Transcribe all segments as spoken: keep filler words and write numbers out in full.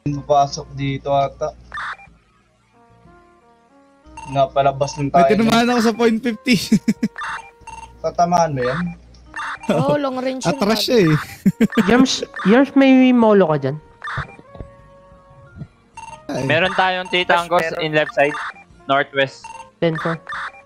Papasok dito ata. Napalabas ng tayo. May tinamaan ako sa point fifty. Tatamaan mo yan? Oo, oh, long range yun. Atras siya eh. Yams, Yams, may molo ka dyan? Ay. Meron tayong titanggos in left side. Northwest. ten four.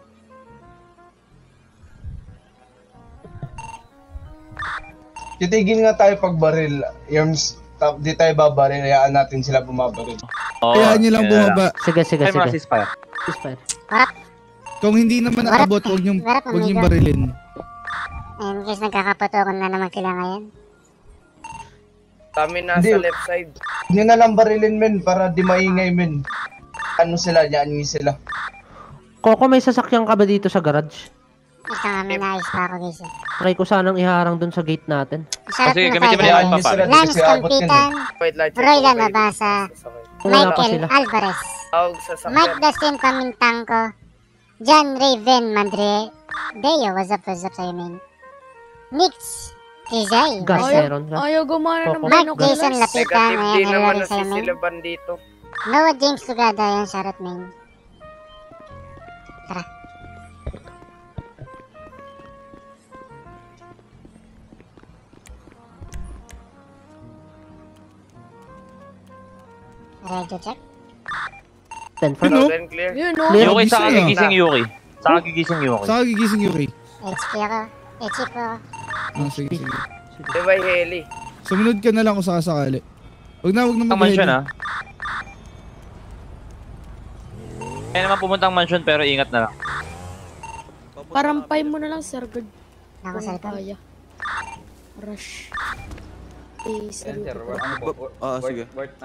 Titigil nga tayo pag baril. Yung di tayo babaril, hayaan natin sila bumabaril. Oh, Kaya nyo lang bumaba. Sige, sige, Ay, mga sige. ceasefire. Ceasefire. Kung hindi naman nakabot, huwag nyo, huwag nyo barilin. Ayun guys, nagkakaputukan na naman sila ngayon. Kami nasa Hindi. left side. Hindi na lang barilin men para di maingay men. Ano sila, yan sila. Coco, may sasakyan ka ba dito sa garage? Isa nga may naayos pa ako guys. eh. Try ko sanang iharang dun sa gate natin. Masarap Sige, na gamitin mo na tayo. yung alpha sila, pare. di Lance kasi abot yun eh. Compitan, Wait, light check. Roylan Okay. Mabasa, Wala pa Michael sila. Alvarez, Tawag sa sakyan. Mike Dustin Pamintangko, John Raven Madre, Deo, what's up, what's up sa'yo, man? Nix, Tizay, Gas, what's up? meron ka. Ayaw gumana ng Coco. Mike manok. Jason Lapitan, Negative ayan, din hello naman rin na sa'yo, man. sisilaban dito. Noah James Lugada, yan, shoutout, man. Tara. Radio check. ten four. Ano? Loud and clear. Yun, no? Clear. Yuki, Gising saka ah. gigising Yuki. Saka gigising Yuki. Saka gigising Yuki. H P ako. H P po. Ah, sige, sige. Di ba heli? Sumunod ka na lang kung sakasakali. Huwag na, huwag na Puntang mansion mag-heavy. ah. Kaya naman pumuntang mansion pero ingat na lang. Parampay mo na lang, Sir Gord. Ako sa likod. Kaya. Rush. Eh, sabi ko. Ah, sige.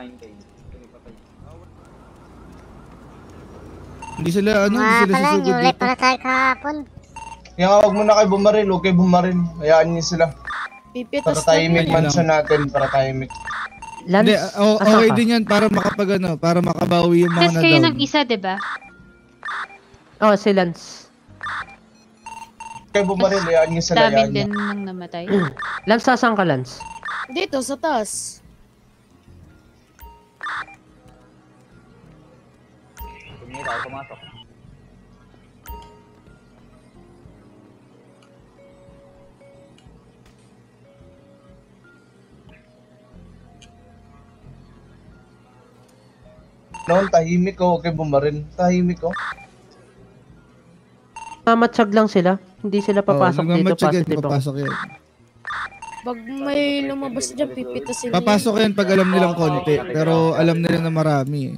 Hindi sila, ano, hindi Mga sila pala, susugod new life dito. pala tayo kahapon. Kaya nga, huwag mo na kayo bumaril, huwag kayo bumaril. Hayaan niyo sila. Pipitas Para tahimik yan. mansion natin, para tahimik. Lance, Hindi, o- asa okay ka? din yan para makapag ano, para makabawi yung mga Tapos kayo na-down. nag-isa, diba? Oh, si Lance. Kayo bumaril, hayaan niyo sila, Dami hayaan niyo. din nang namatay. Lance, saan ka, Lance? Dito, sa taas. Noon, tahimik ko, huwag kayo bumaril. Tahimik ko. Mamatsyag lang sila. Hindi sila papasok Oo, dito. nagmamatsyag yan, Positive ako. papasok yan. Pag may lumabas dyan, pipitasin nila. Papasok yan pag alam nilang konti, pero alam nila na marami eh.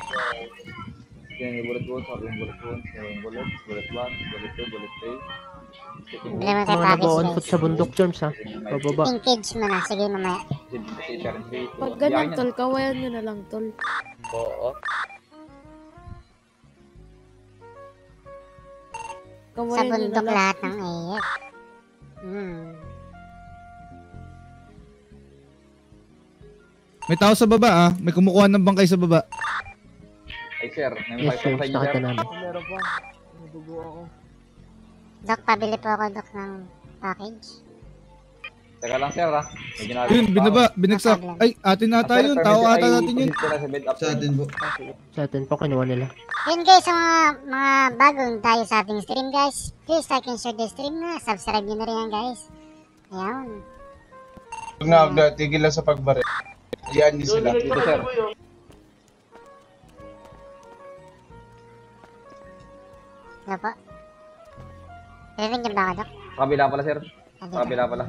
Problema tayo Mga package nag-on guys. foot sa bundok, Germs, ha? Bababa. Engage mo na, sige mamaya. Pag ganyan, tol, kawayan nyo na lang, tol. Oo. Sa Kawayan nyo na bundok lang. lahat ng A F. Hmm. May tao sa baba ah, may kumukuha ng bangkay sa baba. Yes, Germs, nakita namin. Dok, pabili po ako, Dok, ng package. Teka lang sir ha. May ginagawa Yun, pa binaba, ako. binagsak. Ay, atin ata yun, tao ata natin yun. Sa atin po. Sa atin po, kinuha nila. Yun guys, sa mga, mga bagong tayo sa ating stream guys, please like and share the stream na. Subscribe nyo na rin yan guys. Ayan. Huwag na, huwag na, tigil lang sa pagbaril. Hayaan niyo sila. Dito sir. Ano po? Rinig niyo ba ako, Dok? Kabila pala sir. Ah, dito. Kabila pala.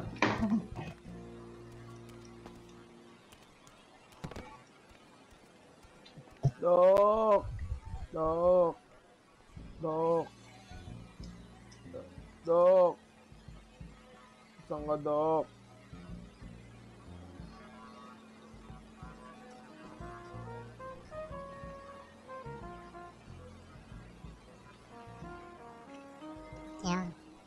Dok! Dok! Dok! Dok! Saan ka, Dok? Ayan.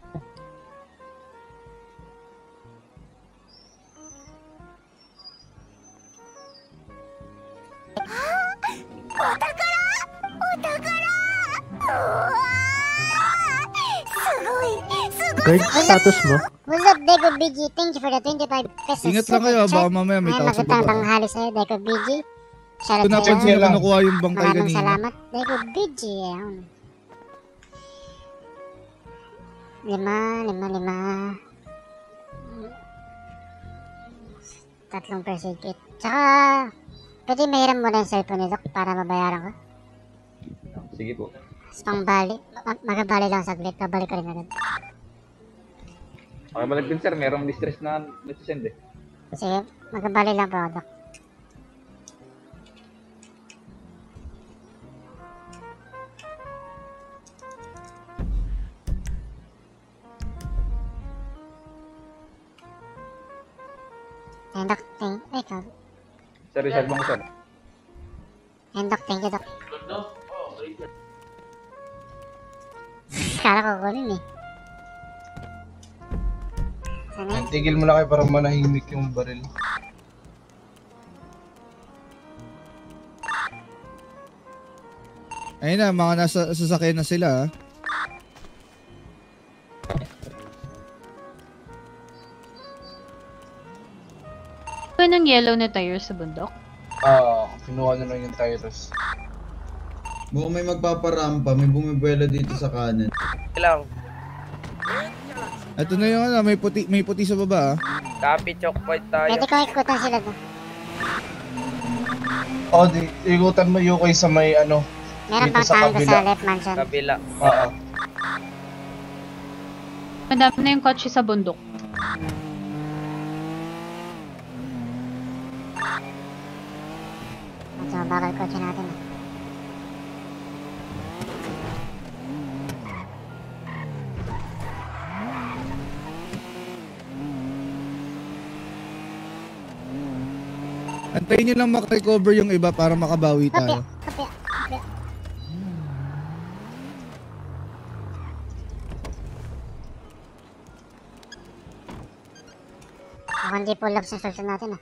Guard, status mo? What's up, Deco B G? Thank you for the twenty-five pesos. Ingat lang kayo, super baka chat. mamaya may Ayan, tao sa magandang baba. tanghali sa'yo, Deco B G. Shoutout Kung sa'yo. napansin na lang. kinukuha yung bangkay Maraming kanina. salamat. Lego B G. Ayun. Lima, lima, lima. Tatlong first aid kit. Tsaka, pwede mahiram mo na yung cellphone ni Doc para mabayaran ko. Sige po. Tapos pangbali, ma- magabali lang saglit, babalik ka rin agad. Makibalik din sir, merong distress na nagsisend eh. Sige, magabali lang po, Doc. Ayun, Doc, thank, ay, ikaw. Sir, reserve mo ko sir. Ayun, Doc, thank you, Doc. Kala ko kunin eh. Sana yun? Tigil mo na kayo para manahimik yung baril. Ayun na, mga nasa sasakyan na sila. ah. Ba ng yellow na tire sa bundok? Ah, kinuha na lang yung tires. Mukhang may magpaparampa, may bumibuela dito sa kanan. Lang. Ito na yung ano, may puti, may puti sa baba. ah. Copy, choke point tayo. Pwede ko ikutan sila doon. Oh, di, ikutan mo yung kay sa may ano. Meron Dito pang sa tango kabila. sa left mansion. Kabila. Oo. Madami na yung kotse sa bundok. Medyo mabagal kotse natin eh. Antayin nyo lang makarecover yung iba para makabawi Kopya, tayo. kopya, kopya. Ako hindi pull up sa search natin ah.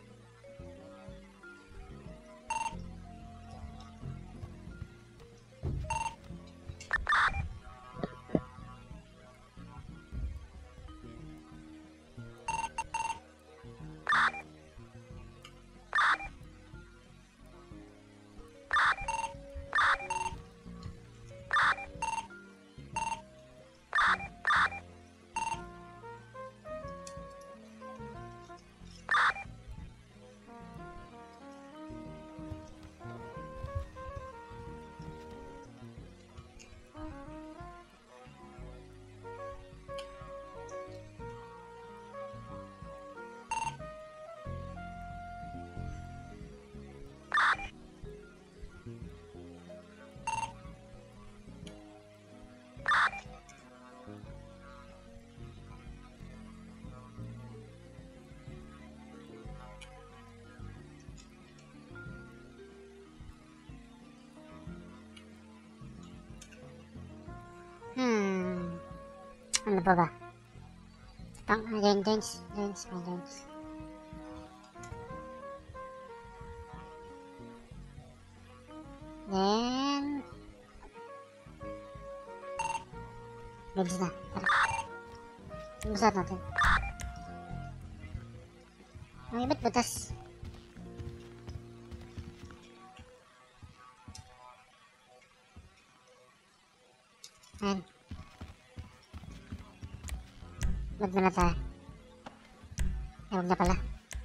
Hmm. Ano pa ba? Pang, again, James. James, my James. Then... Bilis na. Tara. Lusat natin. Ang iba't butas. Ayan. Ba't mo na tayo? Ay, huwag na pala.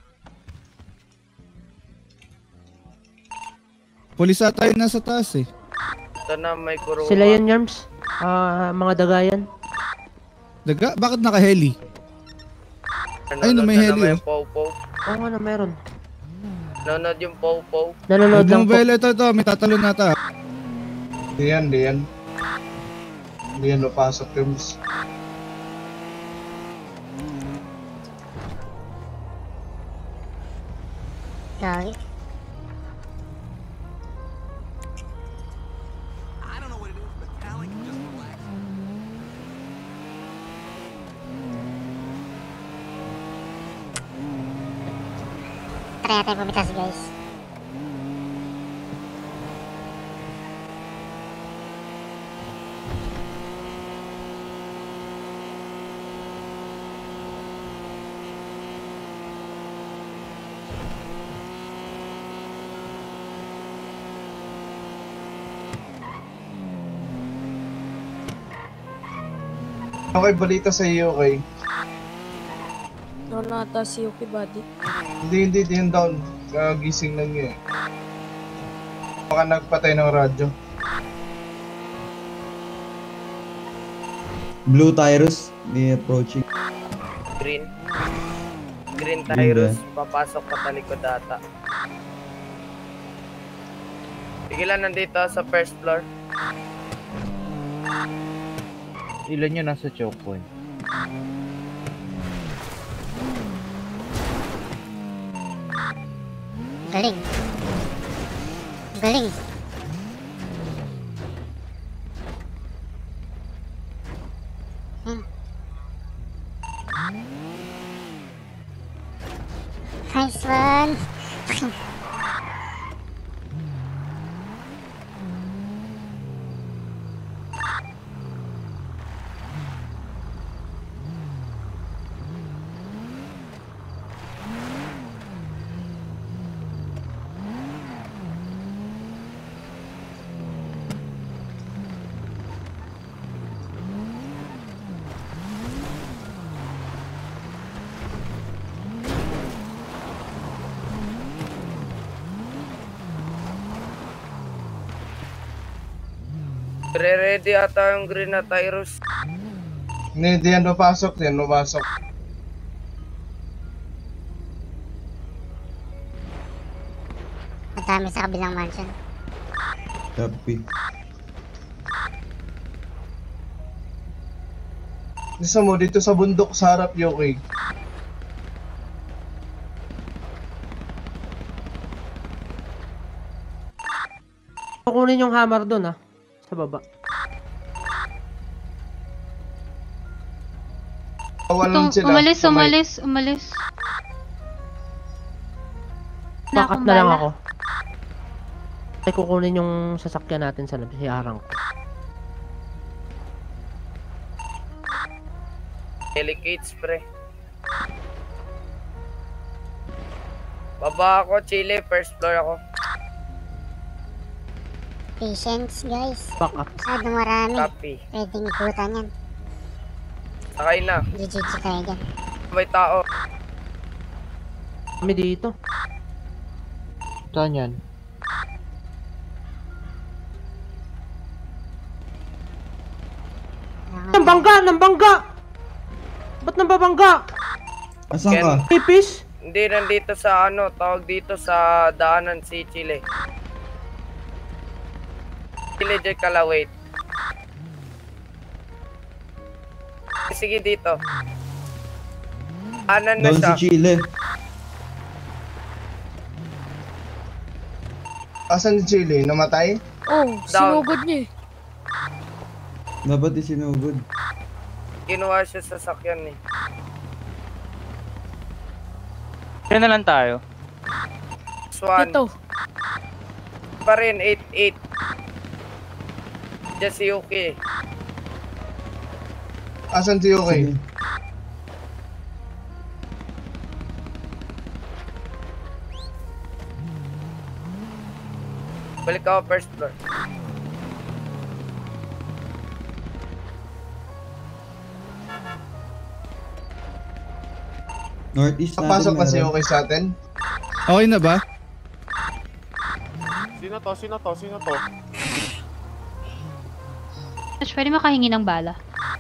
Pulisa tayo nasa taas eh. Ito na may kuruma. Sila yan, Yarms. Ah, mga dagayan. Daga? Bakit naka-heli? Nanonood Ay, no, may na heli, naman oh. yung Pow-Pow. Oo nga na, meron. Nanonood yung Pow-Pow. Nanonood lang po. Bumabela ito, ito. May tatalon nata. Di yan, di yan. Di yan mapasok yung... Gagi. Try natin pumitas, guys. Okay, balita sa iyo, okay? Wala ata si Yuki Buddy. Hindi, hindi, di yun down. Kagising lang yun. Baka nagpatay ng radyo. Blue Tyrus, may approaching. Green. Green Tyrus, papasok pa sa likod ata. Pigilan nandito sa first floor. Ilan yun nasa choke point? Galing. Galing. Hmm. Nice one. Re-ready ata yung green na Tyrus. Hindi, di yan papasok, di yan papasok. Madami sa kabilang mansion. Copy. Isa mo, dito sa bundok sa harap, Yoki. Kukunin yung hammer doon ah. Sa baba. Kawalan Ito, sila. umalis, Kamay. umalis, umalis. Na Bakat akong na lang bala. ako. Ay kukunin yung sasakyan natin sa labas. Iarang ko. Delicate spray. Baba ako, Chile. First floor ako. Patience, guys. Back up. Masyado marami. Copy. Pwedeng ikutan yan. Sakay na. G G G tayo dyan. May tao. Kami dito. Saan yan? Nang bangga! Nang bangga! Ba't nang babangga? Asan ka? Ipis? Hindi, nandito sa ano, tawag dito sa daanan si Chile. Chile dyan kala, wait. Sige dito. Anan na Doon siya. si Chile. Asan si Chile? Namatay? Oh, Down. sinugod niya eh. Dapat isinugod. Kinuha siya sa sakyan eh. Kaya na lang tayo. Swan. Ito. Pa rin, eight eight. Diyan si Yuki. Asan si Yoki? Sige. Balik ako first floor. Northeast natin Papasok pa si meron. Yoki sa atin? Okay na ba? Sino to? Sino to? Sino to? Josh, pwede makahingi ng bala.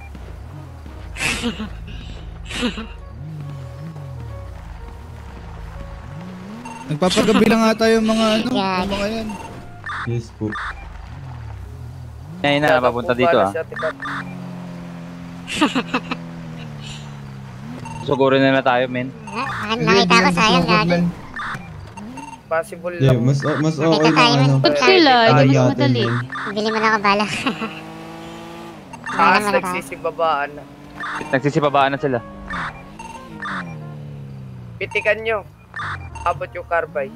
Nagpapagabi lang ata yung mga ano, Yeah. yung mga yan. Yes po. Ngayon na, papunta dito ah. Siya, tikat. Sugurin na na tayo, men. Ah, nakita ko sayang gagi. Possible Yeah, lang. mas mas Nakita okay tayo, na man. ano. Ba't sila? Ito mas Ayatin madali. din. Bili mo na ako bala. Bala Taas mo na ako. nagsisibabaan na. Nagsisipabaan na sila. Pitikan nyo. Abot yung carbide.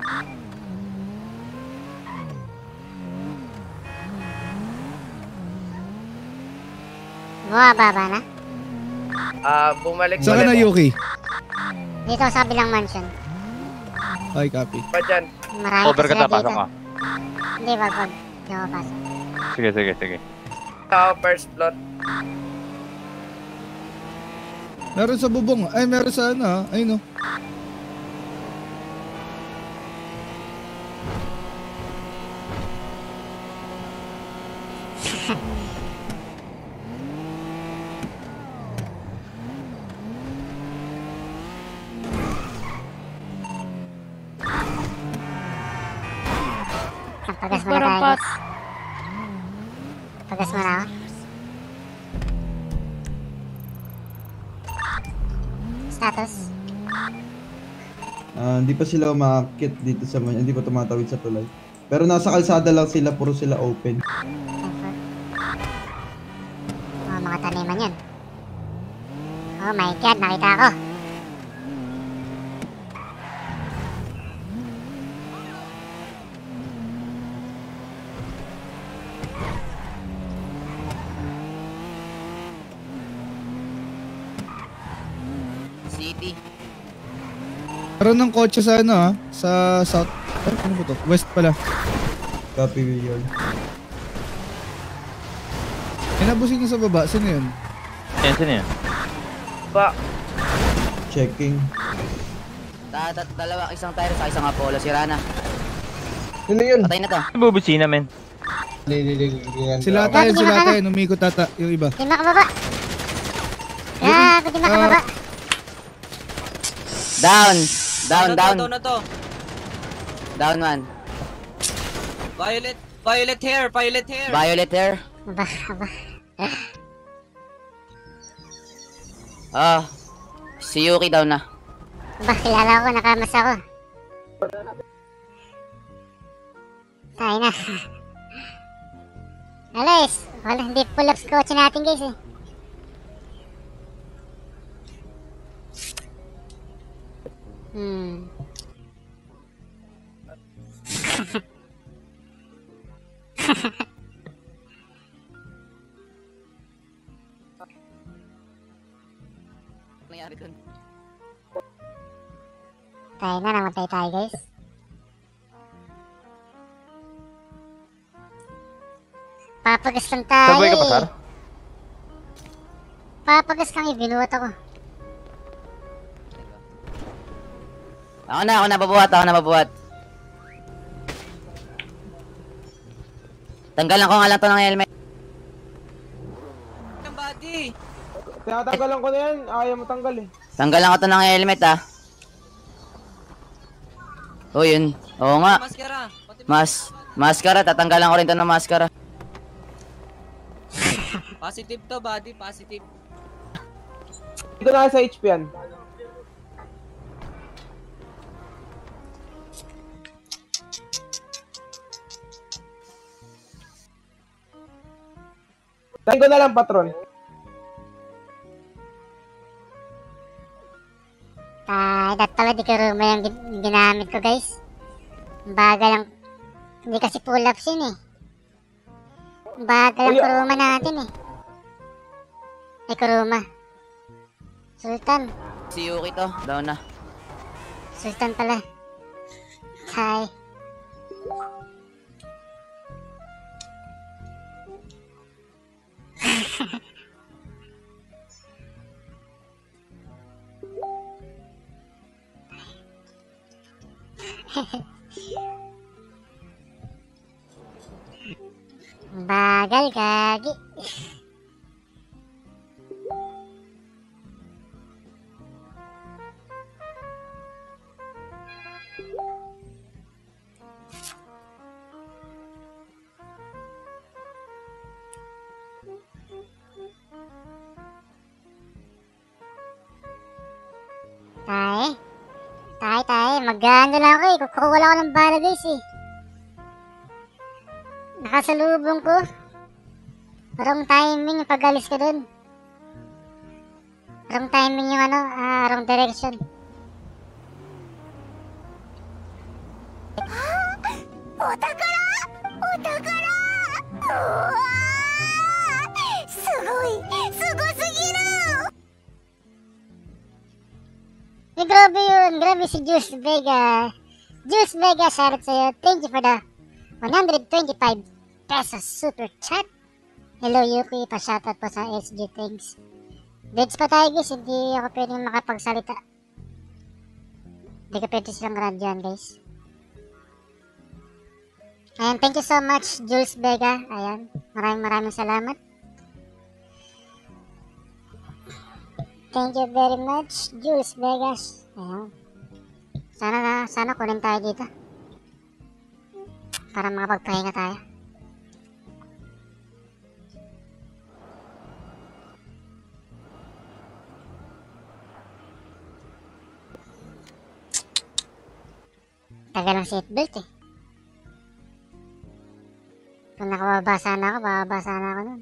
Bumababa na. Ah, bumalik Saan ka na, ulit. Yuki? Dito sa kabilang mansion. Ay, copy. Pa dyan. Marami Over ka sila na, pasok dito. ka. Hindi, wag, wag. Hindi ako pasok. Sige, sige, sige. Tao first floor. Meron sa bubong. Ay, meron sa ano. ah. Ayun, oh. Pagas muna tayo. Parampat. guys. Pagas muna ako. Status. Ah, hindi pa sila umakit dito sa man, hindi pa tumatawid sa tulay. Pero nasa kalsada lang sila, puro sila open. Oh, mga taniman yan. Oh my god, nakita ako. City. Meron ng kotse sa ano ah. Sa south. Ay, ano ba to? West pala. Copy yun. Inabusin niya sa baba. Sino yun? Yan, sino yan? Pa. Checking. Dalawa, isang tire sa isang Apollo. Sira na. Sino yun? Patay na to. Bubusina, men. Lililingan. Sila tayo, sila tayo. Umikot tata. Yung iba. Di makababa. Grabe, di makababa. Down. Down, down. Down na to. Down man. Violet, violet hair, violet hair. Violet hair. Aba, aba. Ah. Si Yuki down na. Aba, kilala ko, nakamas ako. Tayo na. Alis, wala, hindi pull-ups kotse natin guys eh. Hmm. Nangyari dun. Tayo na, namatay tayo guys. Papagas lang tayo Sabay ka pa, eh. Sar? Papagas lang eh, binuhat ako. Ako na, ako na babuhat, ako na babuhat. Tanggalan ko nga lang to ng helmet. Ang body. Tinatanggalan ko na yan, ayaw mo tanggal eh. Tanggalan ko to ng helmet ah. Oh yun, oo nga. Maskara. Mas, maskara, tatanggalan ko rin to ng maskara. Positive to, body, positive. Dito na sa H P yan. Tayo ko na lang, patron. Tayo, dat pala di karuma yung gin- ginamit ko guys. Bagal lang. Hindi kasi pull-ups yun eh. Bagal ang kuruma natin eh. Ay, kuruma. Sultan. Si Yuki to, down na. Sultan pala. Hi. Bagal, gagi. Tay. Tay, tay. Mag-ano lang ako eh. Kukuha lang ako ng bala guys eh. Nakasalubong ko. Wrong timing yung pag-alis ko dun. Wrong timing yung ano, ah, wrong direction. Otakara! Otakara! Sugoi! Sugosugiru! Eh, grabe yun. Grabe si Juice Vega. Juice Vega, shoutout sa'yo. Thank you for the one hundred twenty-five pesos super chat. Hello Yuki, pa-shoutout po sa S G, thanks. Deads pa tayo guys, hindi ako pwedeng makapagsalita. Hindi ka pwede silang grab dyan guys. Ayan, thank you so much Jules Vega. Ayan, maraming maraming salamat. Thank you very much Jules Vegas. Ayan. Sana na, sana kunin tayo dito. Para makapagpahinga tayo. Tagal ng seatbelt eh. Kung nakababasa na ako, bababasa na ako nun.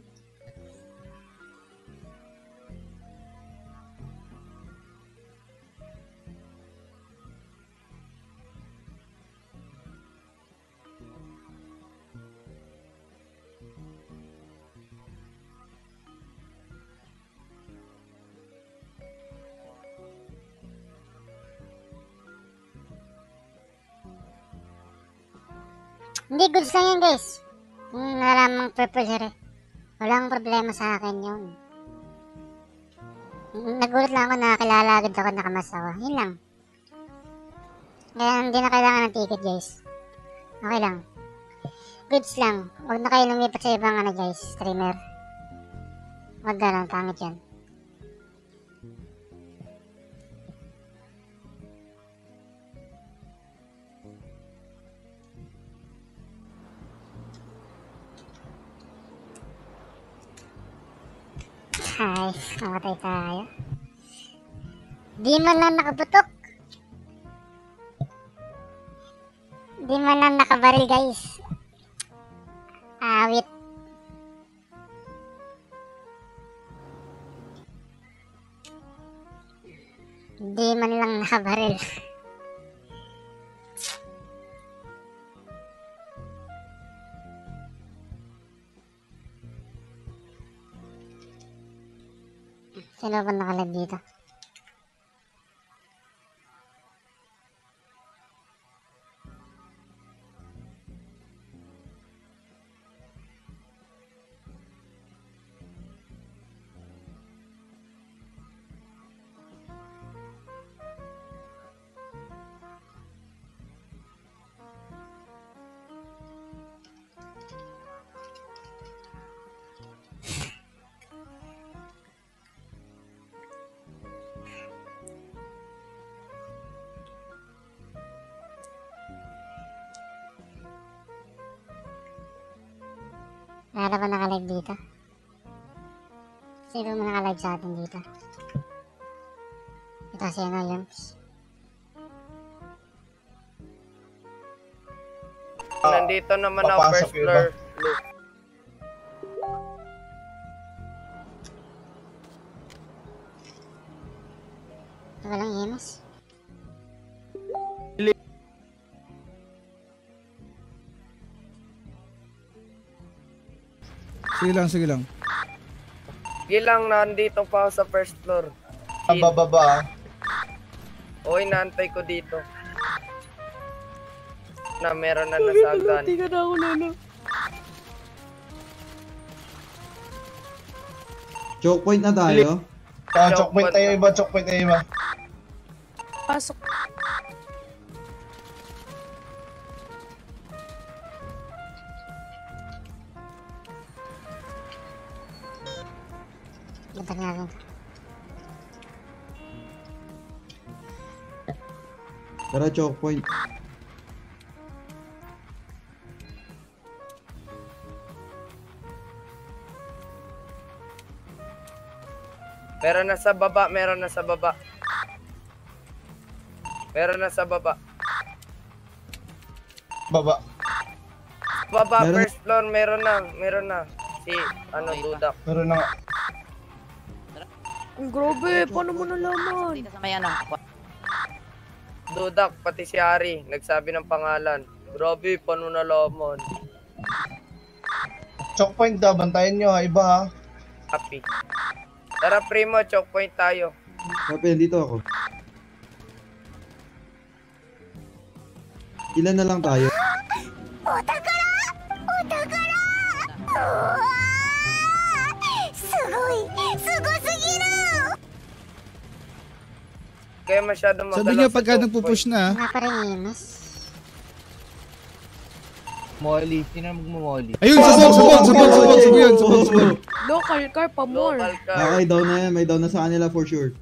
Hindi, goods lang yan guys. Yung nalamang purple hair eh. Walang problema sa akin yun. Nagulat lang ako na kilala agad ako, nakamas ako. Yun lang. Kaya hindi na kailangan ng ticket guys. Okay lang. Goods lang. Huwag na kayo lumipat sa ibang ano guys, streamer. Huwag ganun, pangit yan. Ay, mamatay tayo. Di man lang nakabutok. Di man lang nakabaril guys. Awit. Di man lang nakabaril. Sino ba nakalag dito? Wala ba nakalive dito? Sino mo nakalive sa atin dito? Ito si ano yun. Nandito naman ako Papasok first yung floor. iba. Luke. Walang imas. Sige lang, sige lang. Gilang, nandito pa ako sa first floor. Ang bababa. O, inaantay ko dito. Na meron na nasagan. Hindi ka na ako lalo. Choke point na tayo. Ah, choke point tayo iba, choke point tayo iba. Pasok. Ganda nga rin. Tara, choke point. Meron na sa baba, meron na sa baba. Meron na sa baba. Baba. Baba, Meron- first floor, meron na, meron na. Si, ano, Dudak. Meron na nga. Ang grabe, paano mo nalaman? Dito sa may ano. Dudak, pati si Ari, nagsabi ng pangalan. Grabe, paano nalaman? Choke point daw, bantayan nyo ha, iba ha. Happy. Tara, Primo, choke point tayo. Papi, dito ako. Ilan na lang tayo? Otakara! Otakara! Sugoi! Sugoi sugiru! kayo masyado magalaw Sabi niya sa pagka choke nagpupush point. na, Nga pa rin imas. Molly. Sino magmo-molly? ayun, sabog, sabog, sabog, sabog, sabog yun, sabog, sabog. Local car pa more. Local car. Okay, down na yan. May down na sa kanila for sure.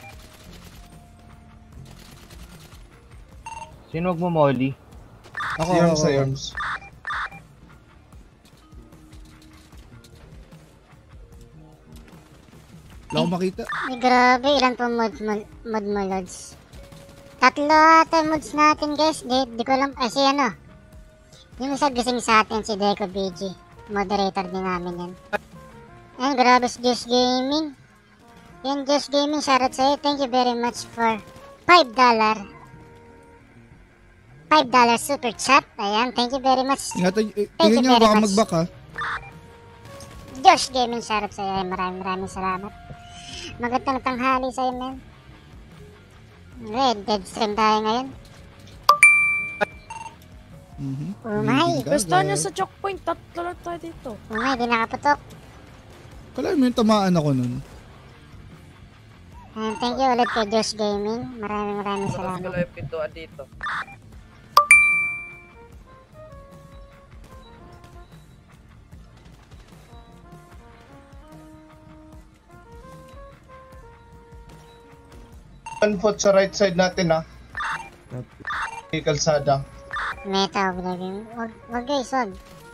Sino magmo-molly? Ako, Si ako, Yorms sa ako. Yorms. Wala akong makita. Ay, grabe, ilan po mod, mod, mod mo, Lods? Tatlo ata mods natin, guys. Di, di ko alam, eh, si ano? Yung isa gising sa atin, si Deco B G. Moderator din namin yan. Ayun, grabe si Just Gaming. Yan, Just Gaming, shoutout sa'yo. Thank you very much for five dollars. five dollars super chat. Ayan, thank you very much. Ingatan, eh, Thank tingnan you nyo, very baka much. mag-back ha. Josh Gaming, shoutout sa'yo. Ay, maraming maraming salamat. Magandang tanghali sa'yo, man. Red, dead stream tayo ngayon. Mhm. Umay. Bigil ka, Basta guys. niya sa checkpoint, tatlo lang tayo dito. Umay, di nakaputok. Kala mo yung tamaan ako nun. And thank you ulit kay Josh Gaming. Maraming maraming Tapos salamat. ko lang yung pintuan dito. One foot sa right side natin ha. May kalsada. Meta, huwag wag, wag guys, wag.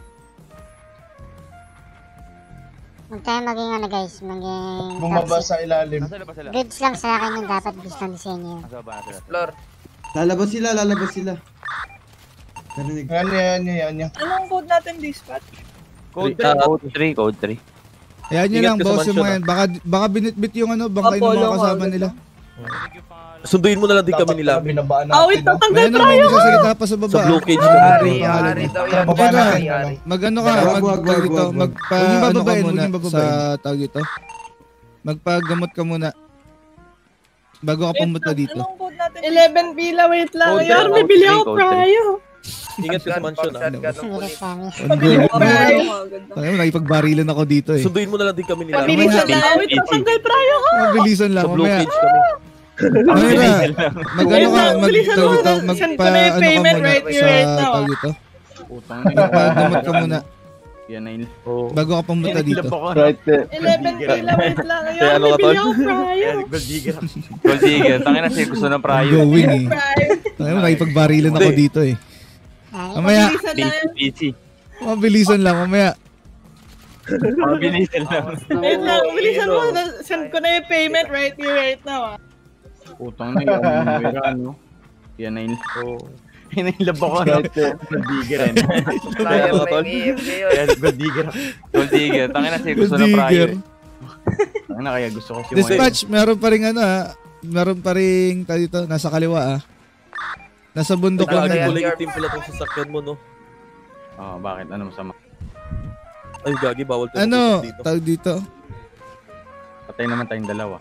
Huwag tayo maging ano guys, maging Bumaba toxic. sa ilalim. Nasaan ba sila? Goods lang sa akin yung dapat goods lang sa inyo. Nasaan ba sila? Floor. Lalabas sila, lalabas sila. Narinig. Yan, yan, yan, yan, yan. Anong code natin, dispatch? Code three, code three. Ayan nyo Ingat lang, ka sa boss, yung mansyon, mga yan. Baka, baka binitbit yung ano, bangkay ng Apollo mga ka, kasama agad nila. Sunduin mo na lang din kami Dapat nila. pala binabaan Ah, wait, natin. no? tatanggal May ano, may nagsasalita pa sa baba. Sa blue cage Ah, kami. Ari, ano, pangalan Ari niya. daw yan. Baba na. Ari, Ari. Mag ano ka, Wag, mag, wag, tawag wag, dito, wag, wag. magpa, Huwag niyo ano ka bababain, muna huwag niyo sa bababain. tawag dito. Magpagamot ka muna. Bago ka pumunta dito. Anong code natin? eleven pila, wait lang. Code Yar, three, may bili code ako three, code three. prayo. Ingat ka sa mansion ah. Shotgun ng Sumilit pulis. kami. Pabili ko prayo. Ayun, nakipagbarilan ako dito eh. Sunduin mo na lang din kami nila. Pabilisan Mamaya. lang. Wait, tatanggal prayo ko. Mabilisan lang, Sa blue mamaya. cage kami. Mamaya, mag ano ka, mag, Bilisan tawag mo dito, na. Send magpa, ko na yung ano ka payment muna right here, sa right now, tawag ah. dito. Magpagamot ka muna. Yan na yun. Bago ka pumunta dito. Right there. eleven pila, wait lang. Kaya Yar, ano may ka, bili Tol? ako prayo. Gold digger. Gold digger. Tangin na siya, gusto ng I'm prayo. going eh. Prayo. Ayun, nakipagbarilan ako dito eh. Ay, Mamaya, Pabilisan lang. Busy, busy. mabilisan lang, mamaya. Mabilisan lang. Wait lang, bilisan mo. Send ko na yung payment right here, right now. ah. Utang na yun. Wala ano. Yan na yun. Yan na yung labo ko. Gold digger rin. Prayo may E F K yun. Gold digger. Gold digger. Tangin na siya, gusto Gold ng prayo. digger. Ang na kaya gusto ko si Dispatch, meron pa rin ano ha. Meron pa rin tayo dito, nasa kaliwa ah. Nasa bundok lang Gagi, Yan, yan. kulay your itim pala itong sasakyan mo, no? Oo, bakit? Ano masama? Ay, Gagi, bawal tayo Ano, mag-usap dito. tawag dito. Patay naman tayong dalawa.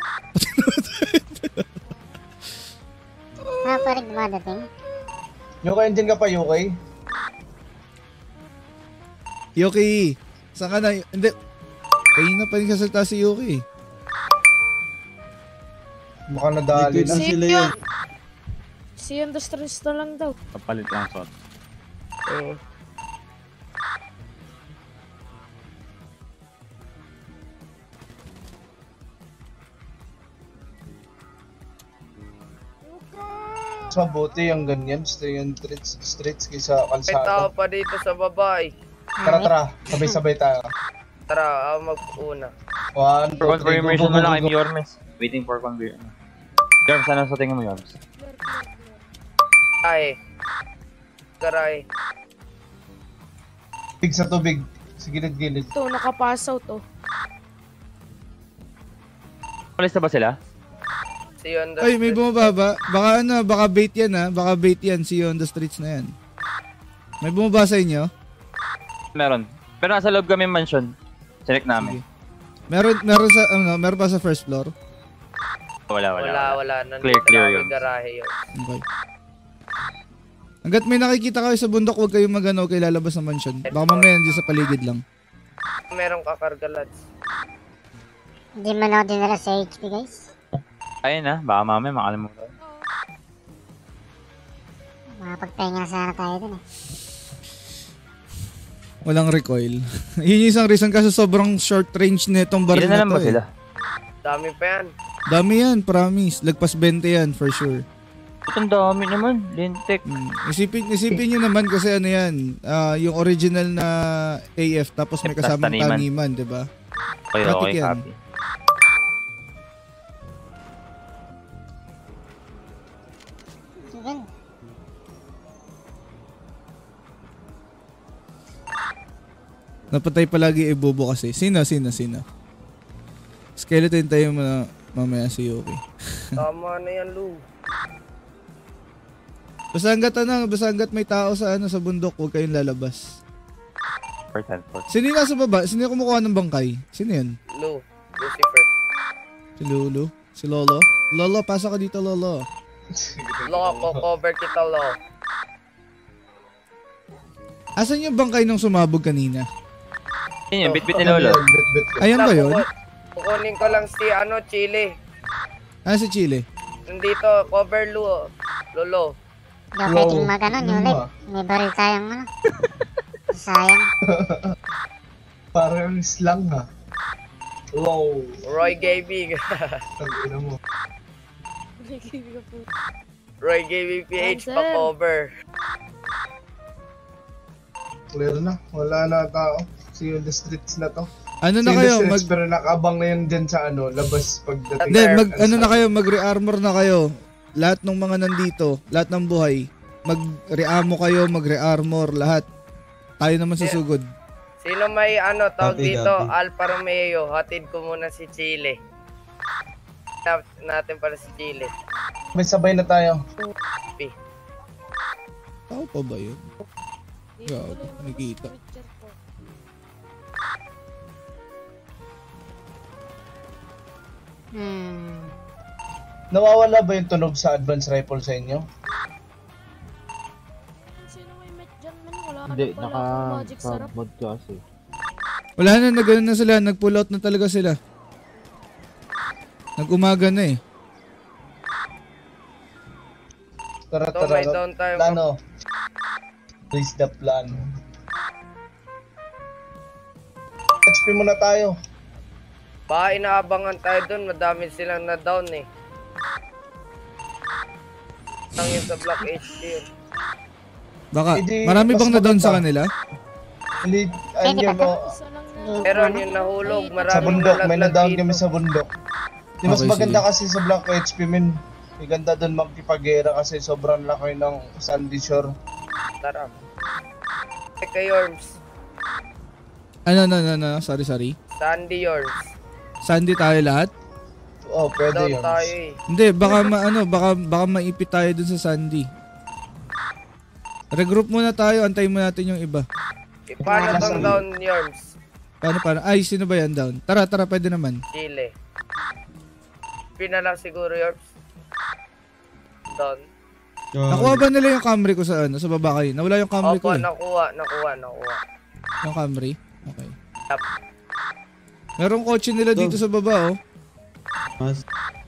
ah, parang dumadating. Yuki, engine ka pa, Yuki? Yuki, saan ka na? Hindi. Kanina pa rin kasalita si Yuki. Baka nadali Liquid na. na sila yun. Si Industries na lang daw. Kapalit lang, Sot. Oo. Mas mabuti yung ganyan, stay on streets, streets kaysa May tao kalsada. pa dito sa babae. Tara, tara, sabay-sabay tayo. Tara, ako mag-una. One, For two, three, go, confirmation go, mo go, lang, go, I'm go. Yormes. Waiting for confirmation. Yormes, ano sa tingin mo, Yormes? Ay. Garay. Tubig sa tubig, sa gilid-gilid. Ito, nakapasaw to. Palis na ba sila? See you on the Ay, may street. bumababa. Baka ano, baka bait yan ha. Baka bait yan, see you on the streets na yan. May bumaba sa inyo? Meron. Pero nasa loob kami mansion. Check namin. Meron, meron sa, ano, meron pa sa first floor? Wala, wala. Wala, wala. Nandito Clear, clear lang yun. yung garahe yun. Okay. Hanggat may nakikita kayo sa bundok, huwag kayong magano, kayo lalabas ng mansion. Baka mamaya nandiyan sa paligid lang. Merong kakarga, lads. Hindi man ako dinala sa H P guys. Ayun na, baka mamaya makalimutan. Makapagpahinga na sana tayo dun eh. Walang recoil. Yun yung isang reason kasi sobrang short range na itong baril Ilan na na lang to ba eh. sila? Dami pa yan. Dami yan, promise. Lagpas twenty yan, for sure. Ito ang dami naman, lintik. Hmm. Isipin, isipin nyo naman kasi ano yan, ah, yung original na A F tapos may Plus kasamang taniman. taniman, di ba? Okay, Matik okay, yan. copy. Yun. Napatay palagi Ebobo kasi. Sino, sino, sino? Skeleton tayo na mamaya si Yuki. Tama na yan, Lou. Basta hanggat ano, basta hanggat may tao sa ano sa bundok, huwag kayong lalabas. Important, important. Sino yung nasa baba? Sino yung kumukuha ng bangkay? Sino yun? Lou. Lucifer. Si Lulu? Si Lolo? Lolo, pasa ka dito, Lolo. Lo, ko-cover kita, Lo. Asan yung bangkay nung sumabog kanina? Yun yun, bit-bit ni Lolo. Ayan ba yun? Kukunin ko lang si, ano, Chile. Ah, si Chile. Nandito, cover, Lu. Lolo. Hindi ako pwedeng mag-ano, Yulik. May baril tayong ano. Sayang. Parang slang ha. Wow. Roy Gaming. Tangina mo. Roy Gaming P H Cancel. pa cover. Clear na. Wala na tao. See you in the streets na to. Ano na See you in the kayo? streets, Mag, pero nakabang na yun dyan sa ano, labas pagdating. hindi, mag, ano na kayo? Mag-re-armor na kayo. Lahat ng mga nandito, lahat ng buhay. Mag-re-ammo kayo, mag-re-armor, lahat. Tayo naman susugod. Sino may ano, tawag Copy, dito, copy. Alfa Romeo, hatid ko muna si Chile. Hanap natin para si Chile. May sabay na tayo. P. Tao pa ba yun? Gago, nakikita. Hmm. Nawawala ba yung tunog sa advanced rifle sa inyo? Sino may met dyan man? Wala Hindi, na pala naka akong magic sa sarap. mod kasi. Wala na, nag na sila, nag-pull out na talaga sila. Nag-umaga na eh. Tara, Ito, tara. may down tayo. Plano. Raise the plan. H P muna tayo. Baka inaabangan tayo dun, madami silang na-down eh. Lang yun sa Block H P yun. Baka, Hindi, marami mas bang na down sa maganda. kanila? Hindi, ayun Pwede yun ba o. Isa lang na. Meron yung nahulog, Sa maraming bundok, may nalaglag na-down dito. kami sa bundok. Di mas Okay, maganda sige. kasi sa Block H P, min. May ganda doon magkipagera kasi sobrang laki ng Sandy Shore. Tara. Kay Yorms. Ano, ano, ano, ano, sorry, sorry. Sandy Yorms. Sandy tayo lahat? Oh, pwede Down yun. tayo eh. Hindi, baka ma, ano, baka, baka maipit tayo dun sa Sandy. Regroup muna tayo, antayin mo natin yung iba. Eh, paano tong down Yorms? Paano, paano? Ay, sino ba yan down? Tara, tara, pwede naman. Chile. Pinala siguro Yorms. Down. Nakuha ba nila yung Camry ko sa ano, sa baba kayo? Nawala yung Camry Opo, ko eh. nakuha, nakuha, nakuha. Yung Camry? Okay. Tap. Merong kotse nila dito sa baba, oh. Mas...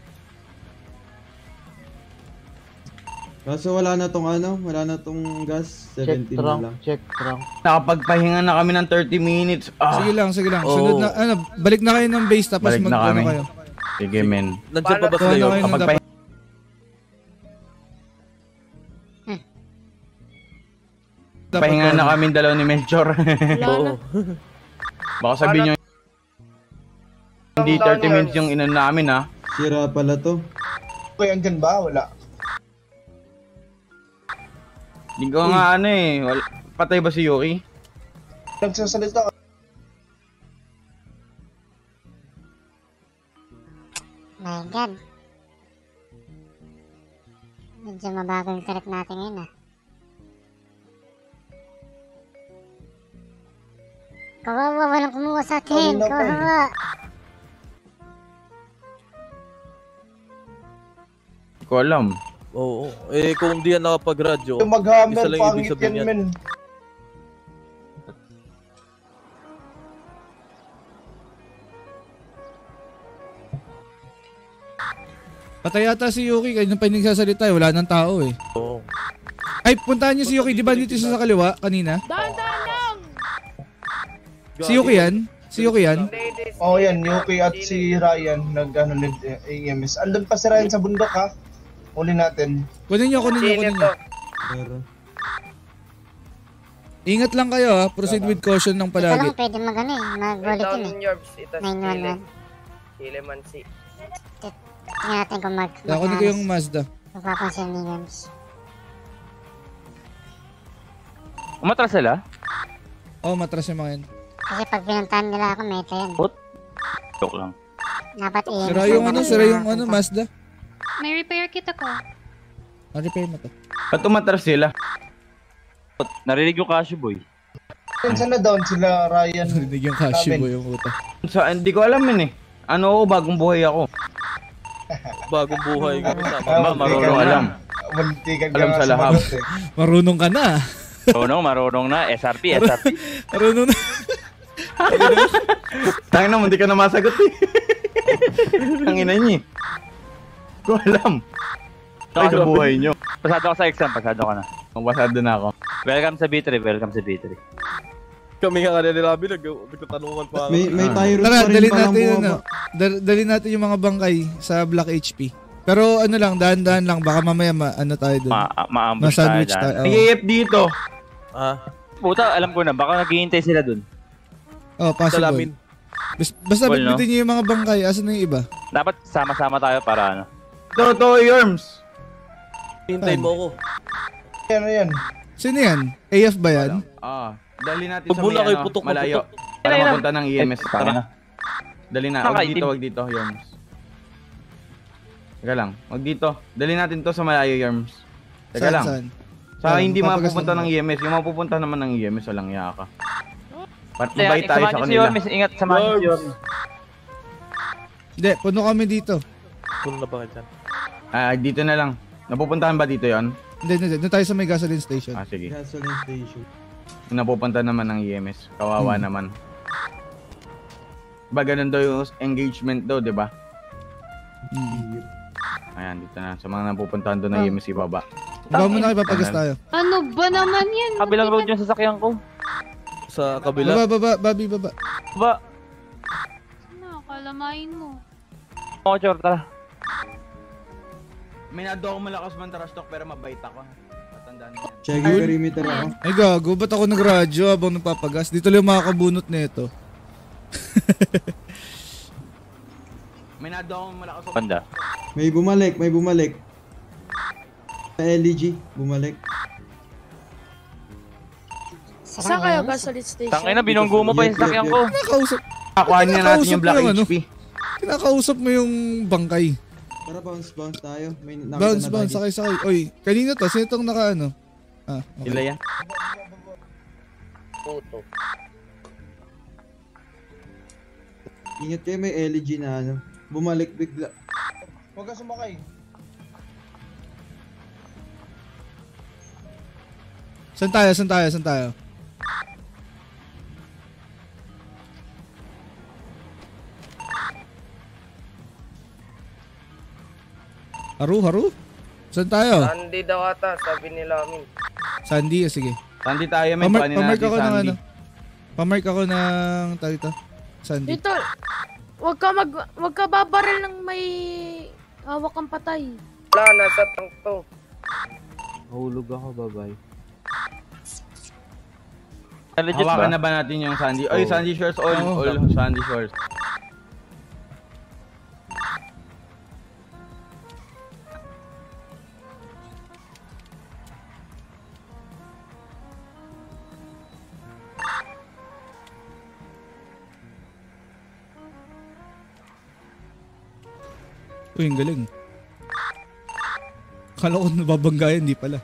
Kaso wala na tong ano, wala na tong gas, Check seventeen na trunk, lang. check trunk. Nakapagpahinga na kami ng thirty minutes. Ah, Sige lang, sige lang. Oo. Sunod na, ano, balik na kayo ng base tapos Balik na mag kami. ano kayo. sige men. Nandiyan pa ba Kuha na kayo ng Kapag dapat. dapat pahinga kuha na kami dalaw ni Melchor. Wala na. Baka sabihin nyo hindi thirty minutes yung inan namin ha. Sira pala to. Okay, andyan ba? Wala. Hindi ko nga ano eh. Wala. Patay ba si Yuki? Nagsasalita ka. My God. Medyo mabagal yung internet natin ngayon ah. Kawawa, walang kumuha sa atin. Kanina pa eh. Kawawa. Hindi ko alam. Oo. Eh, kung di yan nakapag-radyo, Yung mag-hammer, isa lang yung pangit ibig sabihin yan, yan. men. Patay yata si Yuki, kanina pa yung nagsasalita eh. Wala nang tao eh. Oo. Ay, puntahan niyo si Yuki. Di ba dito siya sa kaliwa kanina? Dahan-dahan lang! Si Yuki yan? Si Yuki yan? Oo oh, yan, Yuki at si Ryan nag-ano A M S. Andun pa si Ryan sa bundok ha. Uli natin. Kunin niyo, kunin niyo, kunin niyo. Ingat lang kayo ha. Proceed with caution ng Ito palagi. lang pwede mag-ano eh, mag-bulletin eh. nine one one. Kilemansi. Tingnan natin kung mag... Kunin ko yung Mazda. Magpapansin ni Yams. Umatras sila? Oo, oh, matras yung mga yan. Kasi pag pinuntahan nila ako, meta yan. What? Joke lang. Dapat i- Sira yung ano, sira yung ano, Mazda. May repair kit ako. Na-repair mo to. Ba't umatras sila? Narinig yung Casio boy. Saan na down sila Ryan? Narinig yung Casio boy yung puta. Sa, hindi ko alam yun eh. Ano ako, bagong buhay ako. Bagong buhay ka. Ma, marunong alam. Alam sa lahat. Marunong ka na. Marunong, marunong na. S R P, S R P. Marunong na. Tangin naman, hindi ka na masagot eh. Tangina niyo eh. Ko alam. Ay, sa buhay nyo. Pasado ka sa exam, pasado ka na. Pasado na ako. Welcome sa B three, welcome sa B three. Kami nga kanila labi, nagtatanungan pa ako. May, may Tyrus Tara, pa rin dali palang natin, bumaba. ano, dal- dali natin yung mga bangkay sa Black H P. Pero ano lang, dahan-dahan lang. Baka mamaya ma- ano tayo dun. Ma Ma-ambush tayo Ma-sandwich dyan. tayo. May A F dito. Ah, Puta, alam ko na, baka naghihintay sila dun. Oh, possible. salamin. Bas- basta Well, no? bitbitin niyo yung mga bangkay. Asan na yung iba? Dapat sama-sama tayo para ano. Totoo, Yorms. Hintayin mo ako. Ano yan? Sino yan? A F ba yan? Ah, dali natin Pag sa mula may kayo, ano, putok na malayo. putok. Para Tara, mapunta ng E M S. Eh, Tara. na. Dali na. Saka Wag dito, itim. wag dito, Yorms. Teka lang. Wag dito. Dali natin to sa malayo, Yorms. Teka Saan, lang. saan? Sa Saan? hindi Papagas mapupunta lang ng E M S. Yung mapupunta naman ng E M S, walang yaka. Pat Kaya, mabait tayo sa samahan niyo si kanila. Yormes, ingat, samahan niyo si Yormes. Hindi, puno kami dito. Puno na ba ka dyan? Ah, dito na lang. Napupuntahan ba dito yon? Hindi, hindi. Doon tayo sa may gasoline station. Ah, sige. Gasoline station. Yung napupunta naman ng E M S. Kawawa Hmm. naman. Diba ganun daw yung engagement daw, di ba? Hmm. Ayan, dito na. Sa mga napupuntahan doon ng E M S, ibaba. Baba mo na kayo, papagas tayo. Ano ba naman yan? Kabilang road yung sasakyan ko. Sa kabila. Baba, baba, babi, baba. Ba? Nakakalamain mo. Oo, Chor, tara. May nado ako malakas man trash talk pero mabait ako. Matandaan mo yan. Check yung perimeter ako. Ay gago, ba't ako nagradyo habang nagpapagas? Dito lang yung makakabunot nito. May nado ako malakas ako. Banda. May bumalik, may bumalik. Sa L E G, bumalik. Saan kayo gasoline station? Tangina, binunggo mo pa yung sasakyan ko. Kinakausap, Nakuha niya natin yung Black Kinakausap mo yung H P. kinakausap mo yung bangkay. Tara, bounce, bounce tayo. May nakita Bounce, na bounce, tayo. sakay, sakay. Oy, kanina to, sino itong naka ano? Ah, okay. Sila yan. Puto. Ingat kayo, may L E G na ano. Bumalik bigla. Huwag ka sumakay. Saan tayo, saan tayo, saan tayo? Haru, haru? Saan tayo? Sandy daw ata, sabi nila amin. Sandy, ah, sige. Sandy tayo, may Pamark, panin pamark natin ako ng Sandy. ano. Pamark ako ng tawag ito. Sandy. Dito, wag ka mag, wag ka babaril ng may hawak kang patay. Wala, nasa tank to. Hulog ako, bye-bye. Legit ba? Hawakan na ba natin yung Sandy? Oy, Oo. Sandy Shores, all, Oo. all Sandy Shores. Uy, ang galing. Akala ko nababanggayan, hindi pala.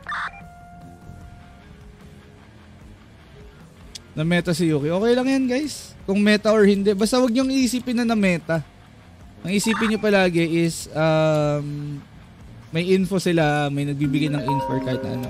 Na meta si Yuki. Okay lang yan, guys. Kung meta or hindi. Basta wag niyong iisipin na na meta. Ang isipin niyo palagi is um, may info sila, may nagbibigay ng info kahit na ano.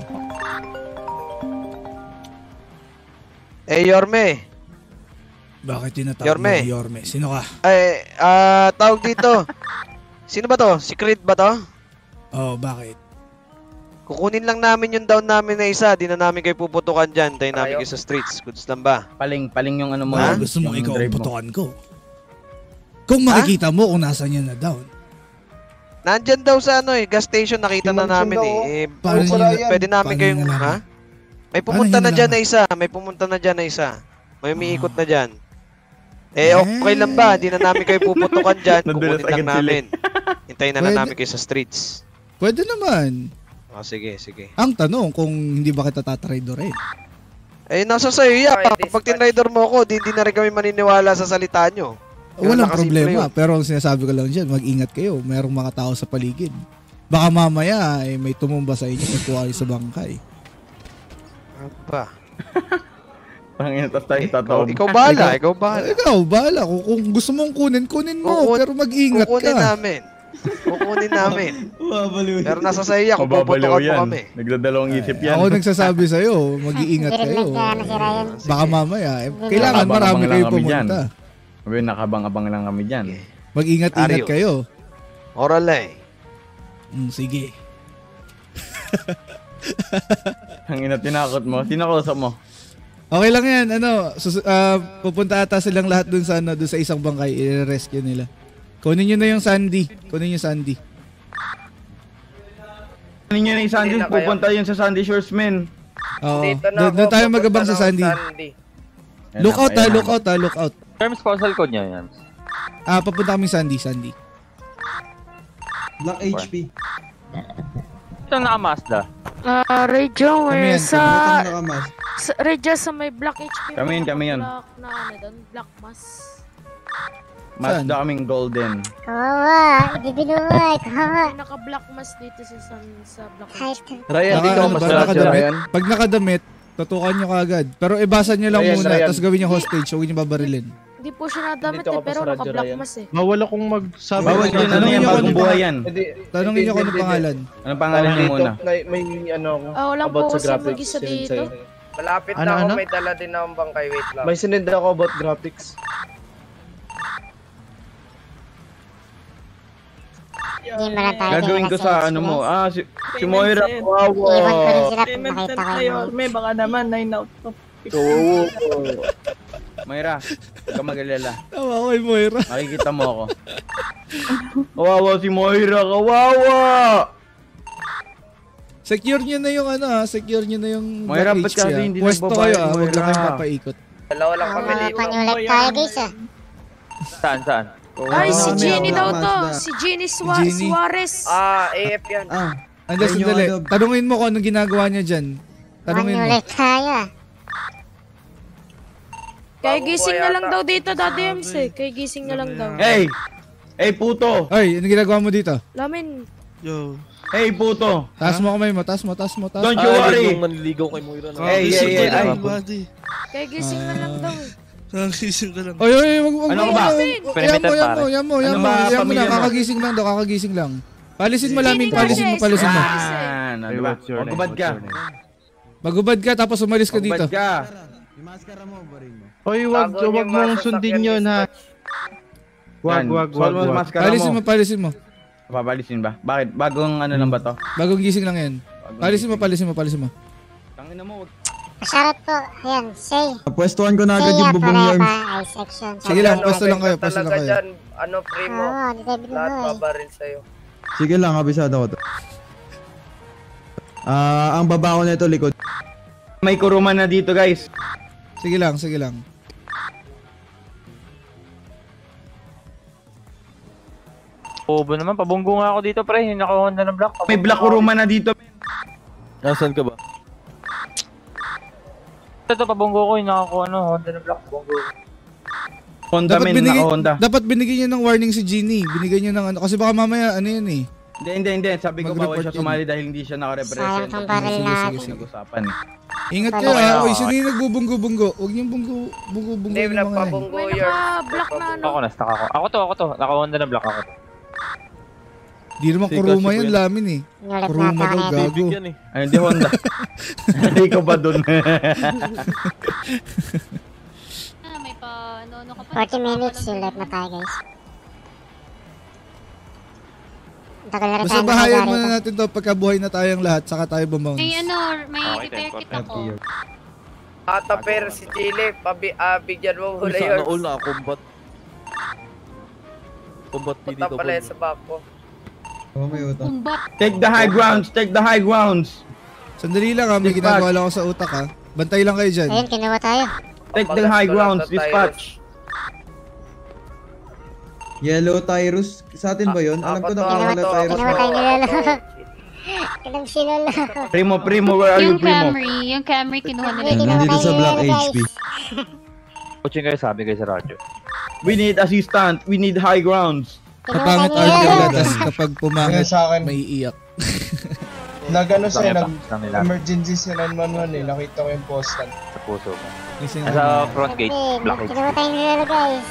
Eh, Yorme. Bakit tinatawag Yorme. mo Yorme? Sino ka? Ay, ah, tawag dito. Sino ba to? Si Creed ba to? Oh, bakit? Kukunin lang namin yung down namin na isa. Di na namin kayo puputukan dyan. Tayo namin kayo sa streets. Goods lang ba? Paling, paling yung ano mo. Ah, gusto mo ikaw ang putukan ko. Kung makikita mo kung nasa niya na down. Nandyan daw sa ano eh, gas station. Nakita na namin eh. eh Paano pwede, niyo- pwede namin paano kayong, niyo ha? nalaman? May Paano pumunta niyo na dyan na nalaman? isa. May pumunta na dyan na isa. May umiikot na dyan. Eh, okay lang ba? Di na namin kayo puputukan dyan. Nadulas Kukunin lang agad sila namin. Hintayin na lang Pwede. namin kayo sa streets. Pwede naman. O, sige, sige. Ang tanong kung hindi ba kita tatraidorin. Eh, nasa sa'yo yan. Pag tinrider mo ako, di, di na rin kami maniniwala sa salita nyo. Ganun Walang lang kasimple problema. yun. Pero ang sinasabi ko lang dyan, mag-ingat kayo. Merong mga tao sa paligid. Baka mamaya eh, may tumumba sa inyo at kayo sa bangkay. Apa? Pangina, tapos tayo tataob. Ikaw bahala, ikaw bahala. Ikaw, bahala. Kung, kung gusto mong kunin, kunin mo. Kukun- pero mag-ingat ka. Kukunin namin. Kukunin namin. Mababaliw. Pero nasa sa'yo yan, kung Mababaliw puputukan mo yan. kami. Nagdadalawang isip yan. Ako nagsasabi sa'yo, mag-iingat Direct kayo. na si Ryan. Baka mamaya, eh, kailangan Nakabang-abang marami lang kayo kami dyan. pumunta. Sabi, nakabang-abang lang kami dyan. Mag-ingat-ingat Arios. kayo. Oral eh. Mm, sige. Ang ina, tinakot mo. Sino kausap mo? Okay lang yan. Ano, sus- ah, pupunta ata silang lahat dun sa, ano, dun sa isang bangkay. I-rescue nila. Kunin nyo na yung Sandy. Kunin yung Sandy. Ano nyo na yung Sandy? Hindi na kayo. Pupunta yun sa Sandy Shores, men. Oo. Dito na Doon ako, doon tayo pupunta magabang sa ng Sandy. Sandy. Ayan Look na, out ayan ha, na. look out ha, look out. Terms postal code niya yan. Ah, papunta kami Sandy, Sandy. Black H P. Ito ang naka-Mazda. Ah, Radio, Kami eh, yan, sa, Ito nakamas. sa Radio sa may Black H P. Kami yun, kami yun. Black na ano doon, Black Mass. Mazda kaming golden. Kawawa, ibibinuhay, kawawa. May naka-Black Mass dito sa, sa, sa Black Kahit H P. Ryan, Naka, dito ano ako ba, masarap si nakadamit? Ryan. Pag nakadamit, tutukan nyo kaagad. Pero ibasan nyo lang Ryan, muna, Ryan. tapos gawin nyo hostage, huwag nyo babarilin. Hindi po siya nadamit Dito eh, ka pa pero sa radyo, naka-Black Ryan. Mass eh. Bawal akong magsabi. Bawal yun, ano Tanungin yan, niyo kung bagong ano buhay pa- yan. Tanungin nyo kung ano pangalan. Anong pangalan niyo Dito, muna? may, may ano ako. Ah, wala po about sa kasi graphics. mag-isa sinend dito. sa'yo. Malapit Ano, na ako, ano? may dala din akong bangkay. Wait lang. May sinend ako about graphics. Hindi mo lang tayo Gagawin ko sa ano mo. Ah, si, si Moira. Payment Wow. Iwan ko rin sila kung Payment makita sent kayo. kayo. May baka naman nine out of Oo. Moira, huwag ka mag-alala. Tawa ko kay Moira. Makikita mo ako. Kawawa si Moira. Kawawa! Secure nyo na yung ano ha, secure nyo na yung Moira, Black ba't H P kasi ha. hindi Pwesto nagbabayad, kayo ha, huwag lang Moira? kayong papaikot. Dalawa lang kami Ah, dito. panulat tayo guys ah. Saan, saan? Ay, si Kami, Jenny ang daw Black to. Mazda. Si Jenny Sua- Jenny. Suarez. Ah, A F yan. Ah, Anda, Ayun yung sandali. ano. Tanungin mo kung anong ginagawa niya dyan. Tanungin mo. Panulat tayo ah. Kaya Bago gising po na lang yata. daw dito, Daddy Ems eh. Kaya gising na lang daw. Hey! Hey, puto! Ay, anong ginagawa mo dito? Lamin. Hey, puto! Taas mo kamay mo, taas mo, taas mo, taas Don't mo. you worry! Yung manliligaw kay Moira. na- Hey, hey, hey, ay! Kaya gising na lang daw eh. Oy, oy, wag wag Ano wag- ba? wag- Yan mo, yan mo, yan mo, yan Ano mo, ba, yan mo pamilya na, mo? kakagising lang daw, kakagising lang. Palisin mo Jenny laming, nga palisin mo, siya, palisin mo. Suarez. Ah, ano ba? Magubad ka. Magubad ka, tapos umalis ka dito. Magubad ka. yung maskara mo, barin mo. Hoy, wag, Bago wag yung mong mga sundin sasakyan yun ha. Yan. Wag, wag, Suot wag, mo yung wag. maskara Palisin mo, mo. palisin mo. Papalisin ba? Bakit? Bagong ano lang ba to? Bagong gising lang yan. Palisin mo, palisin mo, palisin mo. Tangina mo. Shoutout po. Ayan, say. Pwestuhan ko na agad Say yung ah, bubong yarn. forever. Ay, section. Sige lang, Ano, pwesto lang kayo, benta pwesto lang talaga kayo. dyan. Ano, primo? Oo, di tayo Lahat binuhay. mabaril sa'yo. Sige lang, kabisado ko to. Ah, ang baba ko nito likod. May kuruman na dito, guys. Sige lang, sige lang. Bobo naman, pabunggo nga ako dito, pre. Yung naka-Honda ng black. May black kuruman na dito. Nasaan ka ba? Ito, pabunggo ko. Yung naka ano, Honda ng black. Pabunggo ko. Honda Dapat men, binigay, naka-Honda. dapat binigyan niyo ng warning si Jeannie. Binigyan niyo ng ano, kasi baka mamaya ano yun eh. Hindi, hindi, hindi. Sabi ko bawal Mag-report siya yun. sumali dahil hindi siya naka-represent. Sayang tong baril Sige, natin. sige, sige. Nag-usapan eh. Ingat Paano kayo kaya ha. ako? Uy, sino yung nagbubunggo-bunggo? Huwag niyong bunggo, bunggo-bunggo Hindi, yung mga yan. nagpabunggo May yarn. naka-black na ano. Ako, nasta ako. Ako to, ako to. Naka-Honda ng black ako to. Di naman Sige, kuruma kasi yun, po yan. lamin eh. Nulat Kuruma na daw, tayo. gago. Bibig yan eh. Ay, hindi Honda. Hindi ko ba dun? Ah, may pa, ano, ano ka pa. forty minutes, yung left na tayo guys. Tagal na rin Basta tayo bahayan nakagawa muna rito. natin to pagkabuhay na tayong lahat, saka tayo bumounce. May ano, may repair kit ako. Ata pero si Chile, pabi, ah, bigyan mo muna Uy, yun. sana all na-combat. Combat P Punta dito. pala yan sa bako. Oh, may utang. Kumbat. Take the high grounds, take the high grounds. Sandali lang ha, may Dispatch. ginagawa lang ako sa utak ha. Bantay lang kayo dyan. Ayun, kinuha tayo. Take the high grounds, dispatch. Yellow Tyrus. Sa atin ba yun? Alam ko na kung Ako Yellow to, Tyrus. Kinuha tayo ni Lolo. Kinuha si Lolo. Primo, Primo, where are you, Yung Primo? Camry, yung Camry kinuha nila. Yan, yung- nandito sa Black Guys. H P. Kutsing kayo sabi kayo sa radyo. We need assistant, we need high grounds. Kinuha Kapangit tayo ni arte Lolo. ulit, tas kapag pumangit, Kaya sa akin, may iiyak. nag-ano sa'yo, Lang nila. Lang nila. nag-emergency sa nine one one eh. Nakita ko yung postal. Sa puso mo. May sinabi. Nasa front gate, Hindi, black H P. kinuha tayo ni Lolo, guys.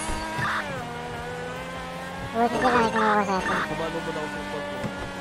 Buti ka lang kinuha sa atin. Kumano mo na ako sa combat.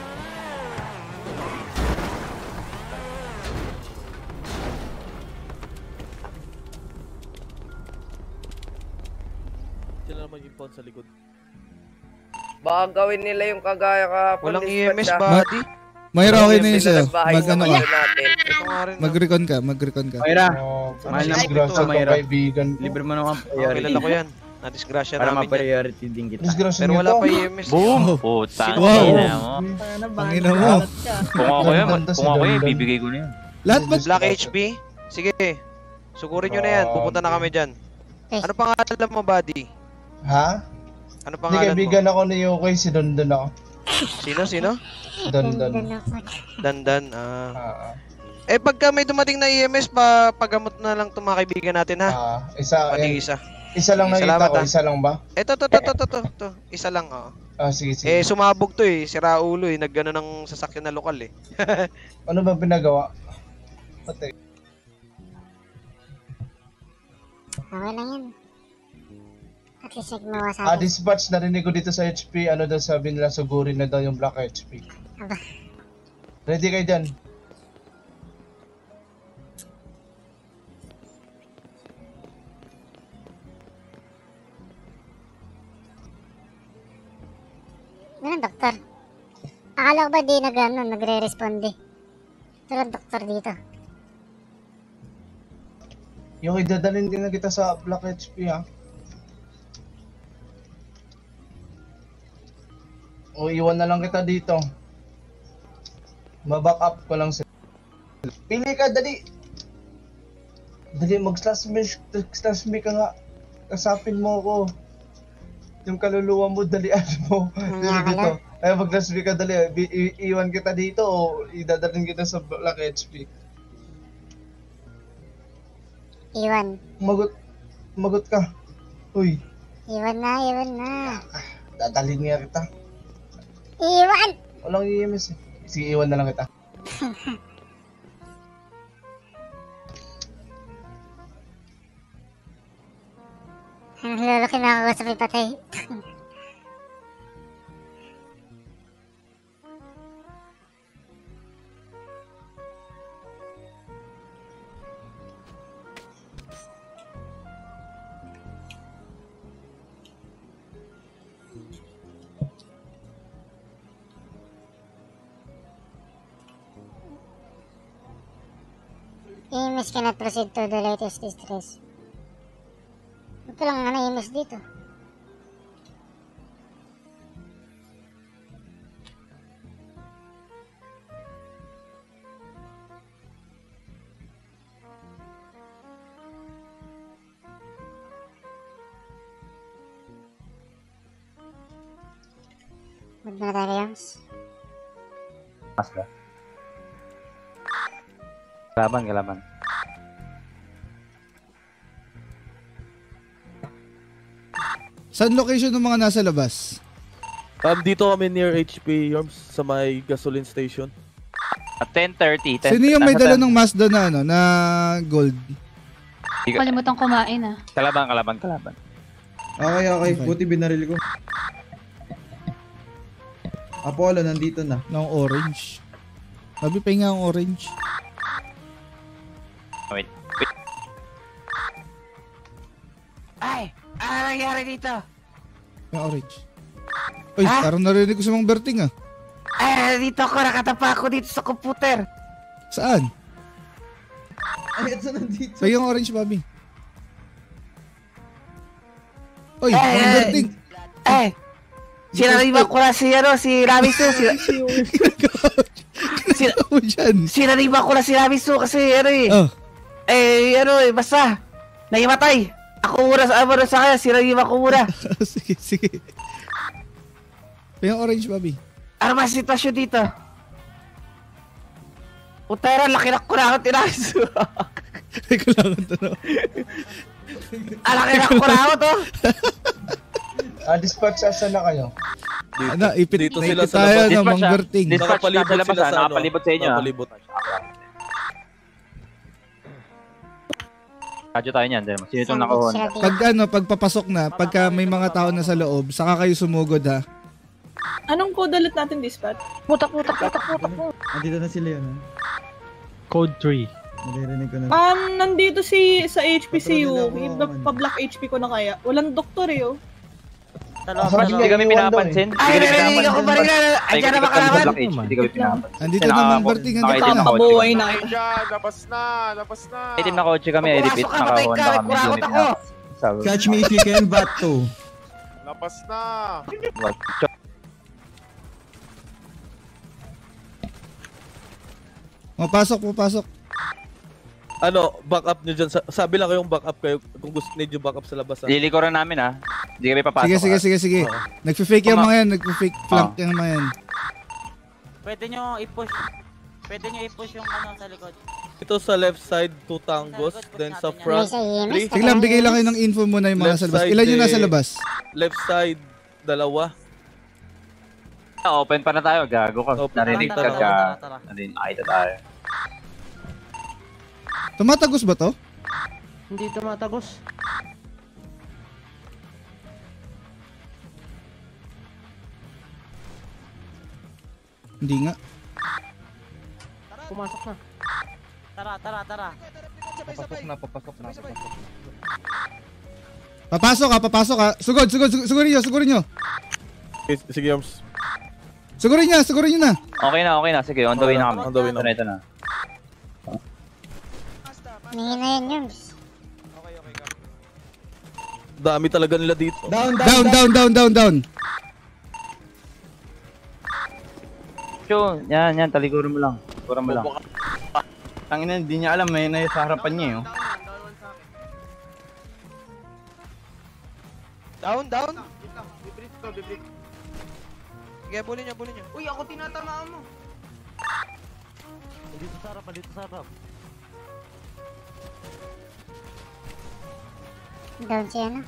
Sila naman yung pawn sa likod. Baka gawin nila yung kagaya kahapon. Walang E dispatch, M S ah. buddy. Mayra, okay na yun sa'yo. Pinalagbahay Mag sa ano ka. kanila natin. Ito nga rin. Mag-recon ka, mag-recon ka. Mayra, Oh, mahal na disgrasya ito, ko, Mayra. kaibigan ko. Libre mo naman Oh, kilala ko yan. Na-disgrasya Para namin yan. ma-priority din kita. Disgrasya Pero niyo wala to. pa E M S. Boom! Puta. Wow. Ina mo. Ang ina mo. Kung ako yan, Ganda si kung ako yan, Dandan. bibigay ko na yan. Lahat ba? Black H P? Sige. Sugurin nyo na yan. Pupunta na kami dyan. Eh. Ano pangalan mo, buddy? Ha? Ano Hindi, pangalan mo? kaibigan ako ni Yokoy, si Dondon ako. Sino, sino? Dondon. Dandan. Ah. Ah, Eh, pagka may dumating na E M S, pa pagamot na lang itong mga kaibigan natin, ha? ah, isa, Pati yan. isa. Isa lang nakita Salamat, ko, ah. isa lang ba? Eto, to, to, to, to, to, to. Isa lang, oh. Ah, sige, sige. Eh, sumabog to eh. Si Raulo eh. Naggano ng sasakyan na lokal eh. Ano ba pinagawa? Patay. Okay lang yan. At least nagmawa sa Ah, atin. dispatch, narinig ko dito sa H P, ano daw sabi nila, sugurin na daw yung Black H P. Aba. Ready kayo dyan? Ganun, doktor. Akala ko ba di nag, ano, nagre-responde? Tulad doktor dito. Yokoy, dadalhin din na kita sa Black H P, ha? O, iwan na lang kita dito. Ma-back up ko lang sa... Pili ka, dali! Dali, mag-slash me, slash me ka nga. Kasapin mo ako. Yung kaluluwa mo, dalian mo. Dali Nangyaka dito. Ay, mag-slash me ka, dali. I- i- iwan kita dito o idadalhin kita sa Black H P. Iwan. Magot. Magot ka. Uy, Iwan na, iwan na. dadalhin nga kita. Iwan! Walang E M S eh. Sige, iwan na lang kita. Ang lolo kinakausap yung patay. E M S cannot proceed to the latest distress. Ito lang nga na E M S dito. Mag na tayo, Yams. Mas ka. Kalaban, kalaban. Saan location ng mga nasa labas? Um, dito kami near H P Yorms sa may gasoline station. At ten thirty. Sino yung may dala ng Mazda na ano, na gold? Kalimutan kumain ah. Kalaban, kalaban, kalaban. Okay, okay. Buti binaril ko. Apollo, nandito na. Ng orange. Sabi pa nga ang orange. Wait. Ay! Ano nangyari dito? Yung orange. Uy, parang narinig ko sa mga berting ah. Ay, dito ako, nakatapa ako dito sa computer. Saan? Ay, ito nandito. Sa yung orange, Bobby. Oy, Eh, converting. Eh, sinariban ko na si, ano, si Ramisu. Si, si, sinariban ko na si Ramisu kasi, ano eh. Oh. Eh, ano eh, basta. Naimatay. Ako muna sa ano sa kanya, sinariban ko muna. Sige, sige. Yung orange, Bobby. Ano ba sitwasyon dito? Utera, laki na ko na ako tinaso. Teka lang ito, no? Ah, laki na ko na ako to. Ah, dispatch, asan na kayo? Ano, ipit, Dito naipit sila sa tayo labas. ng Dispatch, ah. converting. Dispatch, Nakapalibot nasa labas, sila ah. sa ano. Nakapalibot sa inyo, ah. Nakapalibot. Radyo tayo niyan, dahil sino itong naka-on? Pag ano, pagpapasok na, pagka may mga tao na sa loob, saka kayo sumugod ha. Anong code ulit natin, dispatch? Putak, putak, putak, putak po. Nandito na sila yun, ha? Code three. Naririnig ko na. Um, nandito si sa H P C U. Patrol nila ako, Pa-block H P ko na kaya. Walang doktor eh, oh. Dispatch, hindi kami pinapansin. Ay, narinig ako ba rin na? Ay, dyan na makalaman. Hindi kami pinapansin. Andito na converting, andito Nakaitim na. na kotse Kabuhay na. Labas na, labas na. Itim na kotse kami, edipit, Pumasok ka, patay naka-Honda ka, kami. kurakot ako. Catch me if you can, Bato. Labas na. Mapasok, mapasok. Ano, backup nyo dyan. Sa- Sabi lang kayong backup kayo kung gusto need yung backup sa labas. Ha? Lilikuran namin ha. Hindi kami papasok. Sige, sige, ha? sige, sige. Oo. Nagfe-fake yung mga yan, nagfe-fake flank yung mga yan. Pwede nyo i-push. Pwede nyo i-push yung ano sa likod. Ito sa left side, two tangos. Then sa front, three. Sige lang, bigay lang kayo ng info muna yung mga Left nasa labas. side, Ilan yung eh, nasa labas? Left side, dalawa. Ah, open pa na tayo, gago ka. Open. Narinig ka Tara, ka. tara, tara. Narinig, nakita tayo. Tumatagos ba to? Hindi tumatagos. Hindi nga. Pumasok na. Tara, tara, tara. Papasok na, papasok na, papasok na. Papasok ha, papasok ha. Sugod, sugod, sugod, sugurin nyo, sugurin nyo. Okay, sige, Arms. Sugurin nyo, sugurin nyo na. Okay na, okay na. Sige, on the way na kami. On the way na. Ito na, ito na. Mahina yan yun. Dami talaga nila dito. Down, Down, down, down, down, down. Yo, yan, yan, talikuran mo lang. Talikuran mo lang. Tangina, hindi niya alam, may na sa harapan niya, oh. Down, down. Bibrit ko, bibrit. Sige, bulin niya, bulin niya. Uy, ako tinatamaan mo. Dito sa harap, dito sa harap. Down siya na.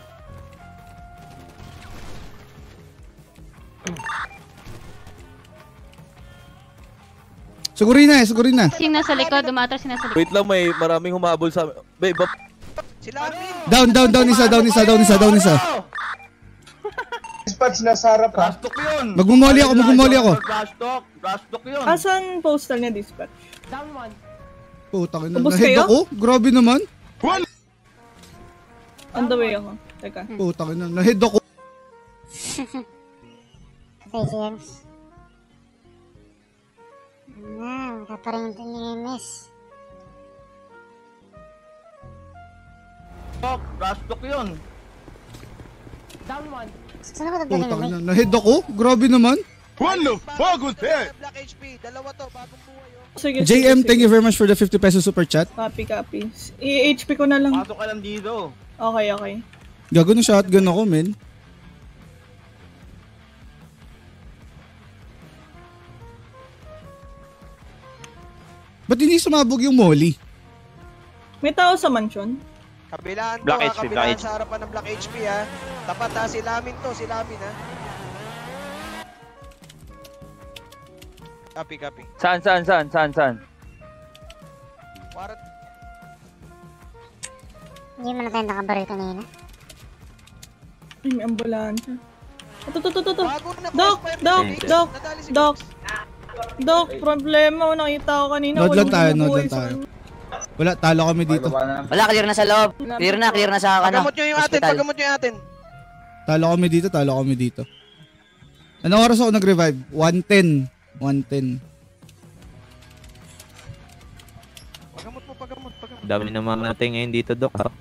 Sugurin na eh, sugurin na. Sino nasa likod, dumatras sino nasa likod. Wait lang, may maraming humahabol sa amin. Babe, bab- Down, down, down isa, down isa, down isa, down isa. Dispatch, nasa harap ha. Rastok yun! Magmumoli ako, magmumoli ako. Rastok! Rastok yun! Asan postal niya, dispatch? Down one. Putang ina, Ubus na-head kayo? ako? Grabe naman. On the way ako. Teka. Putang ina, na-head ako. Okay, si Ems. Ah, wala pa rin ito ni M S. Rastok! Rastok yun! Down one. Saan ako dadali Putang na ina, na-head ako? Grabe naman. What the fuck was that? Black H P, dalawa to, bagong buhay oh. Sige, J M, thank you very much for the fifty peso super chat. Copy, copy. I-H P ko na lang. Pasok ka lang dito. Okay, okay. Gago ng shotgun ako, men. Ba't hindi sumabog yung molly? May tao sa mansion? Kabilaan to, Black ha, H P, Black kabilaan H P. sa harapan ng Black H P ha. Tapat ha, si Lamin to, si Lamin ha. Copy, copy. Saan, saan, saan, saan, saan? Warrant. Hindi mo na tayo nakabaril kanina. Ay, may ambulansya. Ito, ito, ito, ito. Bago na Doc, crossfire Doc, ni Biggs. Doc, Nadali si Doc. Biggs. Doc, problema ko nakita ko kanina. Nod lang walang tayo, nod nabuhay lang sa tayo. kanya. Wala, talo kami dito. Wala, clear na sa loob. Clear na, clear na sa ano. Pagamot nyo yung atin, hospital. pagamot nyo yung atin. Talo kami dito, talo kami dito. Anong oras ako nag-revive? one ten. one ten. Pagamot mo, pagamot, pagamot. Dami naman natin ngayon dito, Dok. Ha?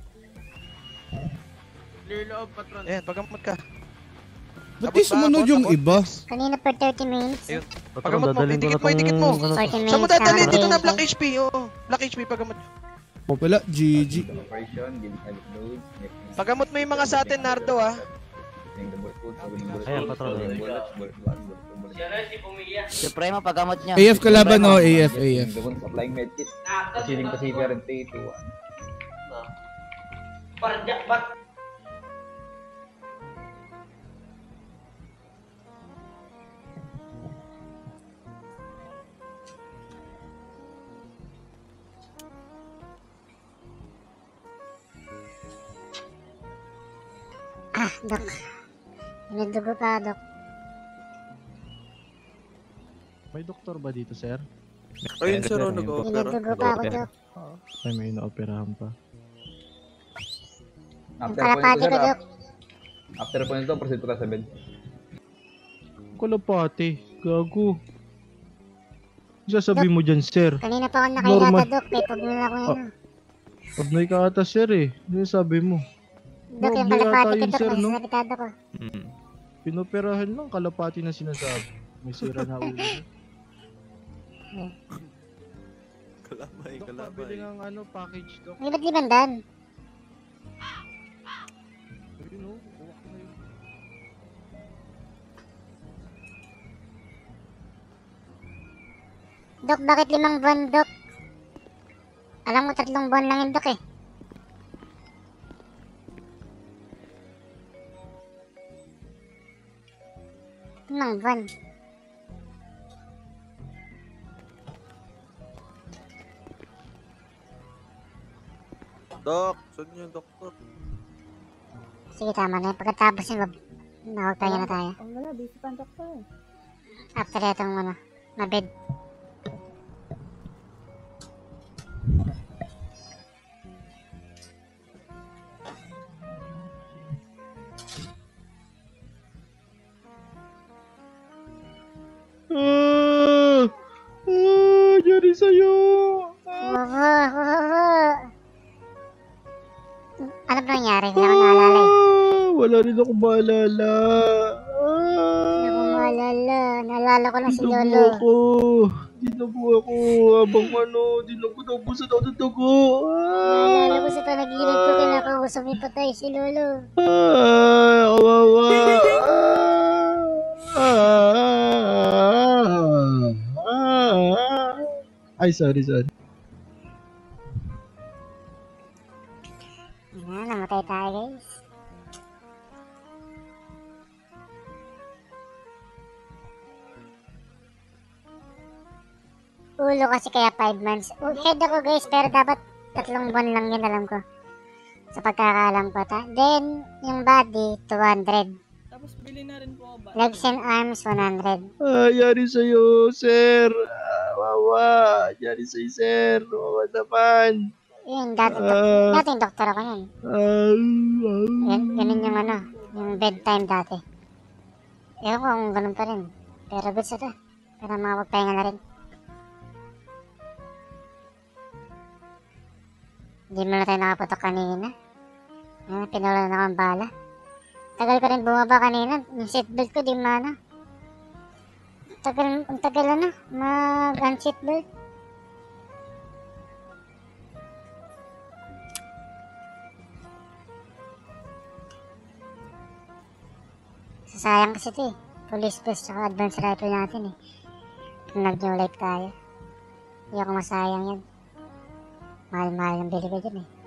Clear loob, patron. Ayan, pagamot ka. Ba't di sumunod yung iba? Kanina for thirty minutes. Ayun. Pagamot mo, idikit mo, idikit mo. forty minutes. Saan mo dadali na dito na ako. Black H P? Oo, Black H P, pagamot. Wala, G G. Pagamot mo yung mga sa atin, Nardo, ah. Ayan, patron. Supremo, pagamot nyo. A F kalaban o, A F, A F. Supplying medkit. Proceeding to C P R and three, two, one. Parja, bat. Ah, Dok. May dugo pa, Dok. May doktor ba dito, sir? Ayun, sir, oh, nag-opera. May dugo pa ako, Dok. Ay, may ina-operahan pa. After Kalapati po nito, ko, sir, Dok. after po nito, proceed po tayo sa bed. Kalapati. Gago. Sasabi mo dyan, sir. Kanina pa ako nakahilata, Normal. Dok. May pagmula ko Ah. yun. Pag may kaata, sir eh. Ano sabi mo? Dok, yung Normal kalapati yata ko, yun, Dok. sir, May no? sasabitado ko. Pinoperahan lang, kalapati na sinasabi. May sira na ulo. Kalamay, Dok, kalamay. pabili ng ano, package, Dok. May ba't libandan? Ayun, oh. Kuha ko na yun. Dok, bakit limang buwan, Dok? Alam mo, tatlong buwan lang yun, Dok, eh. Limang buwan. Dok, saan yung doktor? Sige, tama na yun. Pagkatapos yun, mag- nakapagpahinga na tayo. Oh, wala, busy pa ang doktor. After itong, ano, mabed. Ah! Ah! Diyan sa'yo! Wawa, wawa. Ano ba nangyari? Hindi ako naalala eh. Ah! Wala rin ako maalala. Hindi ako maalala. Naalala ko lang si Dinago Lolo. ako. Dinago ako. Habang ano, dinago na busan ako ng dugo. Naalala ko sa panaginip ko kinakausap ni Patay si Lolo. Ah! Kawawa. Ah! Ah! Ay, sorry, sorry. Ayan, namatay tayo guys. Ulo kasi kaya five months. Uh, head ako guys, pero dapat tatlong buwan lang yun alam ko. Sa pagkakaalam ko ta. Then, yung body, two hundred. Tapos bili na rin po ba? Legs and arms, one hundred. Ah, yari sa'yo, sir. Ah, wawa. Yari sa'yo, sir. Wawa naman. Yun, dating, Ah. dating doktor ako yun. Ah, Yan, ganun yung ano, yung bedtime dati. Ewan ko kung ganun pa rin. Pero good sa to. Para makapagpahinga na rin. Hindi mo na tayo nakaputok kanina. Ayan, pinulan ako ang bala. Tagal ko rin bumaba kanina. Yung seatbelt ko, di mana. Tagal, ang tagal na, mag-unseatbelt. Sasayang kasi ito eh. Police bus tsaka advance rifle natin eh. Kung nag-new life tayo. Hindi ako masayang yan. Mahal-mahal yung bili ko dyan eh.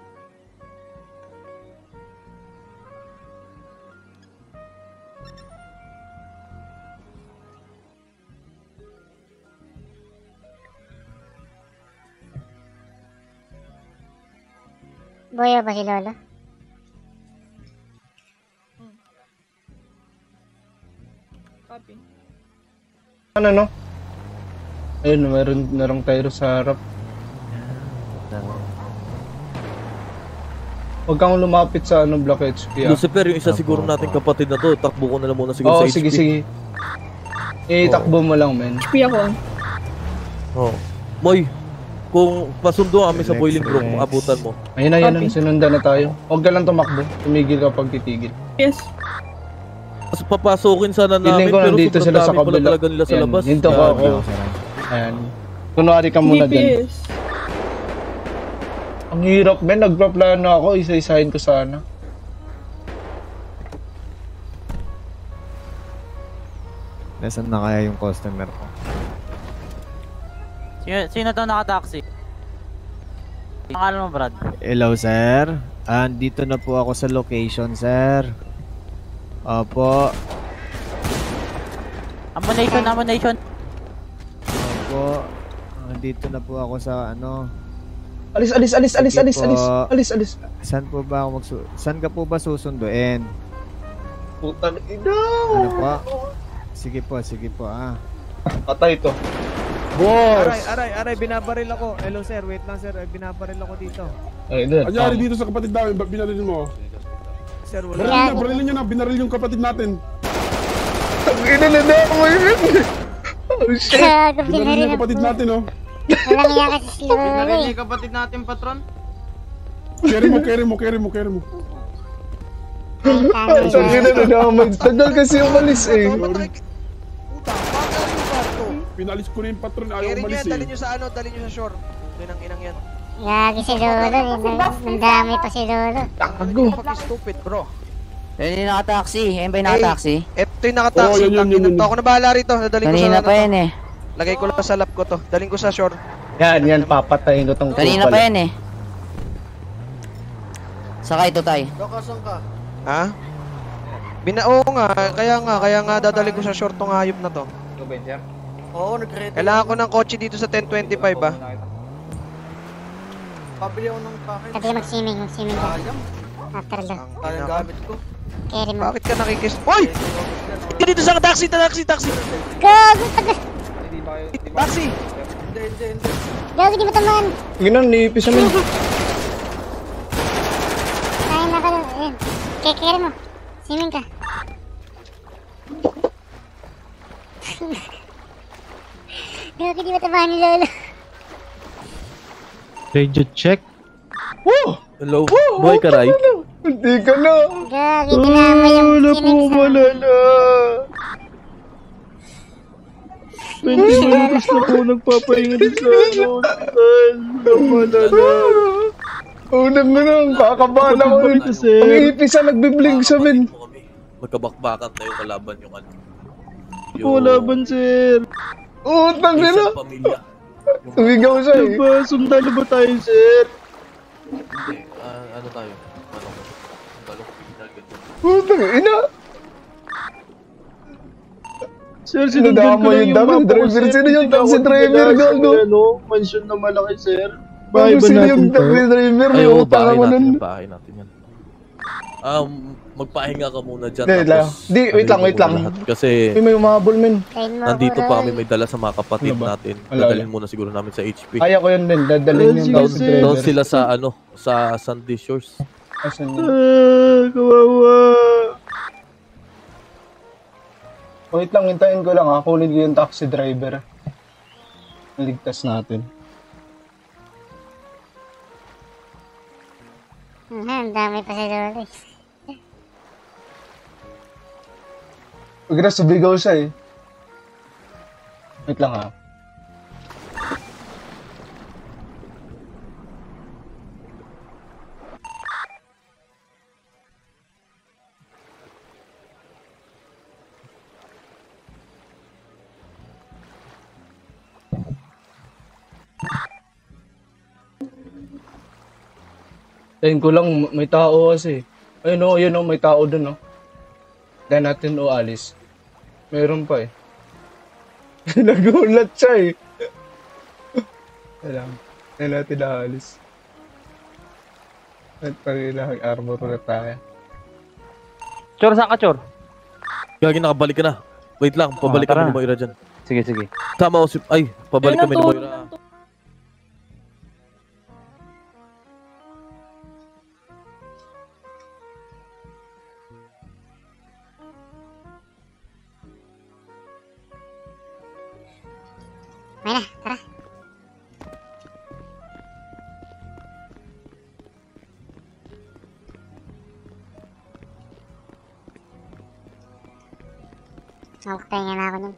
Boyo ba si Lolo? Copy. Ano no? Ayun, meron narong Tyro sa harap. Huwag kang lumapit sa ano, Black H P ah. Lucifer, yung isa siguro nating kapatid na to, takbo ko na lang muna siguro Oo, sa H P. sige, sige. Itakbo mo lang, men. H P ako. Oh. Moy, kung pasundo kami sa Boiling Brook, abutan mo. Ayun na, yun na, sinundan na tayo. Huwag ka lang tumakbo, tumigil ka pag titigil. Yes. Mas papasokin sana Feeling namin, ko pero nandito sobrang sila sa dami pala kabila. talaga nila sa Yan, labas. dito ko ako. Ayan. Kunwari ka muna G P dyan. S. Ang hirap, men. Nagpa-plano ako, isa-isahin ko sana. Nasaan na kaya yung customer ko? Sino, sino to naka-taxi? Pangalan mo, Brad? Hello, sir. Andito na po ako sa location, sir. Opo. Ammunition, ammunition. Opo. Andito na po ako sa ano. Alis, alis, alis, alis, Sige alis, po. alis, alis, alis. Saan po ba ako magsu... Saan ka po ba susunduin? Putang ina. Ano po? Sige po, sige po, ah. Patay to. Aray, aray, aray, binabaril ako. Hello, sir. Wait lang, sir. Binabaril ako dito. Ay, doon. Anyari dito sa kapatid namin, ba't binarilin mo? Sir, wala. Barilin niya, barilin niya na, binaril yung kapatid natin. Ang ina na na ako, men. Oh, shit. Gago, Binaril binaril yung kapatid natin, oh. Walang iya kasi si Lolo Binaril eh. niya yung kapatid natin, patron. Carry mo, carry mo, carry mo, carry mo. Ang ina na naman. Tagal kasi umalis eh. Pinalis ko na yung patron, ayaw Carry nyo umalis yan, dali eh. nyo sa ano, dali nyo sa shore. Inang inang yan. Gagi si Lolo eh. Nandami pa si Lolo. Tago. Fucking stupid, bro. Yan yung naka-taxi. Yan ba yung naka-taxi? Ito yung naka-taxi. Oo, yun, yun, yun, yun. Ako na bahala rito. Dali ko sa Kanina ano pa to. yan eh. Lagay ko lang sa lap ko to. Daling ko sa shore. Yan, yan. Papatayin ko tong Kanina kupal. pa yan eh. Sakay ito tayo. Lokasan ka. Ha? Bina Oo nga, kaya nga, kaya nga dadali ko sa shore tong hayop na to. Oo, nag-ready. Kailangan ko ng kotse dito sa ten twenty-five ah. Pabili ako ng package. Pati mag-swimming, mag-swimming ka. After lang. Kaya gamit ko. Carry mo. Bakit ka nakikis? Hoy! Dito sa taxi, taxi, taxi. Gago, tagal. Taxi. Hindi, hindi, hindi. Gago, di ba tamaan? Ganun, niipis naman. Kaya na ka lang. Ayan. Kaya carry mo. Swimming ka. Gago, di ba tamaan ni Lolo? Radio check. Woo! Hello, boy karay. Hindi ka na. Gagi, tinama yung Wala po swimming sa... malala. twenty minutes na po nagpapahinga din sa ano, hospital. Malala. Unang nga nang kakabahan ako rito, sir. Ang ipis na nagbiblink sa men. Magkabakbakan tayo kalaban yung ano. Walaban, sir. Utang Isang nila. pamilya. Sumigaw siya eh. Diba, sundalo ba tayo, sir? Hindi, ah, ano tayo? Ano ko? Balok, target. Utang ina. Sir, sinundan ko lang yung mapa ko, sir. Sino yung taxi driver, gago? Ano, mansion na malaki, sir. Bahay ba natin to? Sino yung taxi driver? May Ayaw, utang bahay ako natin nun. yan, bahay natin yan. Um, magpahinga ka muna dyan. Hindi, lang. Di, wait lang, wait lang. Kasi May may umahabol, men. nandito pa kami, may dala sa mga kapatid Ano ba? natin. Wala, Dadalhin muna siguro namin sa H P. Kaya ko yun din, dadalhin yung Down, taxi driver. down sila sa ano, sa Sandy Shores. Asan yun? Ah, kawawa. Wait lang, hintayin ko lang ha. Kunin ko yung taxi driver. Naligtas natin. Aha, ang dami pa si Lolo eh. Huwag na subigaw siya eh. Wait lang ha. Tayin ko lang, may tao kasi. Ayun o, ayun o, may tao dun o. Dahil natin o alis. Meron pa eh. Nagulat siya eh. Alam, dahil natin na alis. At pag-ilang armor na tayo. Chor, saan ka, Chor? Gagi, nakabalik ka na. Wait lang, pabalik Ah, tara kami ni na. Moira dyan. Sige, sige. Tama ko si... Ay, pabalik kami ni Moira. Okay na, tara. Nakapagpahinga na ako nun.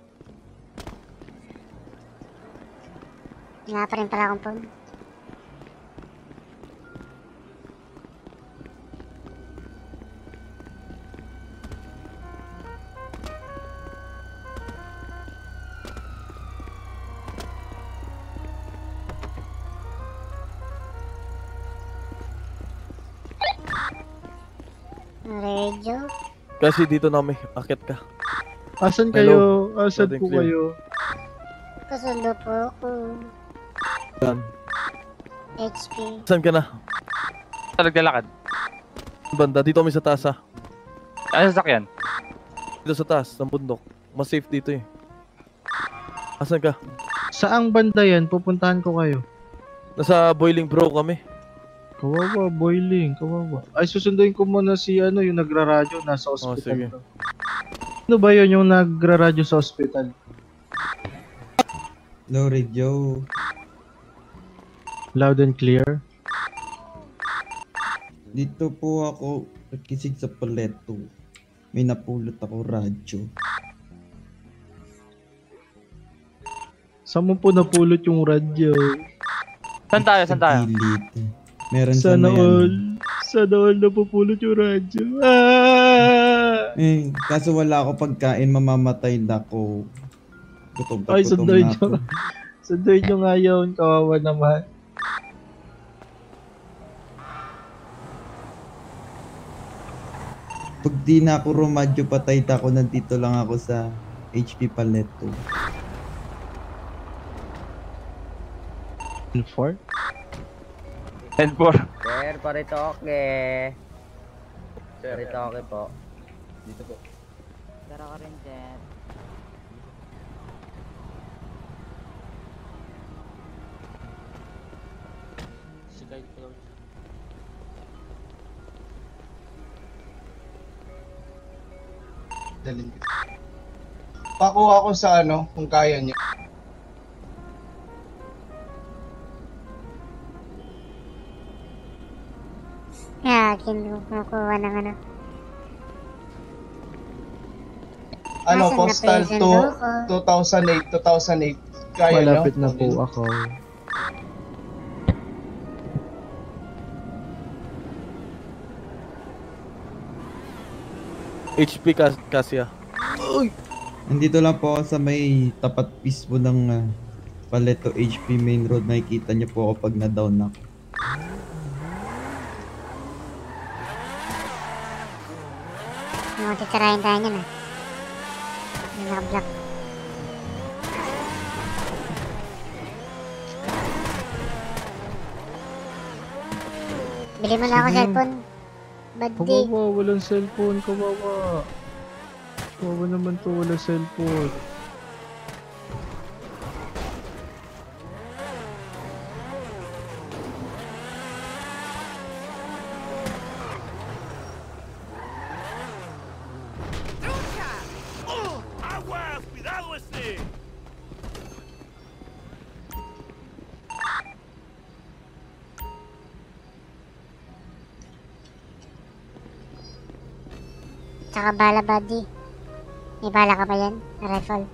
Wala pa rin pala akong phone. Radio? Kasi dito na may akit ka. Asan Hello. kayo? Asan Loud and po clear. kayo? Kasundo po ako. Saan? H P. Saan ka na? Saan naglalakad? Banda, dito kami sa taas ha. Ano sasakyan? Dito sa taas, ng bundok. Mas safe dito eh. Asan ka? Saang banda yan? Pupuntahan ko kayo. Nasa Boiling Bro kami. Kawawa, boiling, kawawa. Ay, susunduin ko muna si ano, yung nagraradyo, nasa Oh, ospital. sige. to. Ano ba yun yung nagraradyo sa ospital? Hello, radio. Loud and clear. Dito po ako nagkisig sa paleto. May napulot ako radyo. Saan mo po napulot yung radyo? Saan tayo? Saan tayo? Gilid. Meron sa Sana may all. ano. Sana all napupulot yung radyo. Ah! Eh, kaso wala ako pagkain, mamamatay na ako. Gutom na Ay, gutom sunduin na nyo. ako. Sunduin nyo nga yun, kawawa naman. Pag di na ako rumadyo, patay na ako. Nandito lang ako sa H P Paleto. four? ten four. Sir, paritoke. Paritoke po. Dito po. Tara ka rin, Jet. Si guide ko lang. Dalhin ko. Pakuha ko sa ano, kung kaya niya. Yeah, kinukuha ng ano. Ano, Nasaan na postal present to ako? two thousand eight, two thousand eight. Kaya nyo? Malapit na po ako. H P kas Cassia. Nandito lang po ako sa may tapat mismo ng ah, Paleto H P main road. Makikita niyo po ako pag na-down ako. Mga titirahin tayo niyan ah. Yung naka-block. Bili mo na ako Sige. cellphone. Bad day. Kawawa, walang cellphone, kawawa. Kawawa naman to, walang cellphone. ¡Aguas! ¡Cuidado este! Tsaka bala buddy. May bala ka ba yan? Na rifle.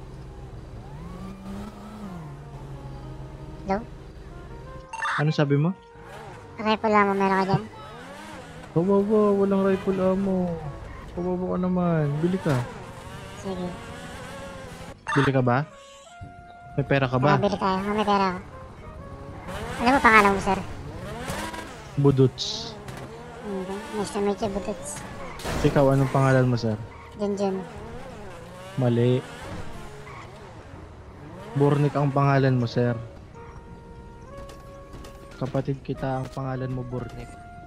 Hello? Ano sabi mo? Rifle lang mo meron ka dyan? Kawawa, walang rifle ammo. Kawawa ka naman, bili ka. Sige. Bili ka ba? May pera ka ba? Nakabili tayo. Ah, may pera ako. Alam mo pangalan mo, sir? Budots. Hindi. Nice to meet you, Budots. Ikaw, anong pangalan mo, sir? Junjun. Mali. Burnik ang pangalan mo, sir. Kapatid kita ang pangalan mo, Burnik.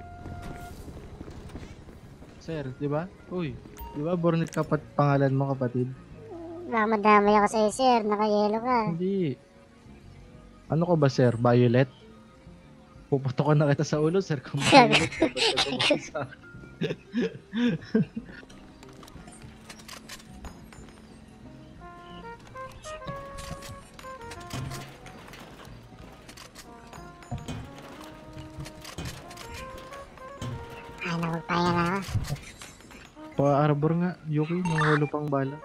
Sir, di ba? Uy, di ba Burnik kapat pangalan mo, kapatid? Baka madamay ako sa'yo, sir. Naka-yellow ka. Hindi. Ano ko ba, sir? Violet? Puputokan na kita sa ulo, sir. Kung violet ka, ba't ka dumaan sa akin? Ay, nagpapahinga na ako. Pa-arbor nga, Yuki, mga walo pang bala.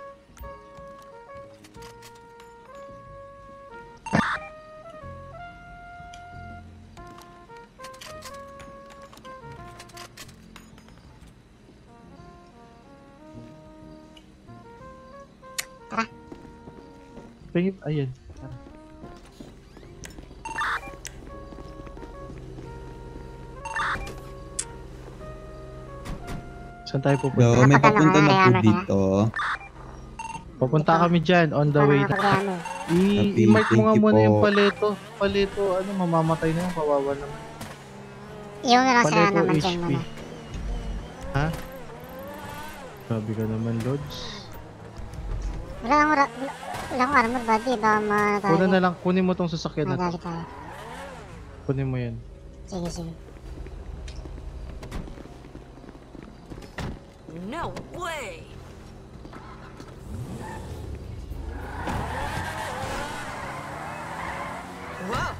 Tara. Pingit, ayan. Tara. Saan tayo pupunta? Do, may papunta na po dito. Papunta kami dyan, on the way na. I- I-mark mo nga Thank you muna po. yung paleto. Paleto, ano, mamamatay na yung kawawa naman. Yung na lang sa Paleto naman H dyan P. muna. Ha? Sabi ka naman, Lods. Wala akong, ra- wala, wala akong armor body, baka matali. Kunin na lang, kunin mo tong sasakyan na to. Madali tayo. Kunin mo yan. Sige, sige. No way! Wow!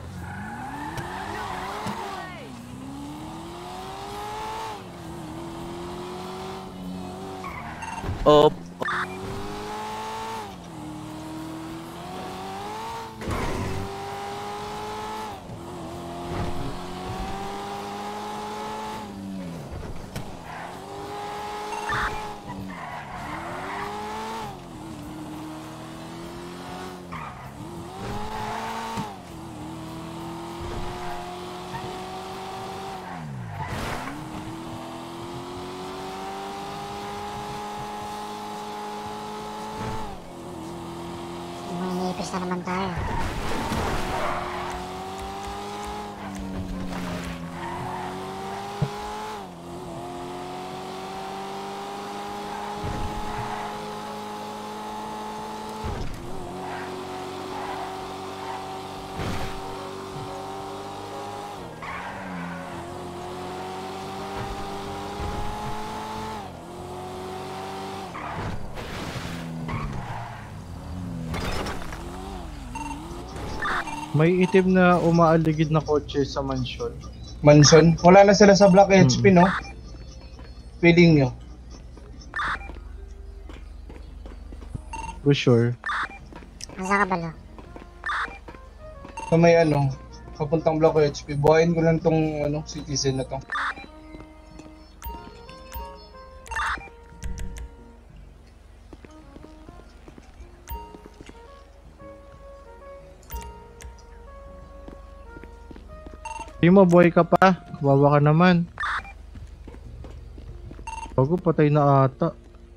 Oh, Manipis na naman tayo. May itim na umaaligid na kotse sa mansion. Manson, wala na sila sa Black H P, no? Feeling nyo. For sure. Asa ka ba, lo? Sa may ano, papuntang Black H P. Buhayin ko lang tong ano, citizen na to. Hindi mo, boy ka pa. Wawa ka naman. Bago, patay na ata.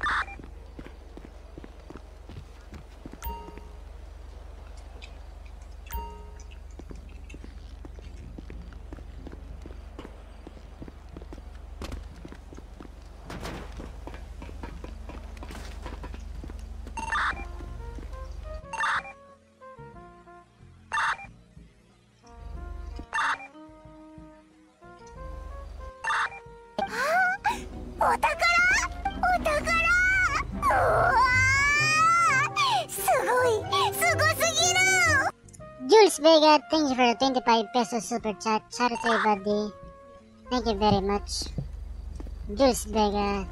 Jules Vega, thank you for the twenty-five pesos super chat. Charity buddy. Thank you very much. Jules Vega.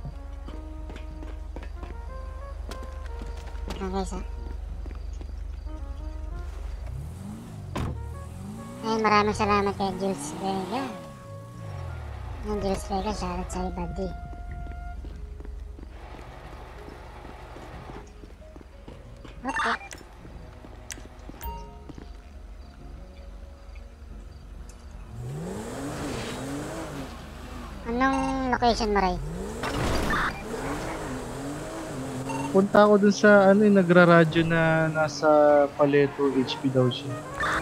Okay, guys, ha? Ayun, maraming salamat kay Jules Vega. Yung Jules Vega, shoutout sa'yo, buddy. Okay. Anong location mo, Ray? Punta ako dun sa ano yung nagraradyo na nasa Paleto H P daw siya.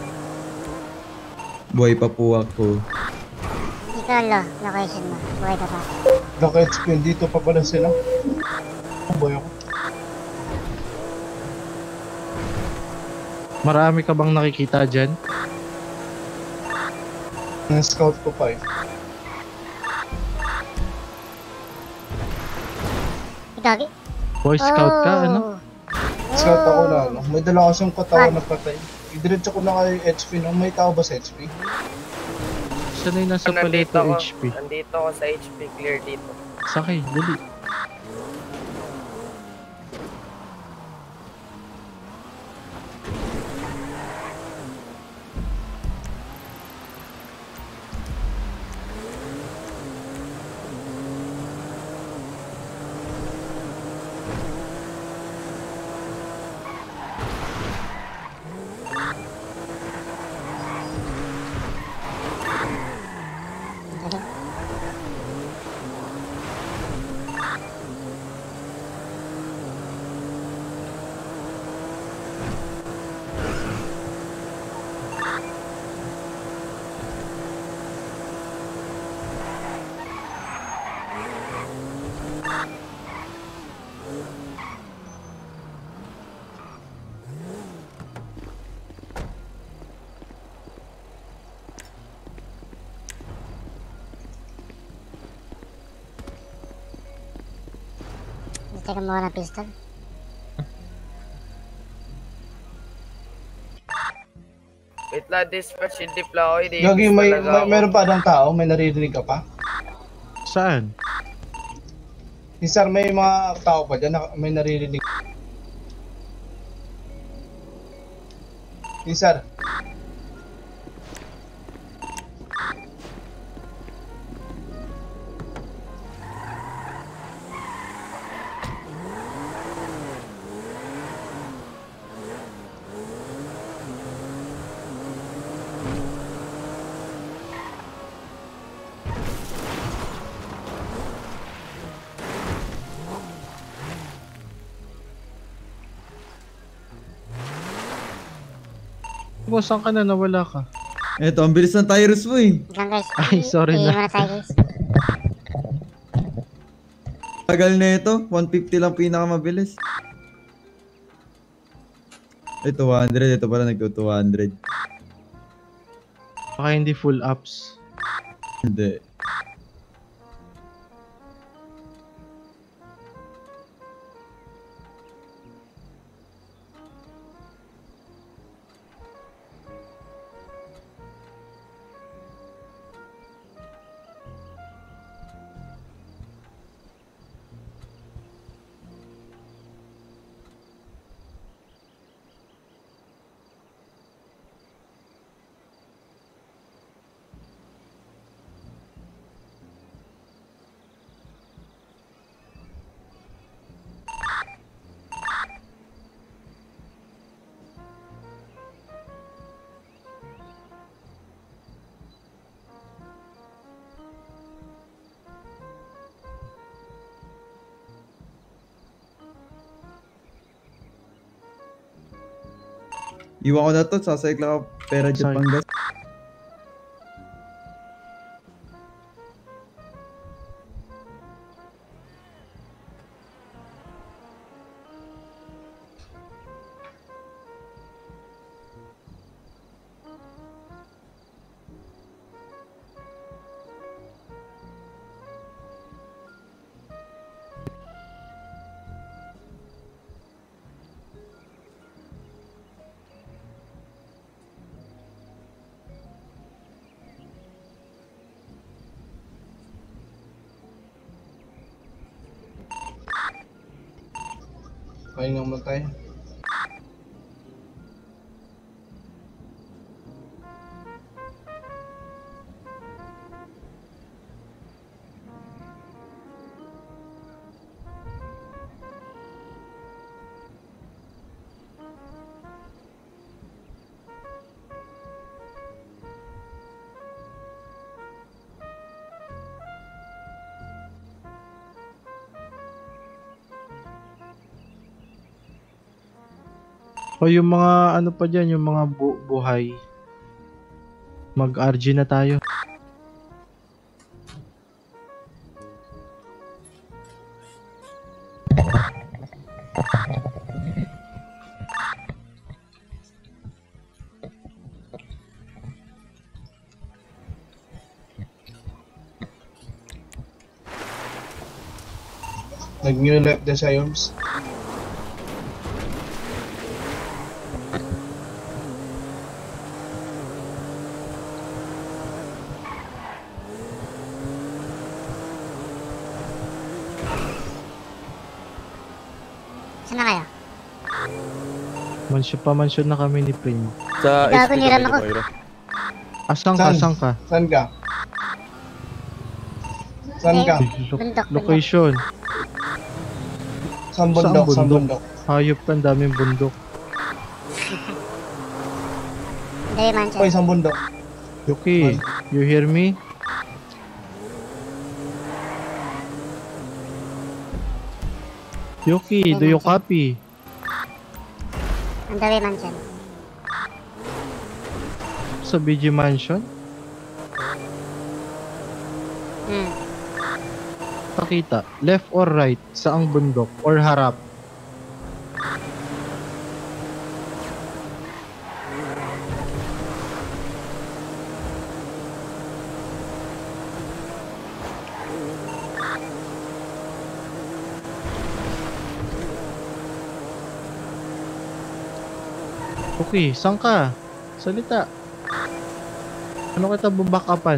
Buhay pa po ako. Ikaw, lo, location mo. Buhay ka pa. Black H P, dito pa pala sila. Boy ako. Marami ka bang nakikita dyan? Na-scout ko pa eh. Gagi. Boy Scout ka, Oh. ano? Scout ako na ano. May dala kasing katawan na patay. Idiretso ko na kay H P, no? May tao ba sa H P? Saan ay nasa Nandito Paleto ako. H P? Nandito ako sa H P. Clear dito. Sakay, dali. Teka mo ng pistol. Wait lang, dispatch, hindi pala ako. Hindi Gagi, may, talaga may ako. meron pa adang tao? May naririnig ka pa? Saan? Si sir, may mga tao pa dyan na may naririnig. Si sir. Boss, saan ka na? Nawala ka. Eto, ang bilis ng Tyrus mo eh. Lang guys. Ay, sorry i- na. i- tayo guys. Tagal na ito. one fifty lang pinakamabilis. Ay, two hundred. Ito pala nagto two hundred. Baka hindi full ups. Hindi. Iwan ko na to, sasayag lang ako pera dyan pang gas. Pahinga mo tayo. O yung mga ano pa dyan, yung mga bu buhay. Mag-R G na tayo. Nag-new left the Sioms. Saan na kayo? Mansyon pa mansyon na kami ni Primo. Sa Gago, H P niram kami ni ako. Moira. Asan ka? Asan ka? Saan ka? Saan ka? Lo- Bundok, location. Saan bundok? Saan bundok? Hayop ka, ang daming bundok. Hindi, mansion. Uy, saan bundok? Yuki, you hear me? Yuki, do you copy? On the way, mansion. Sa B G Mansion? Hmm. Pakita, left or right, saang bundok or harap? Okay, saan ka? Salita. Ano kita babackupan?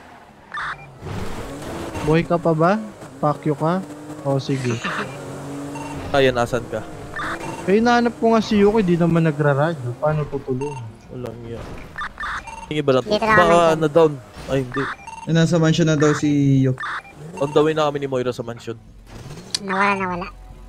Buhay ka pa ba? Pakyo ka? O sige. Ayan, asan ka? Eh, nahanap ko nga si Yuki, di naman nagraradyo. Paano tutulungan? Walang yan. Hingi ba lang? Dito lang Baka kami. na-down. Ay, hindi. Eh, nasa mansion na daw si Yuki. On the way na kami ni Moira sa mansion. Nawala, nawala.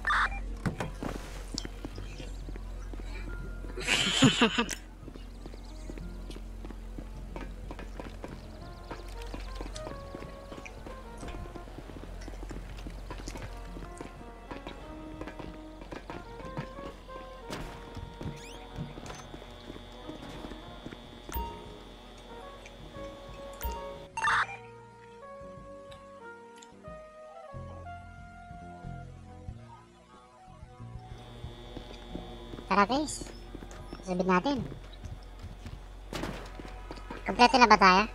Tara guys, sabihin natin. Kompleto na ba tayo?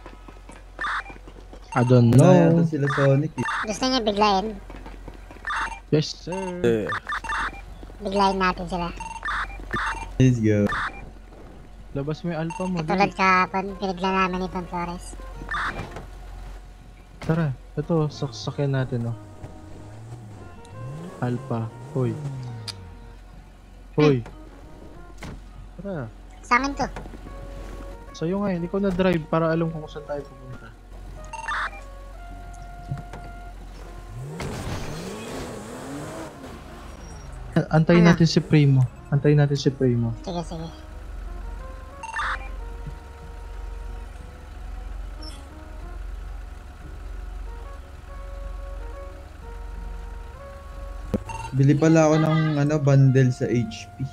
I don't Wala know. yata sila Sonic eh. Gusto niyo biglayin? Yes, sir. Eh, Biglayin natin sila. Let's go. Labas mo yung alpha mo. Katulad dali. kahapon, pinigla namin ni Pan Flores. Tara, ito, saksakin natin, oh. Alpha. Hoy. Hoy. Tara. Sa amin to. Sa'yo nga, hindi ko na-drive para alam ko kung saan tayo pupunta. Antayin Ano? natin si Primo. Antayin natin si Primo. Sige, sige. Bili pala ako ng ano, bundle sa H P.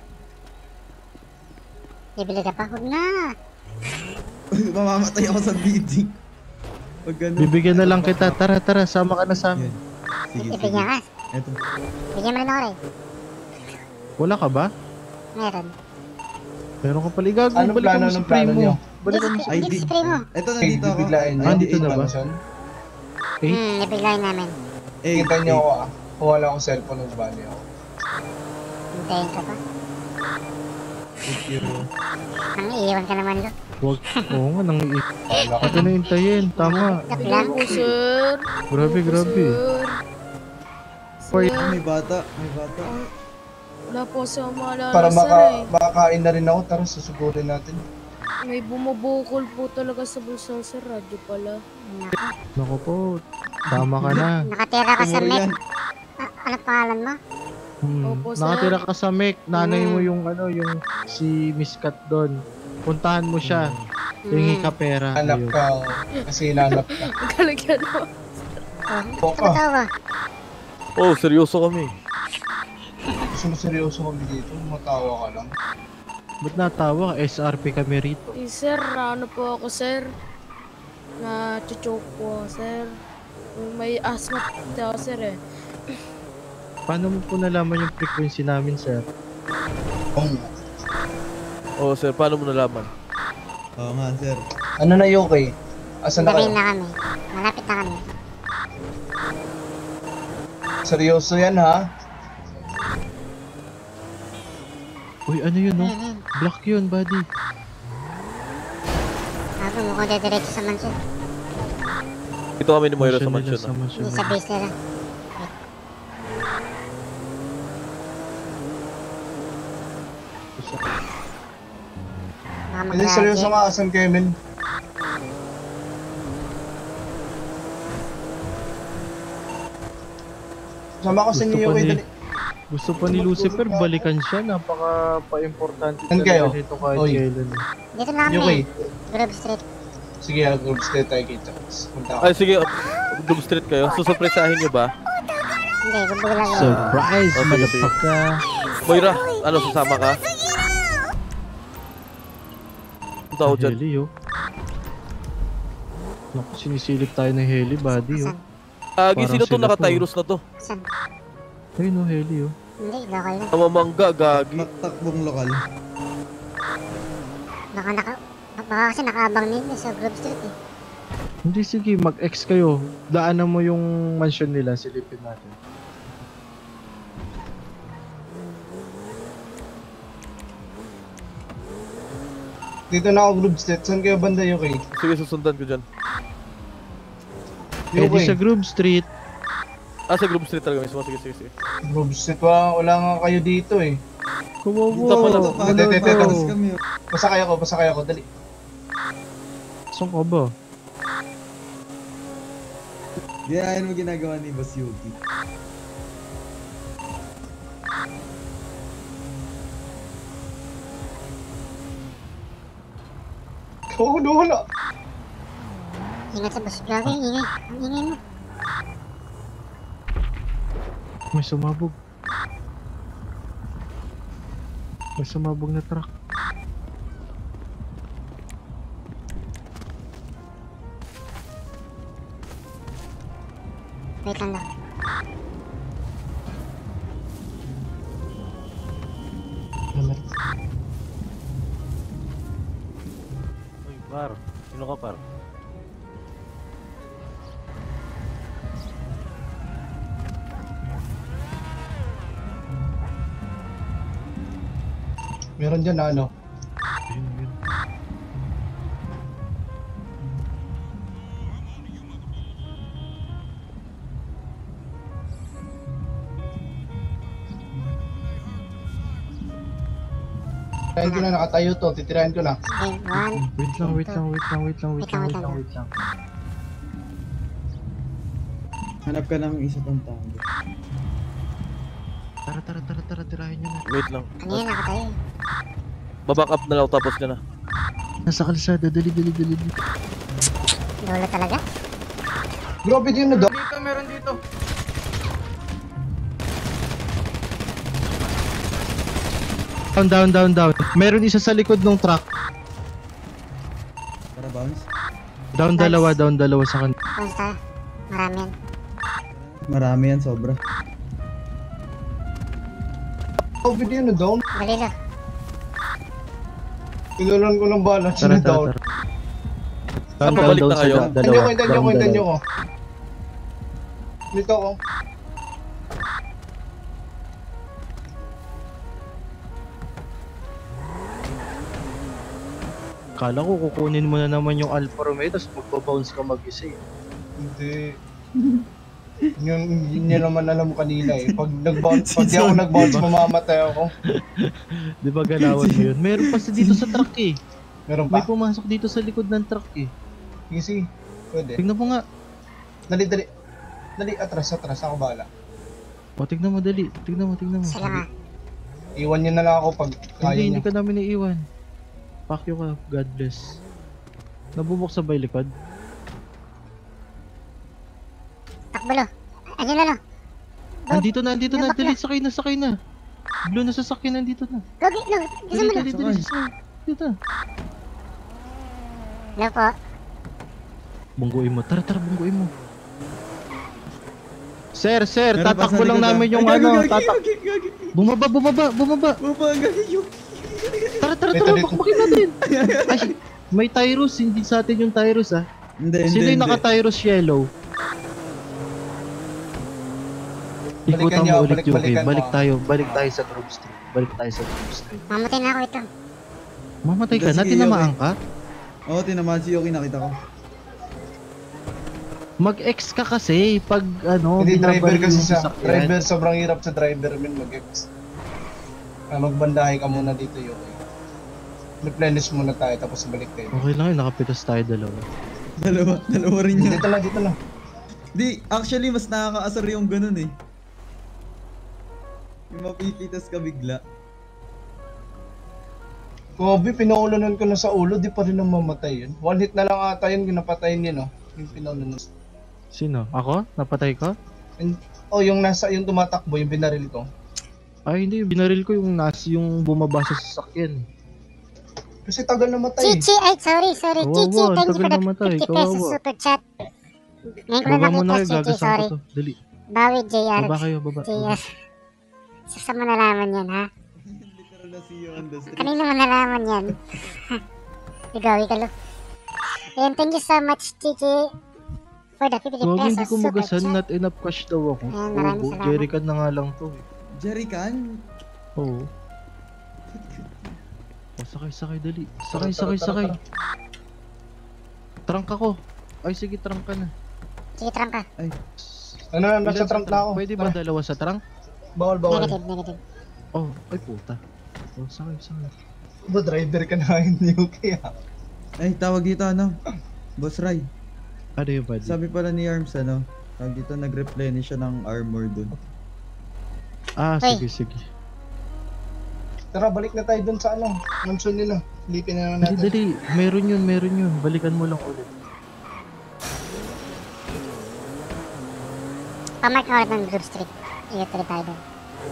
Bibili ka pa? Huwag na. Mamamatay ako sa bidding. Pag ano. Bibigyan na lang kita. Tara, tara. Sama ka na sa amin. Sige, sige. Ibigyan ka. Eto. Bigyan mo rin ako rin. Wala ka ba? Meron. Meron ka pala. Igago. Anong Balikan plano mo si ng plano Primo. niyo? Balikan mo si Ay, Hindi di. si Primo. Eto, nandito ako. Biglayin niyo. Ah, dito na ba? Mansion. Eight? Hmm, ibiglayin namin. Eh, Kita niyo ako ah. Kung wala akong cellphone, nagbali ako. Hintayin ka pa. Thank you. Nang iiwan ka naman doon. Wag. Oo nga, nang i- Ito na hintayin. Tama. Joke lang. sir. Grabe, grabe. Ay, may bata. May bata. Wala po sa maalala, Para sir maka, eh. makakain na rin ako, tara susugurin natin. May bumubukol po talaga sa bulsa, sir. Radyo pala. Naku po. Tama ka na. Nakatira ka sa Tumuro Mek. yan. Ah, ano pangalan mo? Hmm. Opo, sir. Nakatira ka sa Mek. Nanay mo Mm. yung ano, yung si Miss Kat doon. Puntahan mo siya. Hingi ka pera. Hanap Ayun. ka, oh. kasi hinanap ka. Galing yan po. Oh, Boka, tumatawa. oh, seryoso kami. gusto mo seryoso kami dito, matawa ka lang. Ba't natawa? S R P kami rito. Eh, sir, ano po ako, sir? Na chuchoke po, sir. May asthma daw, sir eh. Paano mo po nalaman yung frequency namin, sir? Oh, Oh, sir, paano mo nalaman? Oo nga, sir. ano na Yuki? Asan na Galing kayo? na kami. Malapit na kami. Seryoso yan ha? Uy, ano yun, no? Ayun, ayun. Black yun, buddy. Ako, mukhang dediretso sa mansion. Ito kami ni Moira sa Mansion nila, mansion. sa mansion Hindi sa nila. base nila. siya. Hindi, seryoso nga, asan kayo, men? Sama ko sa Gusto inyo, pa eh, ni, dali. gusto pa ni Lucifer, balikan siya. Napaka pa-importante Saan kayo? nito kahit Oy. kailan. Dito na U K. kami. Grove Street. Sige, ah, group stay tayo kita. Punta ako. Ay, sige. Doom Street kayo. Susurpresahin nyo ba? Hindi, gubog lang yun. Surprise, Oh, sige, sige. motherfucker. Moira, ano, sasama ka? Punta ako dyan. Heli, oh. Naku, sinisilip tayo ng heli, buddy, oh. Agi, Parang sino to sila naka-Tyrus na to? Saan? Ayun, oh, heli, oh. Hindi, local lang. Namamangga, gagi. Takbong lokal. Baka naka... Baka kasi nakaabang nila sa Grove Street eh. Hindi, sige, mag-ex kayo. Daanan mo yung mansion nila, silipin natin. Dito na ako group stay. Saan kayo banda, U K? Sige, susundan ko dyan. Eh, di sa Grove Street. Ah, sa Grove Street talaga mismo. Sige, sige, sige. Group stay pa, wala nga kayo dito eh. Kuwawa. Punta pala. Tete, tete, tete. Pasakay ako, pasakay ako, dali. Saan ka ba? Ganyan mo ginagawa ni Boss Yuki. Oo, no, wala. Ingat sa bus. Grabe, ingay. Ang ingay mo. May sumabog. May sumabog na truck. Wait lang daw. Uy, par. Sino ka, par? Meron dyan na ano. Ayun, ayun. Titirahin ko na, nakatayo to. Titirahin ko na. Okay, one. Wait lang, wait lang, wait lang, wait lang, wait lang, wait lang, wait lang. Hanap ka ng isa pang tao. Tara, tara, tara, tara, tirahin nyo na. Wait lang. Kanina nakatayo. Baback up na lang tapos nyo na. Nasa kalsada, dali, dali, dali, dali. Lolo talaga? Grabe din na daw. Dito, meron dito. Down, down, down, down. Meron isa sa likod ng truck. Para bounce? Down dalawa, down dalawa sa kanila. Bounce tayo. Marami yan. Marami yan, sobra. Grabe din na daw. Dali lang. Pinulan ko ng balance Tara, na tara, daw. tara. Saan pabalik na kayo? sa Tanyo ko, dalawa. tanyo ko, Down tanyo dalawa. ko. Dito ako. Kala ko kukunin mo na naman yung Alfa Romeo tapos magbabounce ka mag-isa eh. Hindi. Yun, yun yun naman alam mo kanina eh. Pag nag-bounce, pag di ako nag-bounce, mamamatay ako. Di ba galawan mo yun? Meron pa sa dito sa truck eh. Meron pa? May pumasok dito sa likod ng truck eh. Easy. Pwede. Tignan mo nga. Dali, dali. Dali, atras, atras. Ako bahala. O tignan mo dali. Tignan mo, tignan mo. Sila nga. Iwan niyo na lang ako pag kaya Hindi, niyo. hindi ka namin iiwan. Fuck you ka. God bless. Nabubuksan ba yung likod? Takbo lo. Ayun na lo. Andito na, andito na. Nabak Dali, sakay na, sakay na. Blue na sasakyan, nandito na. Gogi, lo. Gusto Dali, mo lo. dali, dali. Sakay. Dito na. Lo po. Bungguin mo. Tara, tara, bungguin mo. Sir, sir, Meron pa sa tatakbo lang likod, namin ah. yung Ay, ano, gagi, tatak... gagi, gagi. Bumaba, bumaba, bumaba. Bumaba, gagi, yung... Tara, tara, Dito, tara, dito. bakbakin natin. Ay, may Tyrus, hindi sa atin yung Tyrus ah. Hindi, hindi, Sino yung hindi. naka-Tyrus yellow? Balikan Ikutan niyo, mo ulit balik- yung balikan mo. Balik tayo, balik tayo sa Grove Street. Balik tayo sa Grove Street. Mamatay na ako ito. Mamatay ka Sige, na, tinamaan okay. ka? Oo, tinamaan si Yoki, nakita ko. Mag-ex ka kasi pag ano, Hindi driver binabaril kasi yung siya. sasakyan. Driver, sobrang hirap sa driver min mag-ex. Ah, magbandahe ka muna dito, Yuki. Replenish muna tayo, tapos balik tayo. Okay lang yun, nakapitas tayo dalawa. Dalawa, dalawa rin yun. Dito lang, dito lang. Di, actually, mas nakakaasar yung ganun eh. Yung mapipitas ka bigla. Kobe, pinaulanan ko na sa ulo, di pa rin ang mamatay yun. One hit na lang ata yun, ginapatayin yun, no? Yung pinaulanan. Sino? Ako? Napatay ka? And, oh, yung nasa, yung tumatakbo, yung binaril ko. Ay, hindi. Binaril ko yung nas, yung bumaba sa sasakyan. Kasi tagal na matay. Chichi, ay sorry, sorry. Kawawa, Chichi, thank you tagal for the namatay, fifty pesos kawawa. super chat. Ngayon ko na Baba mo na nakita, kayo, Chichi, gagasan sorry. ko to. Dali. Bawi, J R. Baba kayo, baba. J R. Saan mo nalaman yan, ha? Literal na see you on the street. Kanino mo nalaman yan? Ligawi ka, lo. Ayan, thank you so much, Chichi. For the fifty Gago, hindi pesos ko super magasan, chat. not enough cash daw ako. Ayan, maraming Oo, salamat. jerrycan na nga lang to eh. Jerrycan? Oo. Oh, sakay, sakay, dali. Sakay, sakay, sakay. Trunk ako. Ay, sige, trunk ka na. Sige, trunk ka. Ay. Ano na, nasa Ilan trunk sa na ako. Pwede ba dalawa sa trunk? Bawal, bawal. Negative, negative. Oh, ay puta. Oh, sakay, sakay. Ba, driver ka na ngayon, Yuki, ha? Ay, tawag dito ano? Boss Rai. Ano yung buddy? Sabi pala ni Arms ano? Tawag dito, nag-replenish siya ng armor dun. Ah, Hoy. sige, sige. Tara, balik na tayo dun sa ano, mansion nila. Lipin na lang Dali, natin. dali. Meron yun, meron yun. Balikan mo lang ulit. Pamark na ulit ng Grove Street. Igat ulit tayo dun.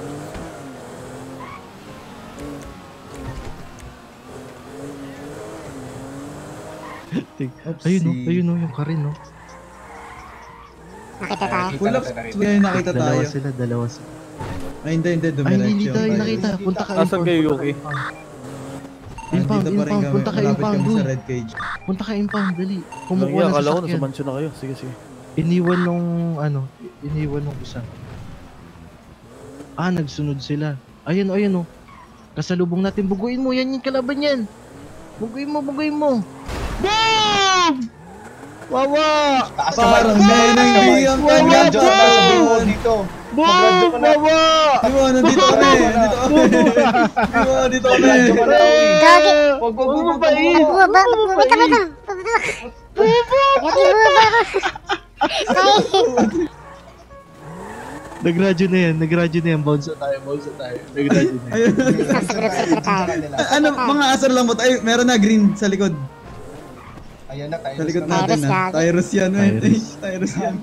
Ayun oh, ayun oh, yung Karin oh. Nakita tayo. Pull up, ngayon nakita tayo. Dalawa sila, dalawa sila. Ay, hindi, hindi, Ay, dumiretso hindi tayo tayo. nakita. Punta ka Asan impound. kayo, Yuki? Impound, Nandito pa rin impound. kami, Punta ka malapit impound, kami sa uy. red cage. Punta ka impound, dali. Kumukuha Kumukuha na akala ko sa nasa sakyan. mansion na kayo. Sige, sige. Iniwan nung, ano, iniwan nung isa. Ah, nagsunod sila. Ayan o, ayan o. Kasalubong natin. Buguin mo, yan yung kalaban yan. Buguin mo, buguin mo. Boom! Wawa! Taas kamay, taas kamay, taas kamay. Magradyo ka na, sabihin mo dito. Magradyo ka na. Wawa! Iwa, nandito kami! Nandito kami! Iwa, nandito kami! Magradyo ka na, uy. Gagi! Wag, wag, wag, wag, Magbuba, magbuba! Wait lang, wait lang! Buba! Gagi, buba ako! Ay! Nag-radyo na yan, nag-radyo na yan. Bounce na tayo, bounce na tayo. Nag-radyo na yan. Ano, mga asar lang mo. Ay, meron na green sa likod. Ayan na, tayo. Sa likod na. natin na. Tyrus yan, man. Tyrus. Tyrus yan.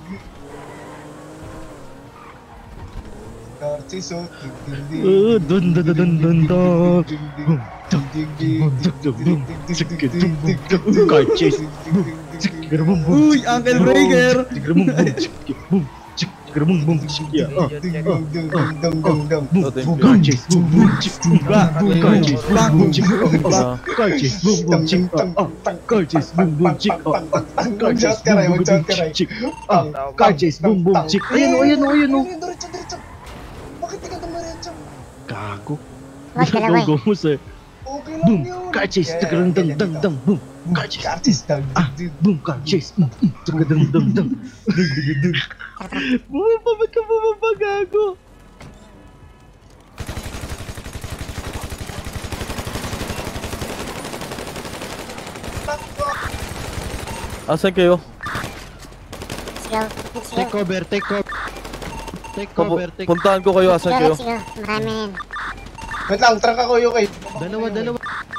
Cartiso. Oo, dun dun dun dun dun dun. Boom, dum, dum, dum, dum, dum, sige, dum, dum, dum, car chase. Boom, sige, boom, boom. Uy, Uncle Breaker! Sige, boom, boom, sige, boom, sige, boom, boom, sige, ah, Dum, dum, dum, dum, dum. boom, car chase, boom, boom, sige, boom, boom, car chase, boom, boom, sige, ah, car chase, boom, boom, sige, ah, ah, car chase, boom, boom, sige, ah, ah, car chase, boom, boom, sige, ah, car chase, boom, boom, sige. Ayan o, ayan o, ayan o. Diretso, diretso. Bakit di ka dumiretso? Gago. Wag, dalawa eh. Gago mo sir. Okay lang Boom, yun. car chase, tagadang dang dang dang, boom, car chase, Cartis, dang, ah, boom, car chase, mm, mm, tagadang dang dang, dang dang dang. Bumaba, ba't ka bumaba, gago? Asan kayo? Let's go, let's go. Take cover, take cover. Take Papu- cover, take puntahan ko kayo, asan Let's go, kayo? let's go. Marami yan. Wait lang, truck ako, Yuki. Dalawa, dalawa.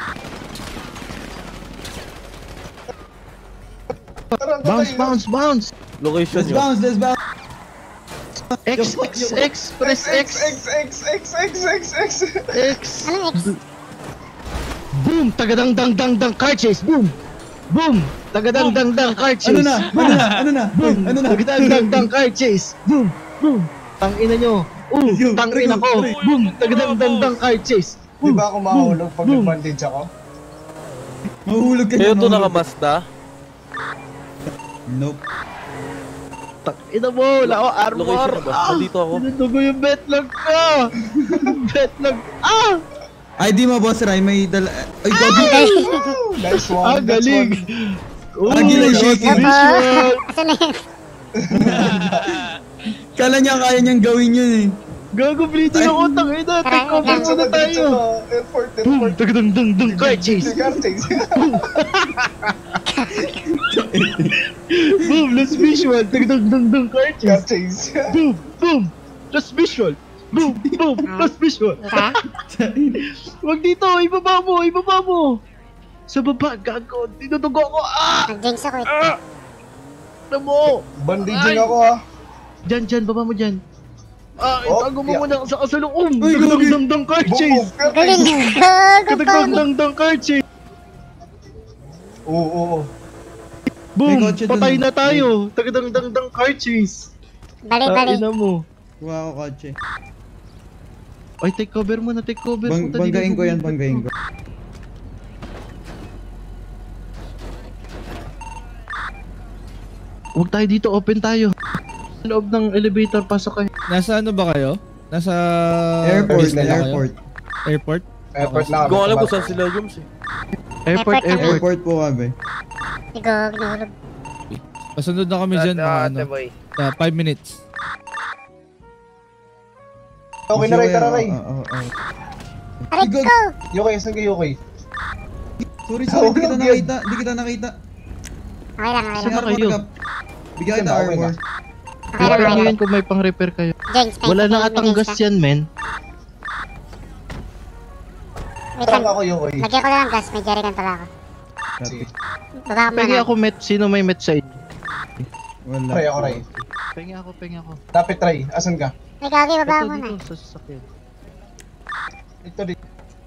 Bounce, bounce, bounce. Location Let's nyo. bounce, let's bounce! X, X, X, press X. X, X, X, X, X, X. X. Anong X? Boom, tagadang dang dang dang, car chase, boom. Boom, tagadang dang dang, car chase. Ano na? Ano na? Ano na? Boom, Ano na? tagadang dang dang, car chase. Boom, boom. Tang ina nyo. Uh, tang ina ko. Boom, tagadang dang dang, car chase. Di ba ako mahulog pag nag-bandage ako? Mahulog ka Kayo niya, to mahulog. naka-Mazda? Nope. Tang ina mo, wala ako armor. Location na ba? Nandito ako. Sinudugo yung betlog ko. Betlog. Ah! I D mo, Boss Rai, may dala... Ay, gabi! Nice one. Ah, that's galing. one. Lagi lang shaking. Asan na yan? Kala niya kaya niyang gawin yun eh. Gago, bleeding ang utang. Eh na, take cover muna tayo. Airport, Boom! airport. Tagadang dang dang car chase! Car chase. Boom! Last visual! Tagadang dang dang car chase! Car chase. Boom! Boom! Last visual! Boom! Boom! Last visual! Wag dito! Ibaba mo! Ibaba mo! Sa baba! Gago! Tinutugo ako! Ah! Nag-jinx ako eh. Ah! Ano mo? Bandaging ako ha. Dyan, dyan! Baba mo dyan! Ah, Oh, itago mo yeah. muna sa kasaloob! Tagadang dang dang car chase! Galing. Gago pa. Tagadang dang dang car chase! Oo, oo. Boom! May kotse dun. Patay na tayo! Tagadang dang dang car chase! Bali, bali. Ina mo. Kuha ako kotse. Ay, take cover mo na, take cover Bang, mo. banggain ko yan, banggain ko. Huwag tayo dito, open tayo. Sa loob ng elevator, pasok kayo. Nasa ano ba kayo? Nasa... Airport, base na lang kayo? airport. Airport? Airport na Kung alam ko saan sila Joms eh. Airport, airport. Airport po kami. Igog, nahulog. Pasunod na kami dyan, mga ano. Uh, five minutes. Okay na, Ray, tara, Ray. Oo, oo, oo. Aray ko! Yokoy, saan kayo, Yokoy? Sorry, sorry, di kita nakita, di kita nakita. Okay lang, okay Si lang. Armor kayo? ka. Bigyan kita armor. Okay lang, Repair okay nyo lang. yan kung may pang-repair kayo. Jinx, thank Wala you, na thank you, atang Jinx, gas ha. yan, men. Wait Tara lang. ako, Yokoy. Lagyan ko lang ng gas, may jerrycan pala ako. Sige. Baba ko Pengi muna. ako, met. Sino may met sa inyo? Wala. Ray, ako, Ray. Pengi ako, pengi ako. Lapit, Ray. Asan ka? May gagi, baba Ito ko muna. dito, sa sasakyan. Ito dito.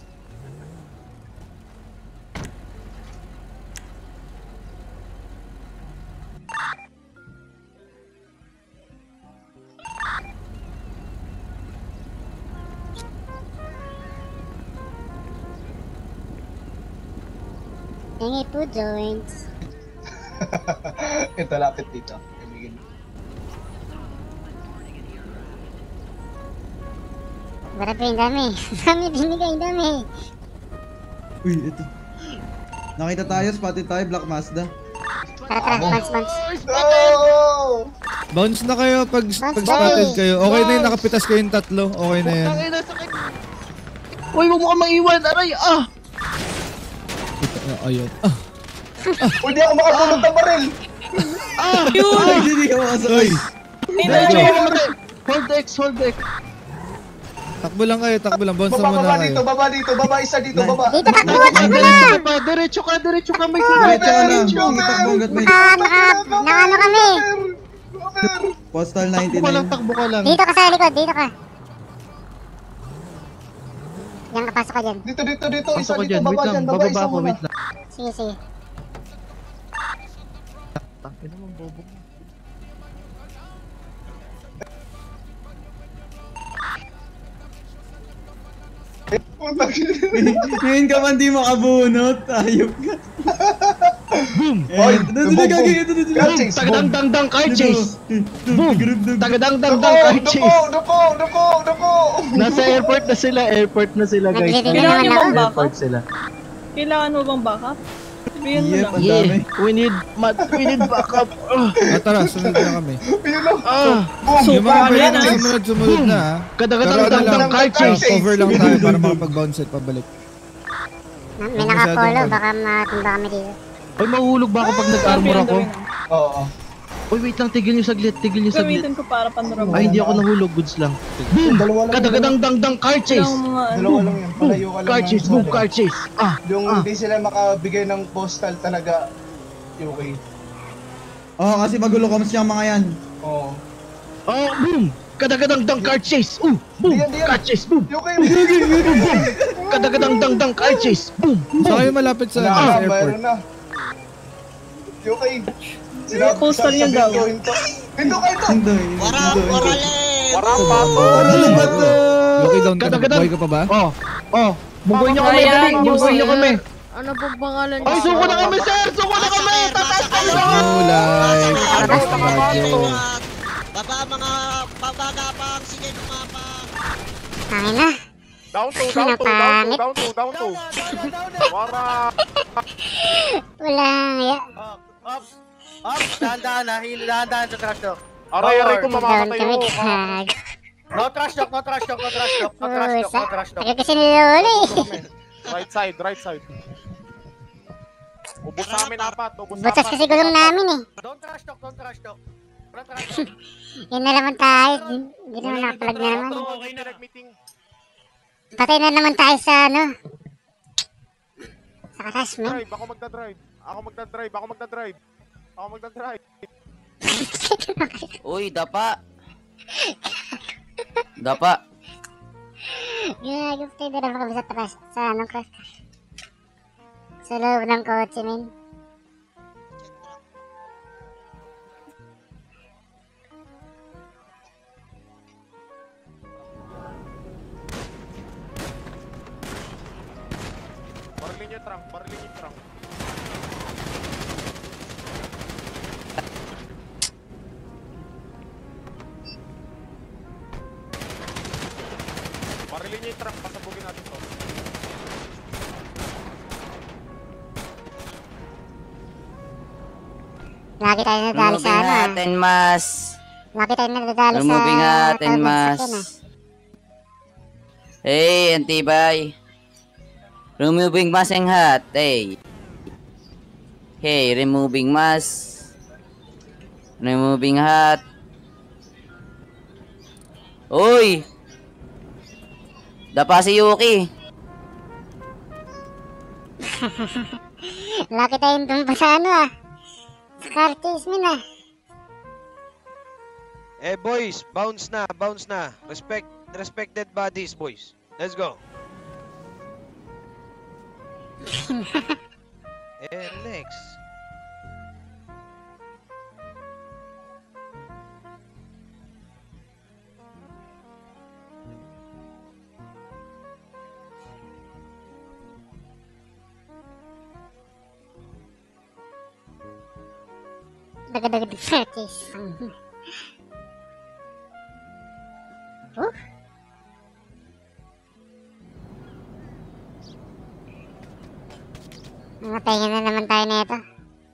Hingi po joints. Ito, lapit dito. Ibigin. Marami yung dami. Dami binigay, dami. Uy, ito. Nakita tayo, spotted tayo, Black Mazda. Tara, tara, bounce, bounce. No! Bounce na kayo pag, pag Bounce, spotted bounce. kayo. Okay na yun, nakapitas kayong tatlo. Okay na yan. Tangina, sakit. Uy, huwag mo ka maiwan, aray, ah! Ito, oh, ayun. Ah, Hindi ako makatulog ng baril! Ah! Ay, hindi ka makasakay. Hold X, hold X. takbo lang kayo, takbo lang. Bounce na Baba, muna baba kayo. dito, baba dito, baba isa dito, baba. Dito, takbo, takbo na! Diretso ka pa, diretso ka, diretso ka, may Diretso ka lang. Diretso, Sige, takbo hanggat may Naka, naka, naka ano kami? postal Takbo ka lang, ninety-nine. takbo ka lang. Dito ka sa likod, dito ka. Yan ka, pasok ka dyan. Dito, dito, dito, isa Pasok ka dito, dyan, wait baba lang, dyan, baba bababa isa ako, muna. wait lang. Sige, sige. Tangina mo, bobo. Ngayon ka man di makabunot. Ayop ka. Boom! Oy, Ito na gagawin. Ito na Car chase, Tagadang dang dang car chase! Boom! Tagadang dang Duko, dang car duko, chase! duko, duko, duko! Nasa airport na sila, airport na sila guys. Naglilin Nasa naman ako. airport sila. Kailangan mo bang backup? Sabihin mo Yep, lang. ang dami. Yeah, we need, mat, we need backup. Ah, Ah, tara, sunod na kami. Yun lang. ah, Yung mga Super, pwede yan, na ah. sumunod, sumunod na ha. Kadagadang Pero ano dang dang lang, car ah, chase! cover lang tayo para makapag-bounce at pabalik. Na- May naka-follow, baka matumba kami dito. Ay, mahulog ba ako pag nag-armor ako? Oo. Uy, wait lang, tigil nyo saglit, tigil nyo saglit. Gamitin ko para panorama. Ay, hindi ako nahulog, goods lang. Boom! Dalawa lang. Kadagadang dang dang car chase! Kailangan mga ano. Dalawa lang yan. Palayo ka lang. Car ng chase, boom, solid. car chase! Ah! Yung ah. hindi sila makabigay ng postal talaga. Okay. Oo, kasi magulo ko mas yung mga yan. Oo. Oh, boom! Kadagadang dang car chase! Uh! Boom! Diyan, diyan. Car chase! Boom! Okay. Boom! Boom! Kadagadang dang dang car chase! Boom! Saan kayo malapit sa, Wala sa na, airport? mayroon na. Okay. Sinabi Postal sasabihin yan daw. ko, Hinto, hinto ka, hinto! Hindi. Warang, warale! Warang papo! Ano ba to? Lucky down ka na. Kadagadang- Buhay ka pa ba? Oh! Oh! Bunggoy nyo kami! Ayan, Dali! Bunggoy nyo kami! Ano pong pangalan niyo? Ay, suko na kami, sir! Suko na kami! Tataas kami! Mulay. Radyo. Baba mga pabagapang, sige lumapang. Tangin na. Down to, Ano down to, down to, pangit? down to, down to. Warang. Wala ya. Ops! Ops! Dahan-dahan ha, hil- dahan-dahan sa trash talk. Aray, aray ko, Down mamamatay kami, ako. gag. No trash talk, no trash talk, no trash talk, no trash talk, no trash talk. Tagal kasi niluli. Right side, right side. Ubus namin apat, ubus apat. Butas kasi gulong namin eh. Don't trash talk, don't trash talk. Don't trash talk. Yun na naman tayo. Hindi naman nakapalag na naman. Patay na naman tayo sa ano. Sa crash, man. Drive, ako magdadrive. Ako magdadrive, ako magdadrive. Ako magdadrive. Uy, dapa. Dapa. Gago, tayo na naman kami sa trash. Sa anong crash. Sa loob ng kotse, man. Barilin yung trunk, barilin yung trunk. Barilin niyo yung trunk, pasabugin natin to. Lagi tayo nadali sa ano ah. Ten mas. Lagi tayo nadali sa... Removing ha, ten mas. Hey, antibay. Removing mas ang hat, hey. Hey, removing mas. Removing hat. Uy! Dapa si Yuki. Laki tayong tumba sa ano ah. Sa cartes min ah. Eh boys, bounce na, bounce na. Respect, respect dead bodies, boys. Let's go. Eh, next. Daga-daga di cartes. Oh? Matayin na naman tayo na ito.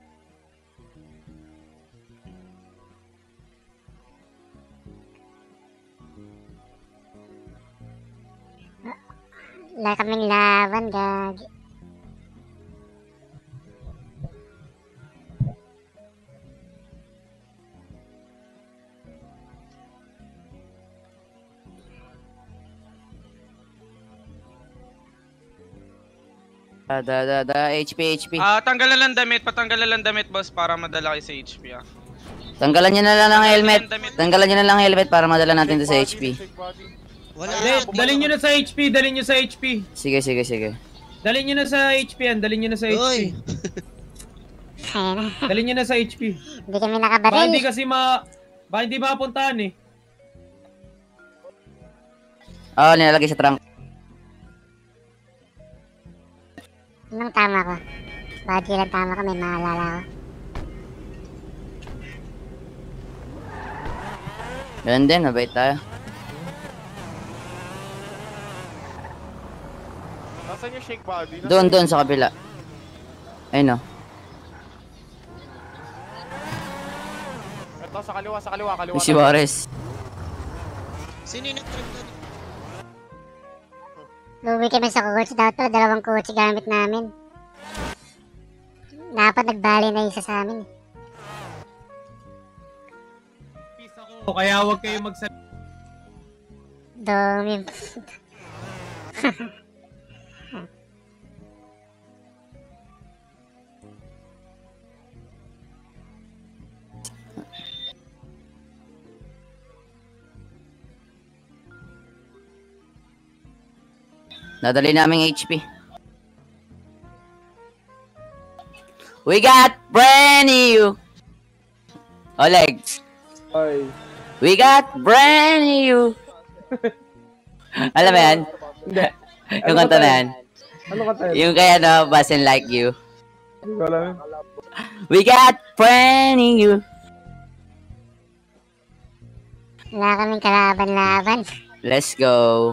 Wala kaming laban, gagi. Da da da da, H P, H P. Ah, tanggalan lang damit, patanggalan lang damit boss para madala kayo sa H P ah. Tanggalan niyo na lang ang helmet. Tanggalan niyo na lang ang helmet para madala natin to sa H P. Wala. Dalhin niyo na sa H P, dalhin niyo sa H P. Sige, sige, sige. Dalhin niyo na sa H P yan, dalhin niyo na sa H P. Oy. Dalhin niyo na sa H P. Hindi kami nakabaril. Baka hindi kasi ma... Baka hindi mapuntahan eh. Oo, oh, nilalagay sa trunk. Anong tama ko? Body lang tama ko, may maalala ko. Ganun din, mabait tayo. Nasaan yung shake body? Doon, doon sa kabila. Ayun o. Ito, sa kaliwa, sa kaliwa, kaliwa. Si Juarez. Sino yung nag-trip doon? Luwi kami sa coach dapat, dalawang coach gamit namin. Dapat nagbali na isa sa amin. O kaya huwag kayo magsal... Dumi. Nadali naming H P. We got brand new. Oleg. Ay. We got brand new. Alam mo yan? Hindi. Yung kanta na yan. Ano kanta yan? Yung kaya na, Basin Like You. Hindi ko alam. We got brand new. Wala kaming kalaban-laban. Let's go.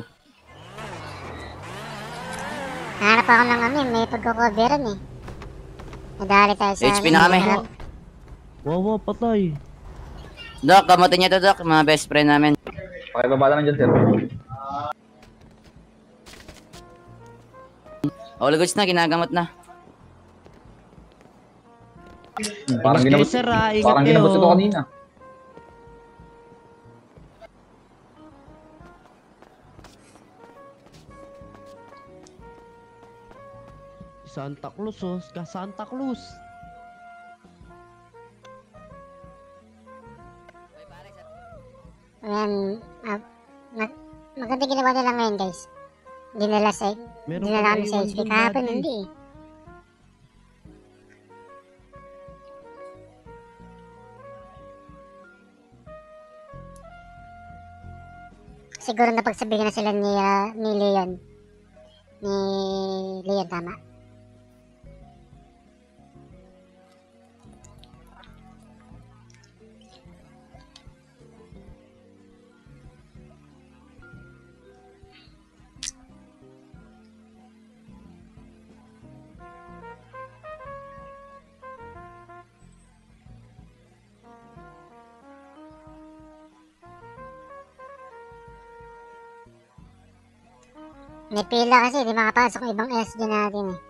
Hanap ako ng amin, may pagkukoveran eh. Nadali tayo sa... H P na kami. Wawa, patay. Doc, kamutin niyo to, Doc. Mga best friend namin. Pakibaba lang dyan, sir. All goods na, ginagamot na. Parang Ingat kayo, ginabot, sir, ah. Ingat parang kayo. ginabot ito kanina. Santa Cruz, oh. Ka Santa Cruz. Ayan, ah, mag maganda ginawa nila ngayon, guys. Dinala sa, Meron dinala pa kami sa naiwan H P. dun, Kahapon buddy. hindi eh. Siguro napagsabihan na sila ni, ah, ni Leon. Ni Leon, tama. May pila kasi, di makapasok ang ibang S G natin eh.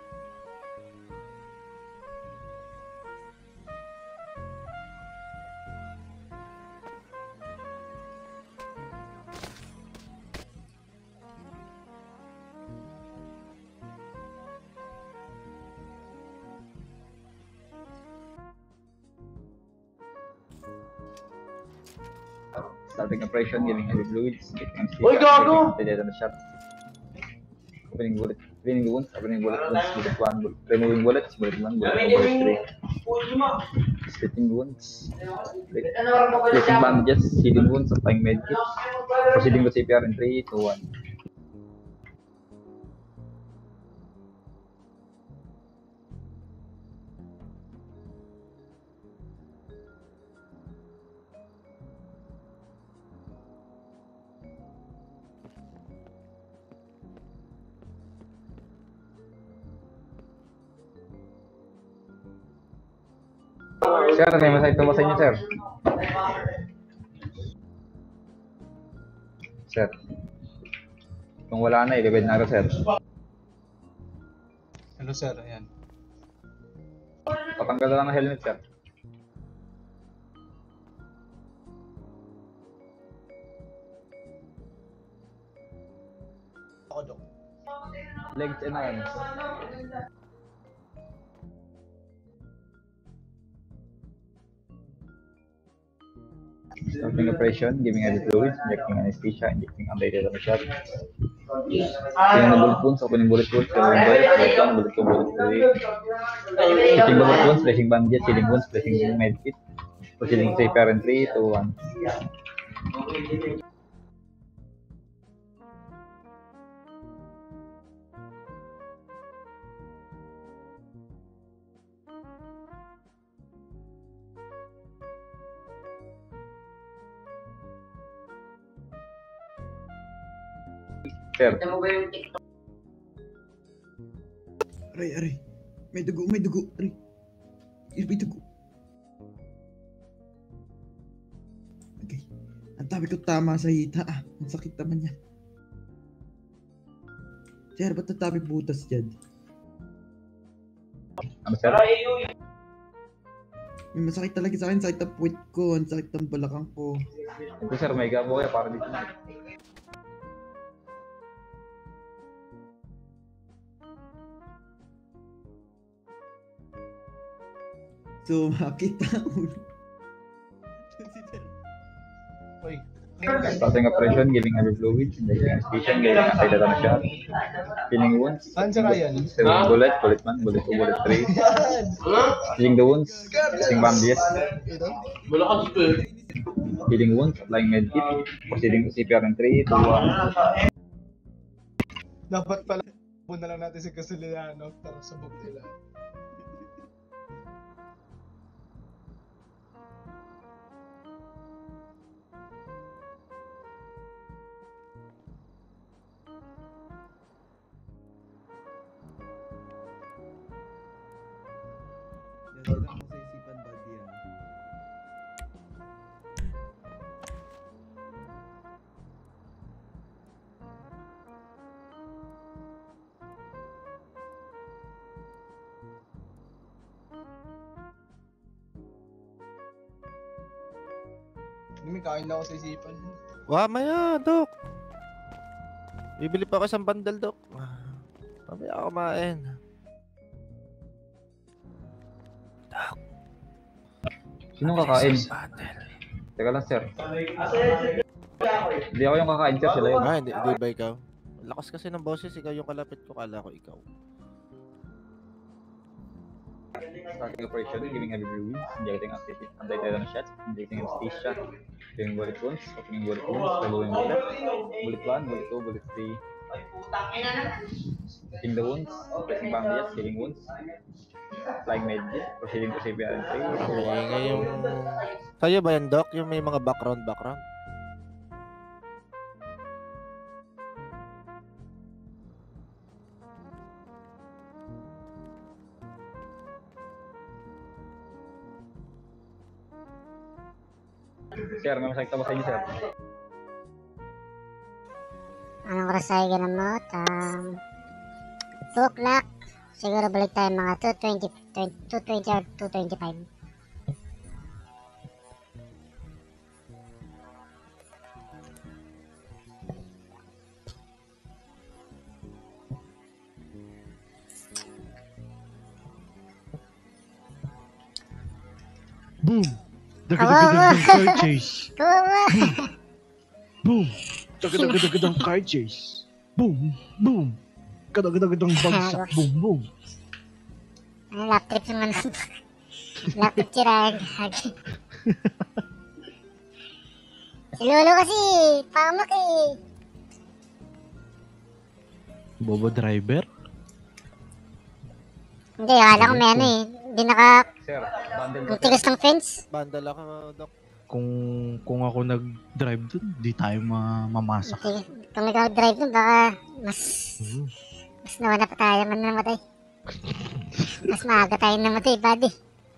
Starting operation, giving heavy fluids, getting anesthesia, Uy, gago! getting tetanus shot. Opening bullet, cleaning the wounds, opening bullet wounds, bullet one, bullet, removing bullets, bullet one, bullet two, bullet three. Slitting wounds, placing bandages, healing wounds, applying medkit, proceeding to C P R in three, two, one. Sir, may masay tumo sa inyo, sir. Sir. Kung wala na, ilibid na ako, sir. Hello, sir. Ayan. Patanggal na lang ang helmet, sir. Ako, Dok. Legs and arms. Starting operation, giving heavy fluids, injecting anesthesia, injecting anti-tetanus shot. Cleaning the bullet wounds, opening bullet wounds, removing bullets, bullet one, bullet two, bullet three. Stitching the bullet wounds, placing bandages, healing wounds, placing medkit. Proceeding to C P R in three, two, one. Sir. Aray, aray. May dugo, may dugo. Aray. May dugo. Okay. Ang tabi ko tama sa hita. Ah, ang sakit naman yan. Sir, ba't natabi butas dyan? Ano, sir? May masakit talaga sa akin. Sakit ang puwit ko. Ang sakit ang balakang ko. Ito, sir, may gabo kaya para dito na. Sumakit ang ulo. Uy. Starting operation, giving heavy fluids, injecting anesthesia, giving anti-tetanus shot. Healing wounds. Saan si Ryan? Removing bullet, bullet one, bullet two, bullet three. Healing the wounds, placing bandages. Healing wounds, applying medkit. Proceeding to C P R in three, two, one. Dapat pala muna lang natin si Castellano para sabog nila. Yan lang mo sa isipan, buddy, ah. Hindi, kain na ako sa isipan. Wah, maya, Dok. Bibili pa ako isang bundle, Dok. Mamaya ako kumain. Dok. Sino kakain? Teka lang, sir. Hindi ako yung kakain, sir. Sila yun. Ah, hindi, hindi ba ikaw? Lakas kasi ng boses, ikaw yung kalapit ko. Kala ko ikaw. Starting operation, giving heavy fluids, injecting anti-tetanus shots, injecting anesthesia, doing bullet wounds, opening bullet wounds, following bullet, bullet one, bullet two, bullet three, taking the wounds, pressing bandages, healing wounds, applying medkit, proceeding to C P R and three. Ingay yung... Sa'yo ba yan, Doc? Yung may mga background, background? Sir, may masakit ba sa inyo, sir? Anong oras tayo ginamot? Um, two o'clock. Siguro balik tayo mga two twenty, two twenty or two twenty-five. Boom! Dagadagadagang car chase. Kawawa! Boom! Dagadagadagang car chase. Boom! Boom! Kadagadagadang bagsak. Boom! Boom! Ano, lap trip naman. Lap trip tirahan. Si Lolo kasi, pamak eh. Bobo driver? Hindi, akala ko may ano eh. Hindi naka... Sir, bundle ang tigas ng fence. Bundle ako, Doc. Kung kung ako nag-drive dun, di tayo ma mamasak. Okay. Kung ikaw drive dun, baka mas... Hmm. Mas nawana pa tayo man namatay. Mas maaga tayo namatay, buddy.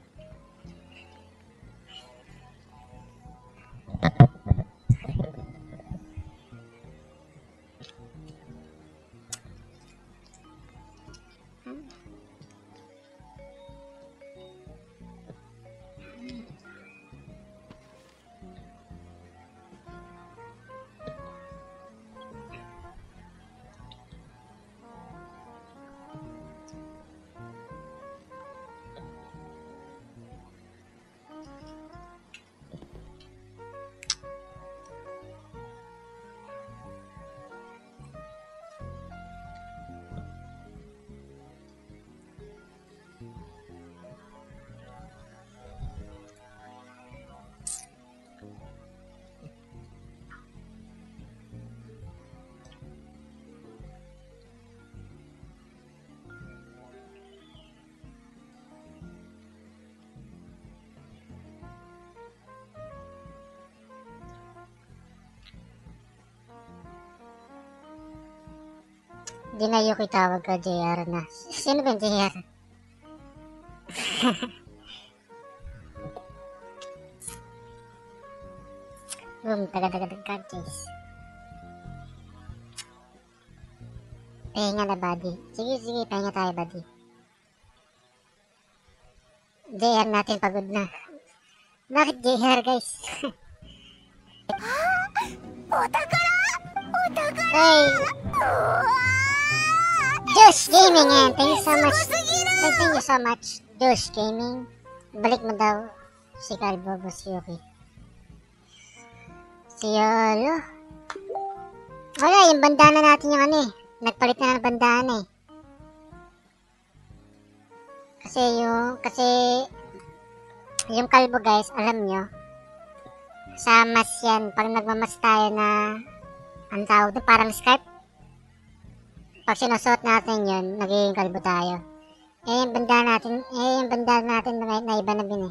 Di na Yuki tawag ka, J R na. Sino ba yung J R? Boom, taga-taga-taga card chase. Pahinga na, buddy. Sige, sige, pahinga tayo, buddy. J R natin pagod na. Bakit J R, guys? Otakara! Otakara! Hey! Josh Gaming yan. Thank you so much. Thank you so much. Josh Gaming. Balik mo daw si Calvo, Boss Yuki. Si Yolo. Wala, yung bandana natin yung ano eh. Nagpalit na ng bandana eh. Kasi yung, kasi yung Calvo guys, alam nyo, sa mas yan, pag nagmamas tayo na, ang tawag doon, parang scarf. Pag sinusuot natin yun, nagiging kalbo tayo. Eh, yung bandana natin, eh, yung bandana natin na, na iba na bin eh.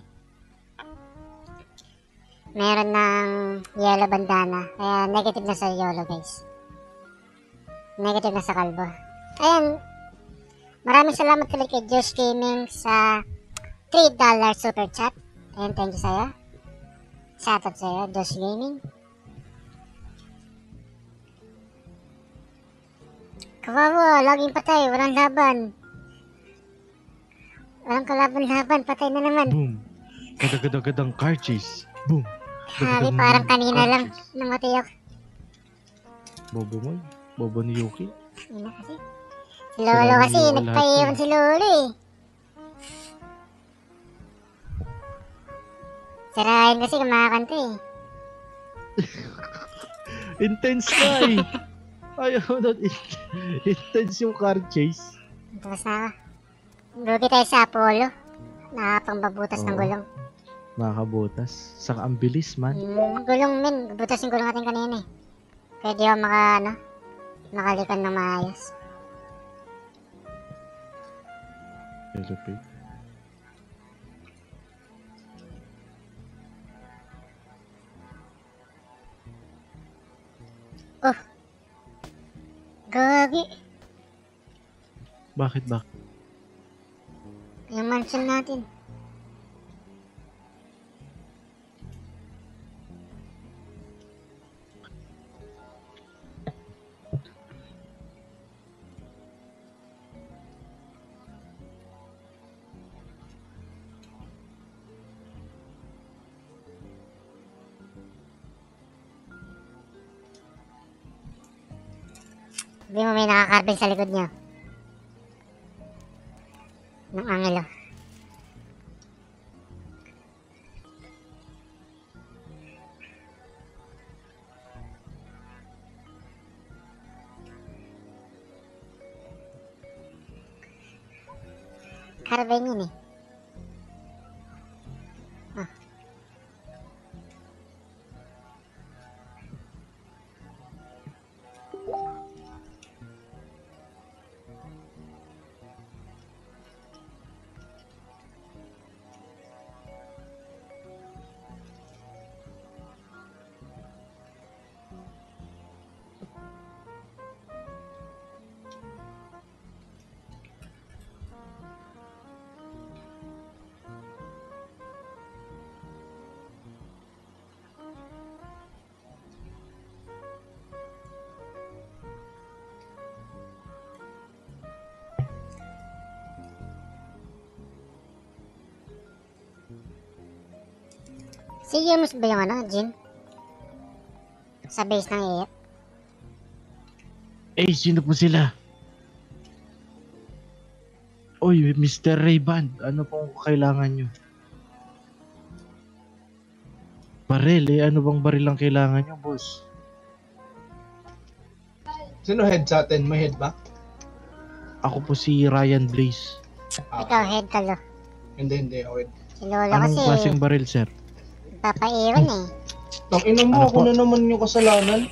Meron ng yellow bandana. Kaya negative na sa yellow guys. Negative na sa kalbo. Ayan. Maraming salamat ulit kay Josh Gaming sa three dollar super chat. Ayan, thank you sa'yo. Shoutout sa'yo, Josh Gaming. Kawawa, laging patay, walang laban. Walang kalaban-laban, patay na naman. Boom. Kadagadagadang car chase. Boom. Grabe, parang kanina lang namatay ako. Bobo mo. Bobo ni Yuki. Ina kasi. Si Lolo kasi, Lolo nagpaiwan lahat si Lolo eh. Si Ryan kasi kumakanta eh. Intense ka eh. Ayaw na. Intense yung car chase. Tapos na ako. Lugi tayo sa Apollo. Nakapangbabutas ng Oo. gulong. Makakabutas. Saka ang bilis man. Hmm, gulong min. Butas yung gulong natin kanina eh. Kaya di ako maka, ano, makalikan ng maayos. Elevate. Oh. Gagi. Bakit ba? Yung mansion natin. Sabi mo may nakakarbin sa likod niyo. Ng angelo. Carbine yun eh. Ah. Si Yumus ba yung ano, Jin? Sa base ng I F? Eh, sino po sila? Oy, Mister Ray-Ban, ano pong kailangan nyo? Baril, eh, ano bang baril ang kailangan nyo, boss? Sino head sa atin? May head ba? Ako po si Ryan Blaze. Ikaw, head ka lo. Hindi, hindi. Okay. Si Lolo Anong kasi, klaseng baril, sir? papaiwan eh. Tang ina mo, Ano ako po? na naman yung kasalanan.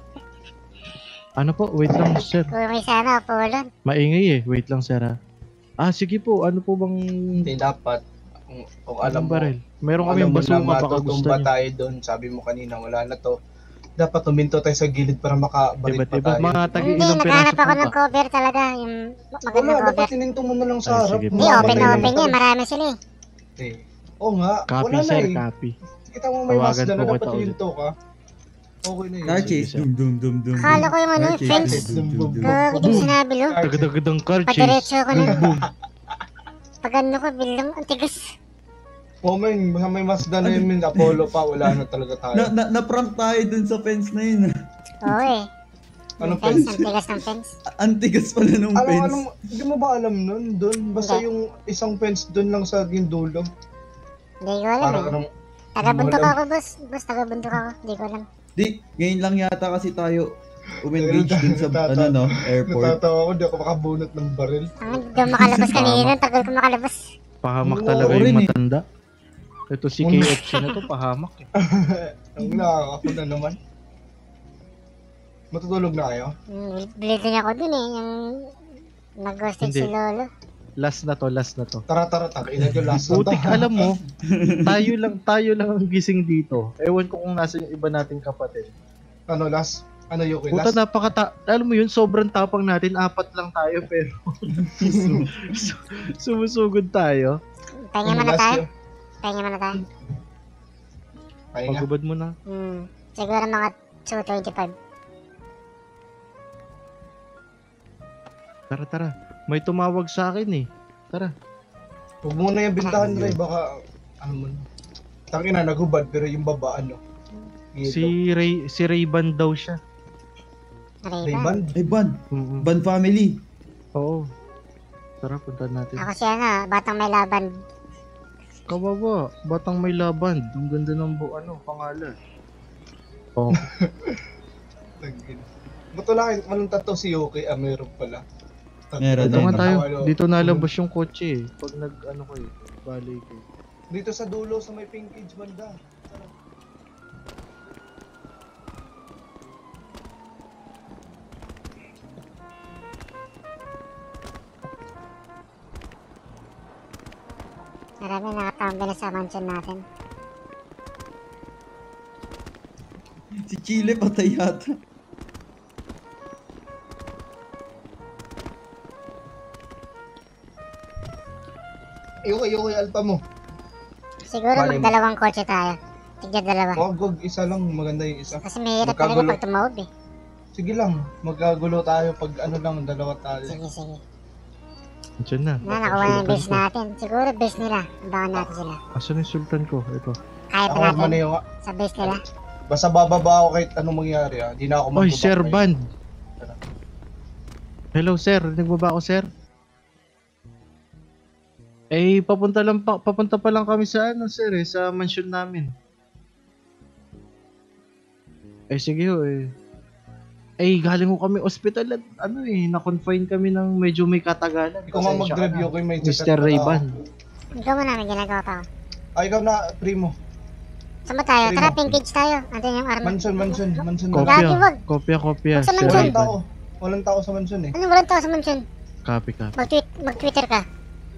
Ano po? Wait lang, sir. Kung may sana, Apollo. Maingay eh. Wait lang, sir, ha? Ah, sige po. Ano po bang... Hindi dapat. Kung, kung alam Anong mo, baril? Meron kung kaming alam mo bazooka, na baka gusto matutumba nyo. tayo doon, sabi mo kanina, wala na to. Dapat huminto tayo sa gilid para makabaril Diba, pa diba? tayo. Mga tagi Hindi, ilang naghanap piraso ako po ng ba? cover talaga. Yung Wala, magandang dapat cover. tininto mo na lang sa Ay, harap. sige po. Hindi, open Mamatay na na open tayo. yan. Marami sila eh. Eh. Oo nga, Copy, wala na sir. eh. Copy. Kita mo may Tawagan Mazda na po dapat kita ulit. hininto ka. Okay na yun. Car chase, dum dum dum dum. Akala ko yung ano, Car chase, fence. dum, dum, dum. Gagi din sinabi lo. Tagadagadang car chase. Padiretso ko na. Boom, boom. Pag ano ko, bilang ang tigas. Oo man, baka may Mazda na yun, min, Apollo pa, wala na talaga tayo. Na, na, na-prank tayo dun sa fence na yun. Oo eh. Anong Fence, fence? ang tigas ng fence. Ang tigas pala nung Alam, fence. alam, hindi mo ba alam nun? Doon, basta Hindi. yung isang fence doon lang sa yung dulo. Hindi ko alam Para eh. anong... Taga-bundok Wala. ako, boss. Boss, taga-bundok ako. Hindi ko alam. Di, ngayon lang yata kasi tayo umengage dun sa Natata- ano no, airport. Natatawa ko, di ako makabunot ng baril. Ang hindi ako makalabas kanina. Tagal ko makalabas. Pahamak Oo, talaga rin yung eh. matanda. Ito si K F C na to, pahamak eh. Ang nakaka na naman. Matutulog na kayo? Hmm, bleeding ako dun eh. Yung nag-ghosted Hindi. si Lolo. Last na to, last na to. Tara, tara, tara. Ina ko last na to. Putik, alam mo, tayo lang, tayo lang ang gising dito. Ewan ko kung nasa yung iba nating kapatid. Ano, last? Ano yung Puta, last? napakata... Alam mo yun, sobrang tapang natin. Apat lang tayo, pero... sum- sum- sumusugod tayo. Pahinga Ano, muna last tayo. yun? Pahinga muna tayo. Pahinga. Pagubad mo na. Hmm. Siguro mga two twenty-five. Tara, tara. May tumawag sa akin eh. Tara. Huwag muna yung bintahan, Ray. Baka, ano mo na. Tangina, naghubad, pero yung baba, ano? Si Ray, si Ray-Ban daw siya. Ray-Ban? Ray-Ban? Ban family? Oo. Tara, punta natin. Ako siya na, batang may laban. Kawawa, batang may laban. Ang ganda ng bu ano, pangalan. Oh. Ba't wala kayo, walang tattoo si Yoki? Ah, meron pala. Meron Dito na nga yun. tayo. Ano, Dito nalabas yung kotse eh. Pag nag ano kayo, balay kayo. Dito sa dulo, sa may pink cage banda. Tara. Marami nakatambay na sa mansion natin. Si Chile patay yata. Yoki, Yoki, alpa mo. Siguro Bali mo. magdalawang kotse tayo. Tigya dalawa. Wag, wag, isa lang, maganda yung isa. Kasi mahirap talaga Magkagulo. pag tumawag eh. Sige lang, magkagulo tayo pag ano lang, dalawa tayo. Sige, sige. Diyan na. Na, nakuha na yung base natin. Siguro base nila. Abangan natin sila. Asan yung sultan ko? Ito. Kaya pa Ako natin. naman yung, Sa base nila. basta bababa ako kahit anong mangyari ah. Di na ako Oy, magbaba. Sir Band. Hello, sir. Nagbaba ako, sir. Eh, papunta lang pa, papunta pa lang kami sa ano, sir, eh, sa mansion namin. Eh, sige ho, eh. Eh, galing ko kami ospital at ano eh, na-confine kami ng medyo may katagalan. Ikaw nga mag-drive, Yoki, may mister Ray-Ban. Ikaw mo namin ginagawa pa ako. Ah, ikaw na, primo. Saan ba tayo? Primo. Tara, pink cage tayo. Andiyan yung armor. Mansion, mansion, mansion. Lagi, Kopya, wag. kopya, kopya. Wag sa Sir mansion. Walang Ray-Ban. tao. Walang tao sa mansion eh. Anong walang tao sa mansion? Copy, copy. Mag-tweet, mag-twitter ka.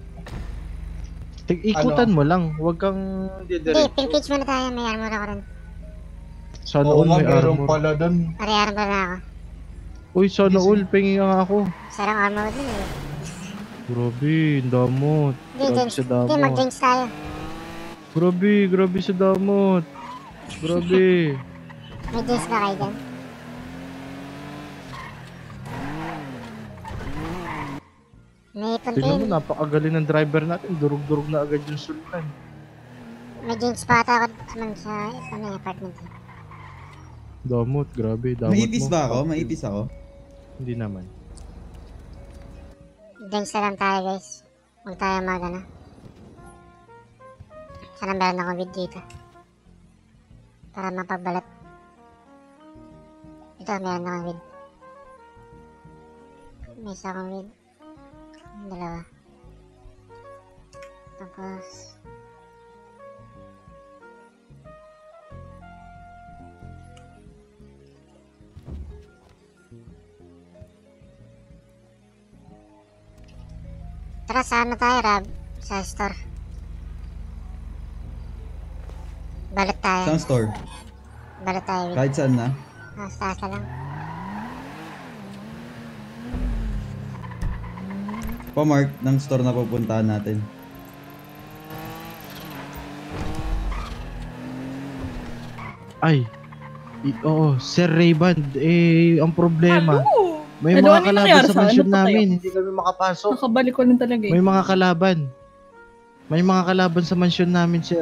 Tig- Ikutan mo lang, huwag kang Hindi, didiretso. pink cage muna tayo. May armor ako rin. Sana Oo all nga, may meron armor. pala dun. Pare armor na ako. Uy, sana all, pengi nga ako. Sarang armor din eh. Grabe, ang damot. Hindi, Grabe James. sa Hindi, damot. mag-James tayo. Grabe, grabe sa damot. Grabe. May James ba kayo dyan? May Tingnan puntin. mo, napakagaling ng driver natin. Durug-durug na agad yung sultan. May James pa ata ako naman sa ano, yung apartment. Damot, grabe. Damot Maipis mo. ba ako? Maipis ako? Hindi naman. James na lang tayo guys. Huwag tayo mag ano. Sana meron akong weed dito. Para mapagbalat. Ito, meron akong weed. May isa akong weed. Dalawa. Tapos... Tara, saan na tayo, Rab? Sa store. Balot tayo. Saan store? Balot tayo. Weed. Kahit saan na? Ah, sa taas na lang. Pa-mark ng store na pupuntahan natin. Ay. I- oo, Sir Ray-Ban, eh, ang problema. May Ano, mga ano kalaban nangyari sa sa- mansion ano pa tayo? namin, hindi kami makapasok. Nakabalik ko rin talaga eh. May mga kalaban. May mga kalaban sa mansion namin, sir.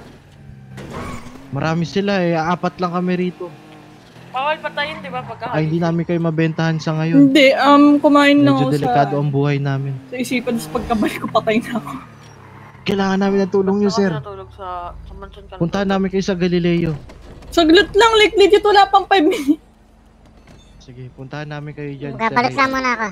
Marami sila eh, apat lang kami rito. Bawal patayin, di ba? Pagka Ay, hindi namin kayo mabentahan sa ngayon. Hindi, um, kumain lang Medyo ako sa... delikado ang buhay namin. Sa isipan, sa pagkabalik ko, patay na ako. Kailangan namin ng tulong nyo, sir. natulog sa, sa mansion ka. Puntahan namin kayo sa Galileo. Saglit lang, like legit, wala pang five minutes. Sige, puntahan namin kayo dyan. Sir Magkapalit lang Ray-Ban. muna ako.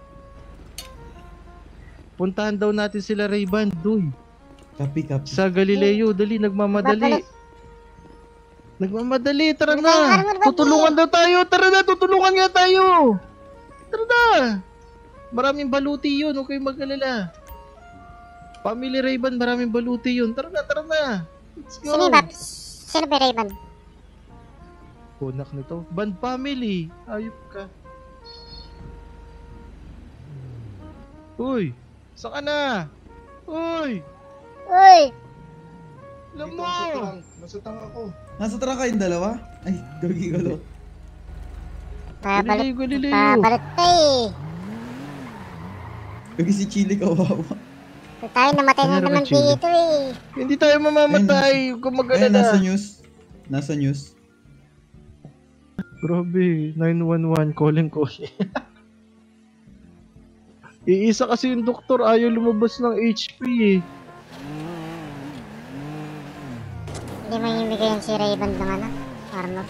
Puntahan daw natin sila Ray-Ban, duy. Kapi, kapi. Sa Galileo, dali, nagmamadali. Magpapalit. Nagmamadali, tara Ano tayo, na. Armor, ba't Tutulungan daw tayo, tara na, tutulungan nga tayo. Tara na. Maraming baluti yun, huwag kayong mag-alala. Family Ray-Ban, maraming baluti yun. Tara na, tara na. Let's go. Sino ba? Sino ba Ray-Ban? Kunak nito. Band family. Ayop ka. Uy, saan ka na? Uy, Uy! alam Dito mo. sa trunk. Nasa trunk ako. Nasa trunk kayong dalawa? Ay, gagi gulo. Papalit. Galileo, Galileo. Papalit tayo eh. Gagi si Chili kawawa. Tayo namatay na Ano naman ka, Chili? dito eh. Hindi tayo mamamatay. Huwag kang Eh, mag-alala. nasa news. Nasa news. Grabe, nine one one, calling calling. Iisa kasi yung doktor, ayaw lumabas ng H P eh. Hindi mo yung bigay si Ray-Ban ng ano, armor.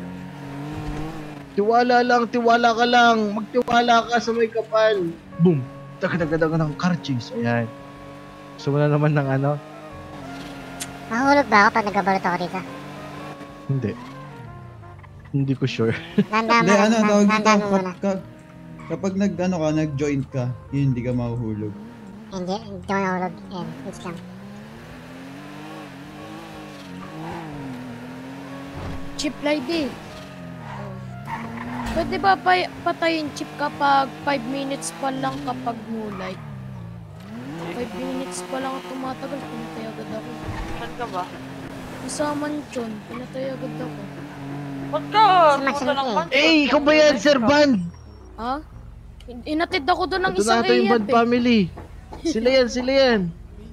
Tiwala lang, tiwala ka lang. Magtiwala ka sa may kapal. Boom! Daga-daga-daga ng car chase. Ayan. Gusto mo na naman ng ano? Mahulog ba ako pag nagkabalot ako dito? Hindi. Hindi ko sure. Nandaan Hindi, mo ano, na, tawag dito, nandaan mo muna. kap- kap- kapag nag, ano ka, nag-joint ka, yun, hindi ka mahuhulog. Hindi, hindi ko nahulog. Ayan, wait lang. Chip lady. Pwede ba pay patayin chip kapag five minutes pa lang kapag no light? five minutes pa lang tumatagal, pinatay agad ako. Saan ka ba? Sa mansion, pinatay agad ako. Ba't ka? Pumunta ng man. Eh, ikaw ba yan, Sir Band? Ha? In- Inatid ako doon ng Ito isang natin yung iyat Band eh. family. Sila yan, sila yan.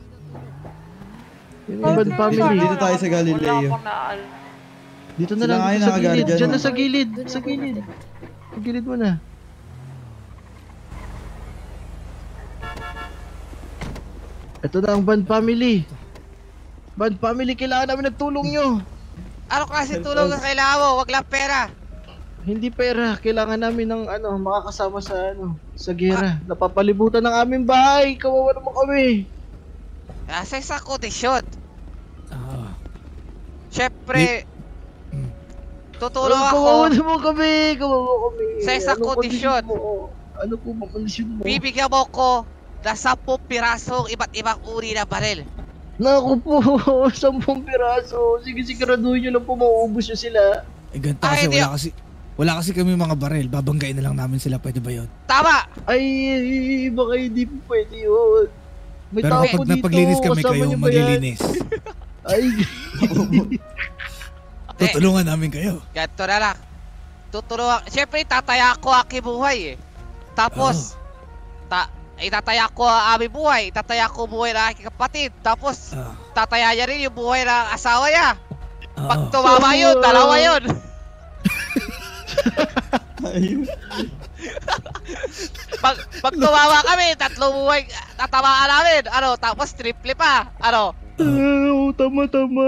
Yun yung Band family. Dito tayo sa Galileo. Dito na Sila lang, nga yung dito sa nakagala gilid. dyan, Diyan na oh. sa gilid. Sa gilid. Sa gilid mo na. Ito na ang Band family. Band family, kailangan namin ng tulong nyo. Ano klase tulong ang kailangan mo? Wag lang pera. Hindi pera, kailangan namin ng ano, makakasama sa ano, sa gera. Napapalibutan ng aming bahay. Kawawa naman kami. Nasa isang kondisyon. Siyempre, tutulong Oh, ako kawawa naman kami. Kawawa kami. sa isang Anong kondisyon. mo? Ano po bang kondisyon mo? Bibigyan mo ko ng sampung pirasong iba't ibang uri na baril. Naku po, sampung piraso. Sige, siguraduhin nyo lang po mauubos nyo sila. Eh, ganito Ay, kasi, hindi. wala kasi, wala kasi kami mga baril. Babanggain na lang namin sila. Pwede ba yun? Tama! Ay, baka hindi po pwede yun. May Pero tao kapag po dito, napaglinis kami, kasama kayo nyo ba yan? maglilinis. Ay, Tutulungan namin kayo. Ganito na lang. Tutulungan. Siyempre, tataya ko aking buhay eh. Tapos, ta itataya ko ang aming buhay. Itataya ko buhay ng aking kapatid. Tapos, tataya niya rin yung buhay ng asawa niya. Pag tumama yun, dalawa yun. pag, pag tumama kami, tatlong buhay tatamaan namin. Ano, tapos triple pa. Ano? Oo, tama, tama.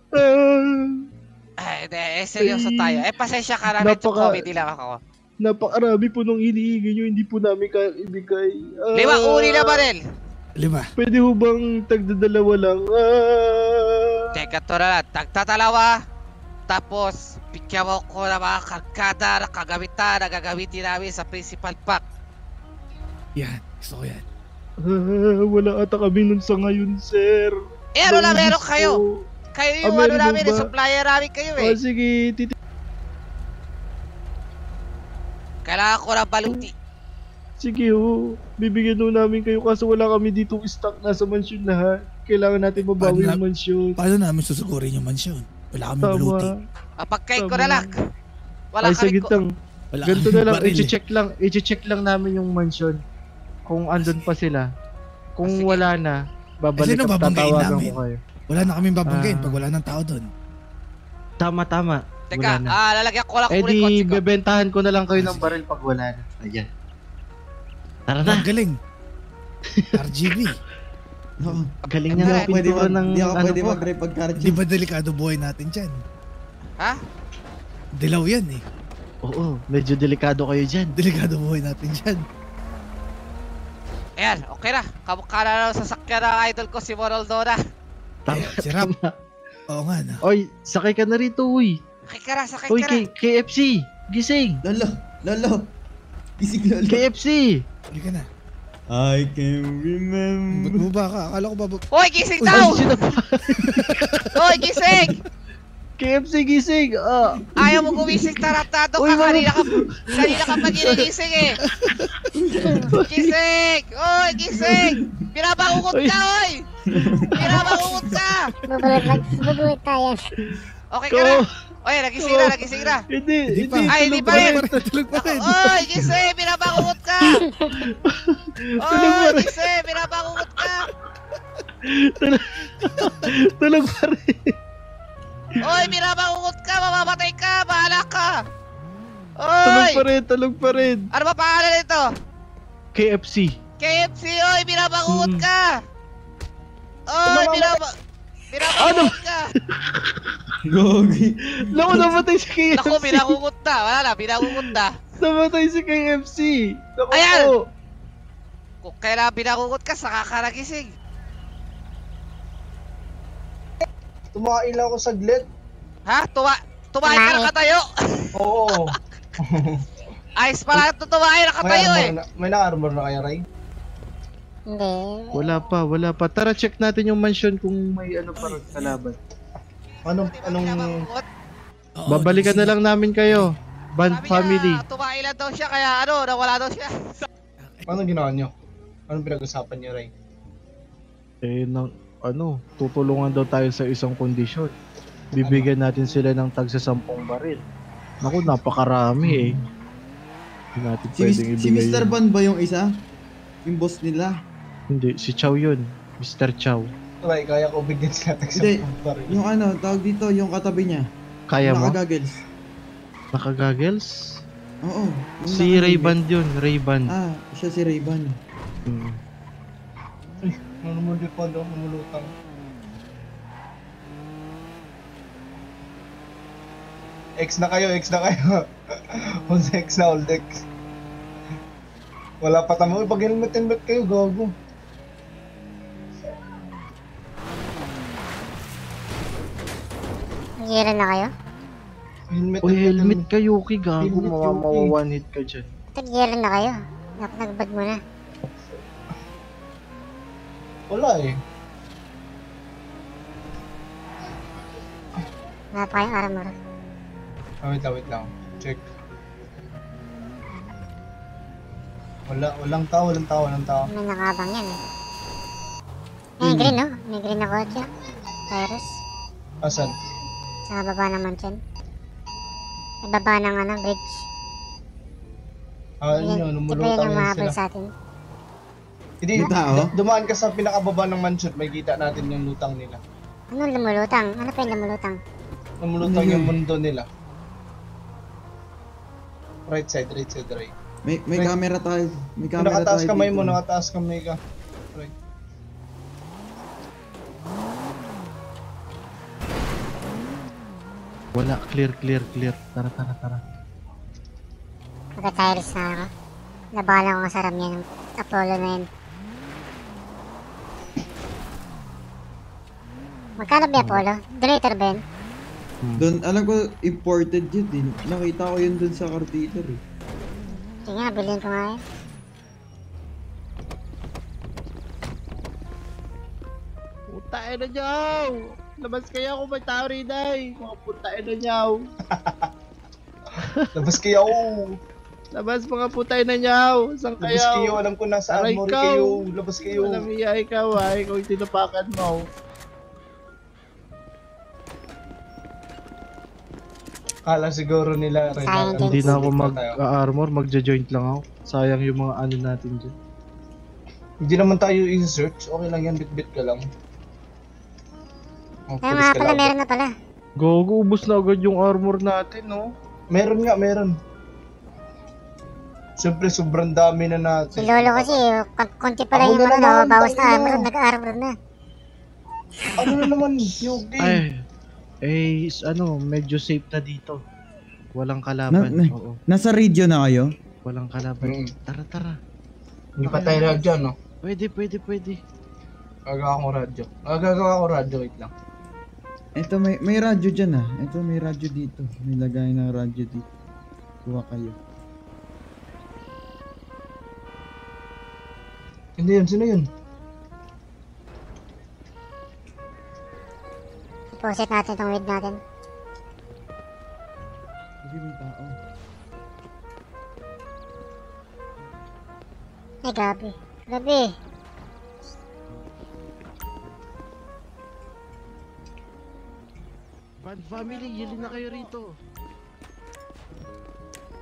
Ay, hindi, eh, seryoso tayo. Eh, pasensya ka na, medyo Napaka- comedy lang ako. Napakarami po nung hinihingi nyo, hindi po namin kaya ibigay. Ah, Lima uri na baril. Lima. Pwede ho bang tagdadalawa lang? Ah, Teka, to na lang. Tagtatalawa. Tapos, bigyan mo ko ng mga kargada na kagamitan na gagamitin namin sa principal pack. Yan. Gusto ko yan. ah, wala ata kami nun sa ngayon, sir. Eh, ano na Bangis meron kayo? po. Kayo Ah, yung ano meron namin, ba? yung supplier namin kayo Ah, eh. sige, titi... Kailangan ko ng baluti. Sige ho, bibigyan ho namin kayo kaso wala kami dito stock nasa mansyon lahat. Kailangan natin mabawi Paano yung na- mansyon. Paano namin susugurin yung mansyon? Wala kami baluti. Tama. Pagkain ko na lang. Ay, Wala kami sagit ko. lang. Wala Ganito kami na lang, baril eh. i-check lang, i-check lang namin yung mansyon. Kung andun pa sila. Kung wala na, Eh, babalik sino at babanggain tatawagan namin? ko kayo. Wala na kaming babanggain Ah. pag wala ng tao doon. Tama, tama. Teka, Wala na. ah, lalagyan ko lang Eh ulit di, kotse ko. bebentahan ko na lang kayo ng baril pag wala na. Ayan. Tara na. Ang galing. R G B. Galing Hindi niya ako ng pwede pintura mag- ng Hindi ako ano pwede po. mag-drive pag car Di ba delikado buhay natin dyan? Ha? Dilaw yan eh. Oo, medyo delikado kayo dyan. Delikado buhay natin dyan. Ayan, okay na. Kamukha na lang sasakyan ng idol ko si Moraldona. Tama, Si Rap. Oo nga na. Oy, sakay ka na rito, uy. Sakay ka na, sakay Uy, ka na. K- KFC, gising. Lolo, lolo. Gising lolo. K F C. Hindi ka na. I can remember. Ba't mo ba ka? Akala ko ba... Hoy, gising Uy, daw! gising na pa. Hoy, gising! K F C gising. Ah. Ayaw mo gumising, tarantado Uy, ka. mama. Kanina ka, kanina ka pa ginigising eh. Gising! Hoy, gising! Pinabangungot ka, hoy! Pinabangungot ka! Bubulit lang, bubulit tayo. Okay ka na? Oy, nagising na, nagising na. Hindi, Hindi hindi. pa. Ay, hindi pa rin. Tulog pa rin. Oy, gising! Pinabangungot ka! Oy, gising! Pinabangungot ka! tulog, tulog pa rin. Oy, binabangungot ka, mamamatay ka, bahala ka. Tulog Oy! pa rin, tulog pa rin. Ano ba pangalan nito? K F C. K F C, oy, binabangungot Hmm. ka. Oy, binaba... Binabangungot ka. Gogi. Naku, namatay si K F C. Naku, binagungot na. Wala na, binagungot na. Namatay si K F C. Naku Ayan! po. Kung kailangan binagungot ka, saka ka nagising. Tumain lang ako saglit. Ha? Tuma... Tumahin ka na katayo. Oo. Ayos pala ito tumahin na katayo eh. Na, may naka-armor na kaya, Ray? Hindi. Wala pa, wala pa. Tara, check natin yung mansion kung may ano pa rin kalaban. Anong, anong... Babalikan na lang namin kayo. Band family. Tumahin lang daw siya, kaya ano, nawala daw siya. Anong ginawa nyo? Anong pinag-usapan nyo, Ray? Eh, na, ano, tutulungan daw tayo sa isang kondisyon. Bibigyan natin sila ng tag sa sampung baril. Naku, napakarami eh. Hindi natin Si, pwedeng si ibigay mister yun. Ban ba yung isa? Yung boss nila? Hindi, si Chow yun. mister Chow. Ray, kaya ko bigyan sila tag sa Hindi, pambaril. yung ano, tawag dito, yung katabi niya. Kaya mo? Naka-goggles. Naka-goggles? Oo. Si Ray-Ban yun, Ray-Ban. Ah, siya si Ray-Ban. Hmm. Ay, nanumuli pa daw, namulutang. X na kayo, X na kayo. Old X na, old X. Wala pa tamo. Pag helmet-helmet kayo, gago. Gira na kayo? Helmet, Uy, helmet kayo, Ki. Gago, Helmet, mawa Yuki. mawa one hit ka dyan. Tagira na kayo. Nag- Nagbag mo na. Wala eh. Wala pa kayong armor. Ah, wait lang, wait lang. Check. Wala, walang tao, walang tao, walang tao. May nakabang yan eh. May green no? May green na kotse. Virus. Asan? Sa baba ng mansion. Sa baba ng ano, bridge. Ah, yun yun, Di ba yun lumulutang yung yun mahabol sila. sa atin? Hindi, May tao? du- dumaan ka sa pinakababa ng mansion, may kita natin yung lutang nila. Ano lumulutang? Ano pa yung lumulutang? Lumulutang Ano yung yun? mundo nila. Right side, right side, right. May may May- camera tayo. May Kung camera nakataas tayo kamay dito. mo, nakataas kamay ka. Right. Wala, clear, clear, clear. Tara, tara, tara. Magka-tires na ako. Nabala ko nga sa ram yan ng Apollo na yun. Magkano ba yung Apollo? Donator ba yun? Doon, alam ko, imported yun din. Nakita ko yun doon sa Cartiter eh. Sige nga, bilhin ko nga yun. Putain na niyaw! Labas kaya ako, may tao rin ay! Mga putain na niyaw! Labas kayo! Labas mga putay na niyaw! Saan Labas kayo? kayo, alam ko nasa Aray, armory ikaw. kayo. Labas kayo. Walang iya ikaw ay, ikaw yung tinupakan mo. Kala siguro nila, Ray, Hindi na ako mag tayo. mag-armor, magja-joint lang ako. Sayang yung mga ano natin dyan. Hindi naman tayo i-search. Okay lang yan, bit-bit ka lang. Oh, Kaya pulis nga ka pala, lang. meron na pala. Gogo, ubos na agad yung armor natin, no? Meron nga, meron. Siyempre, sobrang dami na natin. Si Lolo kasi, kon- konti pala Ako yung na ano, naman, bawas na tangina. armor, nag-armor na. Ano na naman, Yuki? Ay, eh, is- ano, medyo safe na dito. Walang kalaban, Na- na- oo. Nasa radio na kayo? Walang kalaban. Mm. Tara, tara. Hindi pa tayo radyo, no? Pwede, pwede, pwede. Gagawa ko radyo. Ah, gagawa ko radyo, wait lang. Ito may may radyo dyan ah. Ito may radyo dito. May lagay ng radyo dito. Kuha kayo. Hindi yun, sino yun? Iposit natin itong weed natin. Hindi may tao. Ay, grabe. Grabe. Band family, yelin na kayo rito.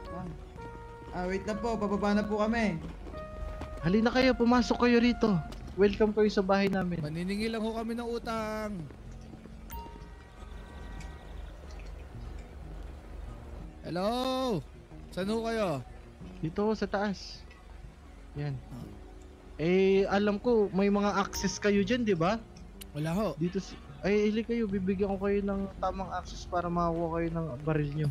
Ah, wait lang po. Pababa na po kami. Halina kayo, pumasok kayo rito. welcome kayo sa bahay namin. Maniningil lang ho kami ng utang. Hello? Saan ho kayo? Dito sa taas. Yan. Eh, alam ko, may mga access kayo dyan, di ba? Wala ho. Dito si... Ay, ili kayo, bibigyan ko kayo ng tamang access para makakuha kayo ng baril nyo.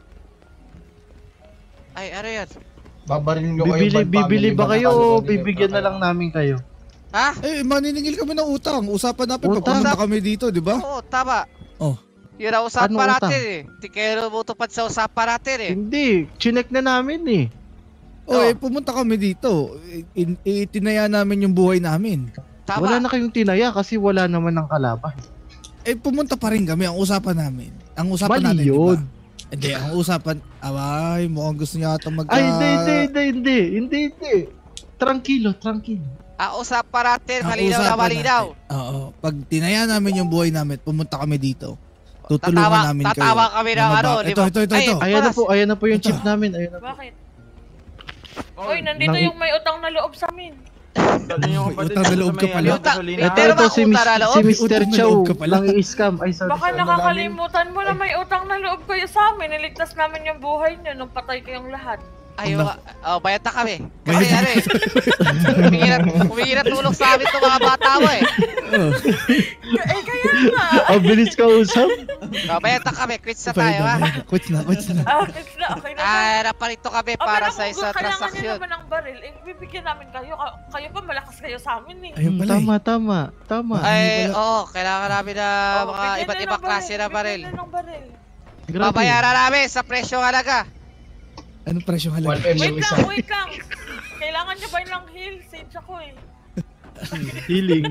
Ay, ano yan? Babaril nyo kayo. Bibili, bibili ba kayo o bibigyan na lang namin kayo? Ha? Eh, maniningil kami ng utang. Usapan natin pag Utang? pumunta kami dito, di ba? Oo, tama. Oh. Yun ang usapan Anong natin utang? eh. Di kayo lumutupad sa usapan natin eh. Hindi, chinek na namin eh. Oh, eh, pumunta kami dito. I- i- itinaya namin yung buhay namin. Tama. Wala na kayong tinaya kasi wala naman ng kalaban. Eh, pumunta pa rin kami. Ang usapan namin. Ang usapan Mali natin, yun. diba? Hindi, ang usapan... Away, mukhang gusto niya ata magka... Ay, hindi, hindi, hindi, hindi, hindi, hindi. Tranquilo, tranquilo. Ang usapan natin, Ang malinaw na usapan malinaw. natin. Oo. Pag tinaya namin yung buhay namin, pumunta kami dito. Tutulungan Tatawa- namin kayo. tatawa kami ng Na maba- ano, di Ito, ba? ito, ito, Ay, ito. Ayan na po, ayan na po yung chip namin. Ayan na po. Bakit? Oy, nandito Nang- yung may utang na loob sa amin. May utang na loob ka pala. Ito, Pero ito ba si, utang Mis- na loob? si mister Utang na Chow loob ka pala. lang i-scam. Ay, sorry. Baka sorry. nakakalimutan mo na may utang na loob kayo sa amin. Niligtas namin yung buhay niyo nung patay kayong lahat. Ayaw, oh, bayad na kami. Kasi ano eh, humingi na, humingi na tulong sa amin itong mga bata mo eh. Eh, kaya nga. Ang bilis ka usap. Oh, bayad na kami, quits na tayo ha. Quits na, quits na. Ah, fix na, okay na. Ah, naparito kami para sa kung isang kailangan niyo transaksyon. naman ng baril, eh, bibigyan namin kayo. Ka- Kayo pa, malakas kayo sa amin eh. Ayun pala Tama, tama, tama. Ay, oo, kailangan namin na Oh, mga bigyan iba't na ibang ng klase na baril. Bigyan na ng baril. Grabe. Babayaran namin sa presyong halaga. Anong presyo halaga? Wait lang, wait lang. Kailangan niyo ba yung heal? Sage ako eh. Healing.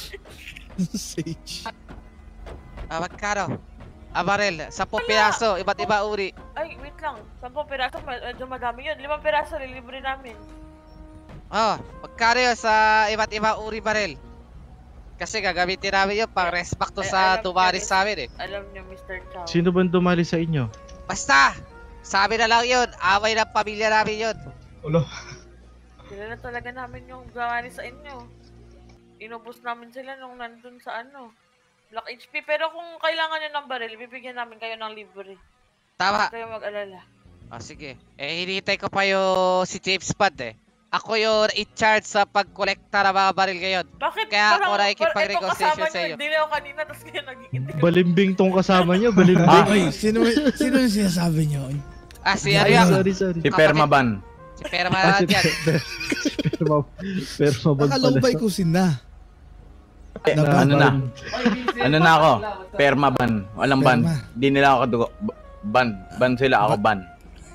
Sage. Ah, magkano? Ah, baril, sampung piraso, iba't iba uri. Ay, wait lang. Sampung piraso, medyo madami yun. Limang piraso, lilibre namin. Oh, magkano yun sa iba't iba uri baril? Kasi gagamitin namin yun pang respect to Ay, sa alam tumaris niyo, sa amin eh. Alam niyo, mister Chow. Sino bang dumali sa inyo? Basta! Sabi na lang yun, away ng pamilya namin yun. Ulo. Kilala talaga namin yung gawani sa inyo. Inubos namin sila nung nandun sa ano. Black H P. Pero kung kailangan nyo ng baril, bibigyan namin kayo ng libre. Tama. Huwag kayo mag-alala. Oh, sige. Eh, hinihintay ko pa yung si James Bond eh. Ako yung in-charge sa pag-kolekta ng mga baril ngayon. Bakit? Kaya ako parang- nakikipag-negotiation sa iyo. Hindi lang ako kanina, tapos kayo naging Balimbing tong kasama niyo, balimbing. Ah, ay, sino, sino yung sinasabi niyo? Ah, si Ay, ano yan? sorry, sorry. Si Permaban. Si Perma Ah, si yan. Perma, Permaban pala. Nakalambay ko sina. Eh, ano na? Ano na ako? Permaban. Walang ban. Di nila ako dugo. B- Ban. Ban sila, ako ban.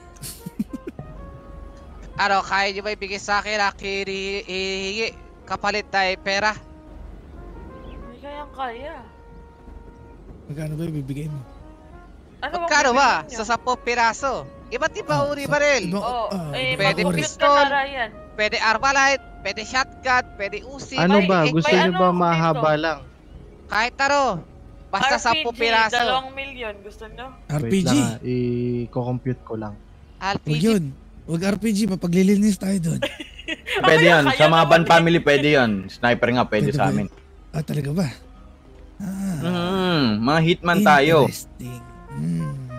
Ano, kaya nyo ba ibigay sa akin? Aki hihingi. Kapalit tayo pera. Hindi kayang kaya. Magkano ba ibibigay mo? Ano Magkano ba? bibigyan nyo? Sa sampung piraso. Iba't iba uri baril. Oh, eh, Pwede mag-compute pistol, ka na, Ryan. pwede Armalite, pwede shotgun, pwede Uzi. Ano may- ba? may- Gusto may niyo ano ba dito? mahaba lang? Kahit taro. Basta R P G, sampung piraso. dalawang milyon. Gusto nyo? R P Wait G. lang, ah, i-compute ko lang. Huwag yun. Huwag R P G, mapaglilinis tayo doon. Pwede yan. Sa mga ban family, pwede yan. Sniper nga, pwede sa amin. Ah, talaga ba? Hmm, mga hitman tayo. Interesting. Hmm.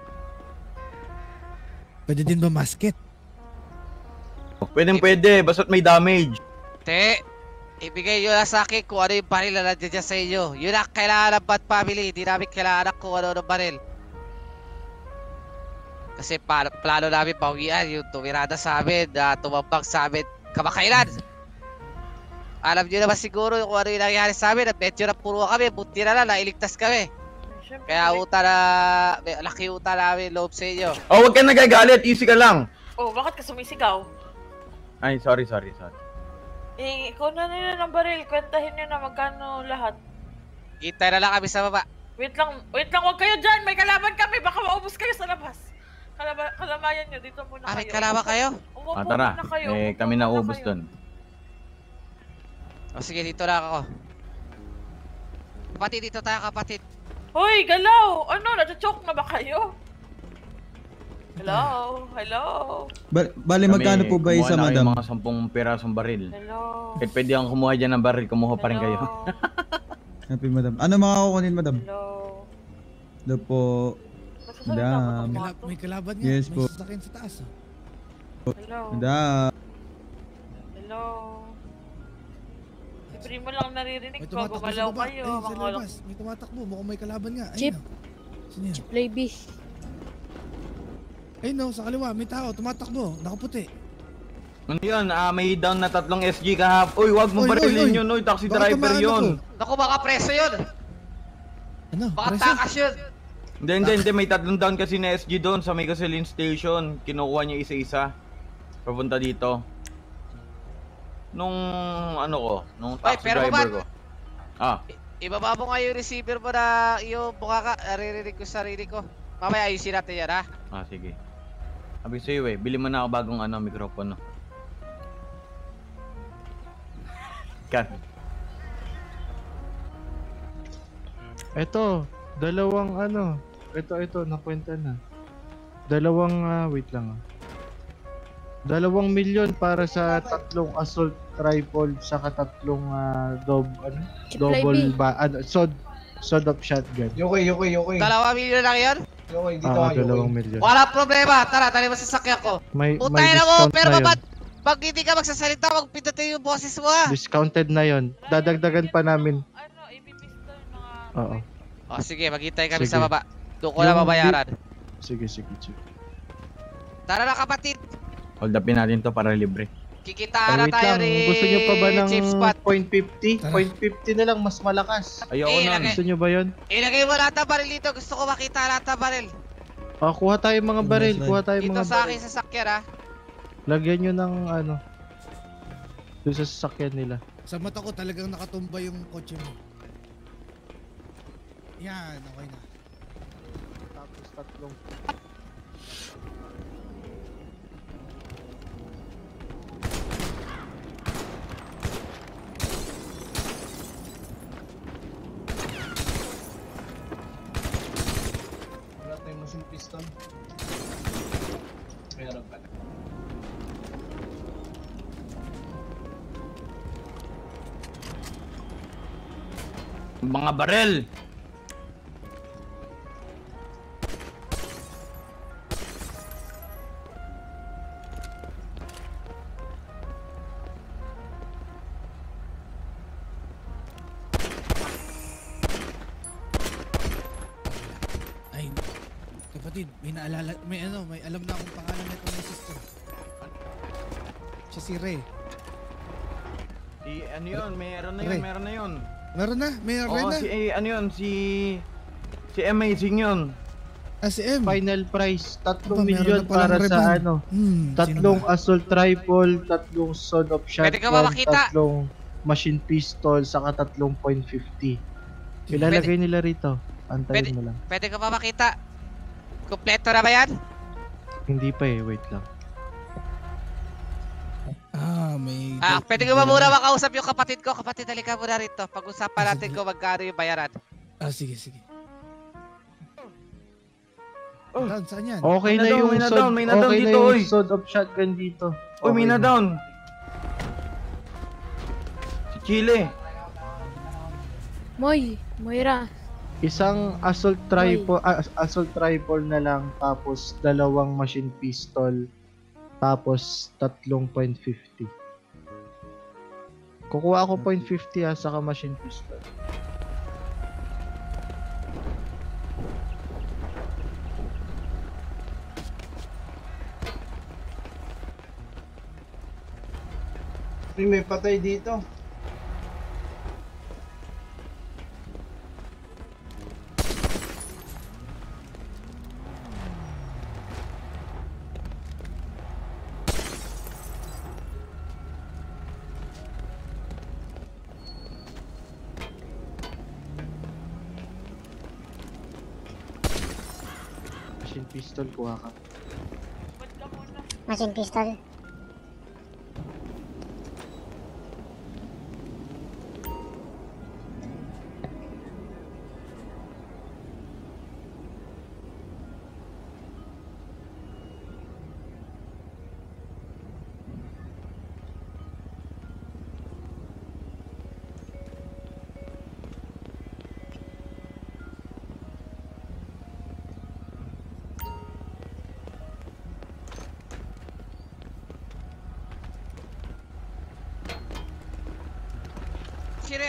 Pwede din ba masket? Pwede, pwede. Basta't may damage. Te, ibigay nyo lang sa akin kung ano yung baril na nandiyan dyan sa inyo. Yun ang kailangan ng bad family. Hindi namin kailangan kung ano ng baril. Kasi pa plano namin bawian yung tumirada sa amin, na tumambag sa amin kamakailan. Alam nyo naman siguro kung ano yung nangyari sa amin. Medyo na puro kami, buti na lang, nailigtas kami. Kaya uta na, may laki uta namin loob sa inyo. Oh, huwag ka nagagalit. Easy ka lang. Oh, bakit ka sumisigaw? Ay, sorry, sorry, sorry. Eh, ikaw na nila ng baril. Kwentahin nyo na magkano lahat. Hintay na lang kami sa baba. Wait lang, wait lang, huwag kayo dyan. May kalaban kami. Baka maubos kayo sa labas. Kalaba, kalamayan nyo, dito muna Ah, kayo. may kalaban kayo? Umupo Ah, tara. muna kayo. Eh, Umupo kami muna naubos kayo. dun. O sige, dito lang ako. Kapatid, dito tayo kapatid. Hoy, galaw! Ano, nati-choke na ba kayo? Hello? Hello? Ba- bali, magkano po ba isa, Kumuha na kayo madam? mga sampung pirasong baril. Hello? Kahit pwede akong kumuha dyan ng baril, kumuha pa rin kayo. Happy, madam. Ano mga kukunin, madam? Hello? Hello po. Madam. Kala- may kalaban nga. Yes may po. sasakyan sa taas. Oh. Hello? Madam. Hello? Si Primo lang naririnig May ko. tumatakbo sa Gumalaw baba. kayo. Ayun, sa Mga labas. May tumatakbo. Mukhang may kalaban nga. Ayun, Chip. oh. Sino yan? Chip Lady. Ayun no, sa kaliwa. May tao. Tumatakbo. Nakaputi. Ano yun? Ah, may down na tatlong S G kahap. Uy, wag mo Oy, oy, barilin oy. yun, oy. Taxi Baka driver tumaan yun. ako. Naku, baka preso yun. Ano? Baka Preso? takas yun. Hindi, hindi, hindi. May tatlong down kasi na S G doon sa may gasoline station. Kinukuha niya isa-isa. Papunta dito. Nung ano ko, nung Ay, taxi pero driver ba't- ko. Ah, Ibaba mo nga yung receiver mo na yung buka ka. Naririnig ko sa sarili ko. Mamaya ayusin natin yan, ha? ah sige. Sabi sa'yo eh, bili mo na ako bagong ano, mikropono. Kan. Ito, dalawang ano. Ito, ito, nakwenta na. Dalawang, ah, wait lang ah. Dalawang milyon para sa tatlong assault rifle saka tatlong uh, dob, ano? double ba, ano, sod, sod of shotgun. Yokoy, yokoy, yokoy. Dalawa milyon lang yun? Yokoy, dito Ah, ka, dalawang yokoy. milyon. Wala problema. Tara, tali mo sa sasakyan ko. May, may Putay na mo, discount pero na yun. ba't pag hindi ka magsasalita, magpindutin yung boses mo, ha? Discounted na yon. Dadagdagan pa namin. Oo. O, sige, maghintay kami Sige. sa baba. Doon ko lang Yung mabayaran. Sige, sige, sige. Tara na, kapatid. Hold upin natin to para libre. Kikitaan Ay, na wait tayo lang. ni Gusto nyo pa ba ng Chief Spot. point fifty? point fifty na lang, mas malakas. Ayoko Eh, na. lagay- Gusto nyo ba yun? Ilagay mo lahat ng baril dito. Gusto ko makita lahat ng baril. Ah, kuha tayo mga baril. Kuha tayo Dito mga sa baril. akin sasakyan, ha? Lagyan nyo ng ano. Doon sa sasakyan nila. Sa mata ko talagang nakatumba yung kotse mo. Yan, okay na. Tapos tatlong. Wala tayong machine piston. Meron pala. Mga barel! Ay, kapatid, may naalala, may ano, may alam na akong pangalan nito ng sister. Siya si Ray. Si ano yun, meron na yun, Ray. meron na yun. Meron na, may Ray Oo, na. si eh, ano yun, si... Si Amazing yun. Ah, si M. Final price, tatlong Aba, meron milyon na palang para sa reban. ano. Hmm, Tatlong assault rifle, tatlong sword of Pwede ka shotgun, ba makita? tatlong machine pistol, saka tatlong point fifty. Ilalagay nila rito. Antayin Pwede, mo lang. pwede ka ba makita? Kompleto na ba yan? Hindi pa eh, wait lang. Ah, may... Ah, pwede ko ba muna makausap yung kapatid ko? Kapatid, halika muna rito. Pag-usapan natin kung magkano yung bayaran. Ah, sige, sige. Down, saan yan? Okay May na na-down, yung may na-down, sword, may na-down okay na dito, yung oy. sword of shotgun dito. Uy, may Okay na down. Si Chile. Moy, Moira. Isang assault rifle, ah, assault rifle na lang, tapos dalawang machine pistol, tapos tatlong point fifty. Kukuha ako point fifty ha, saka machine pistol. May patay dito. Machine pistol, kuha ka. Machine pistol.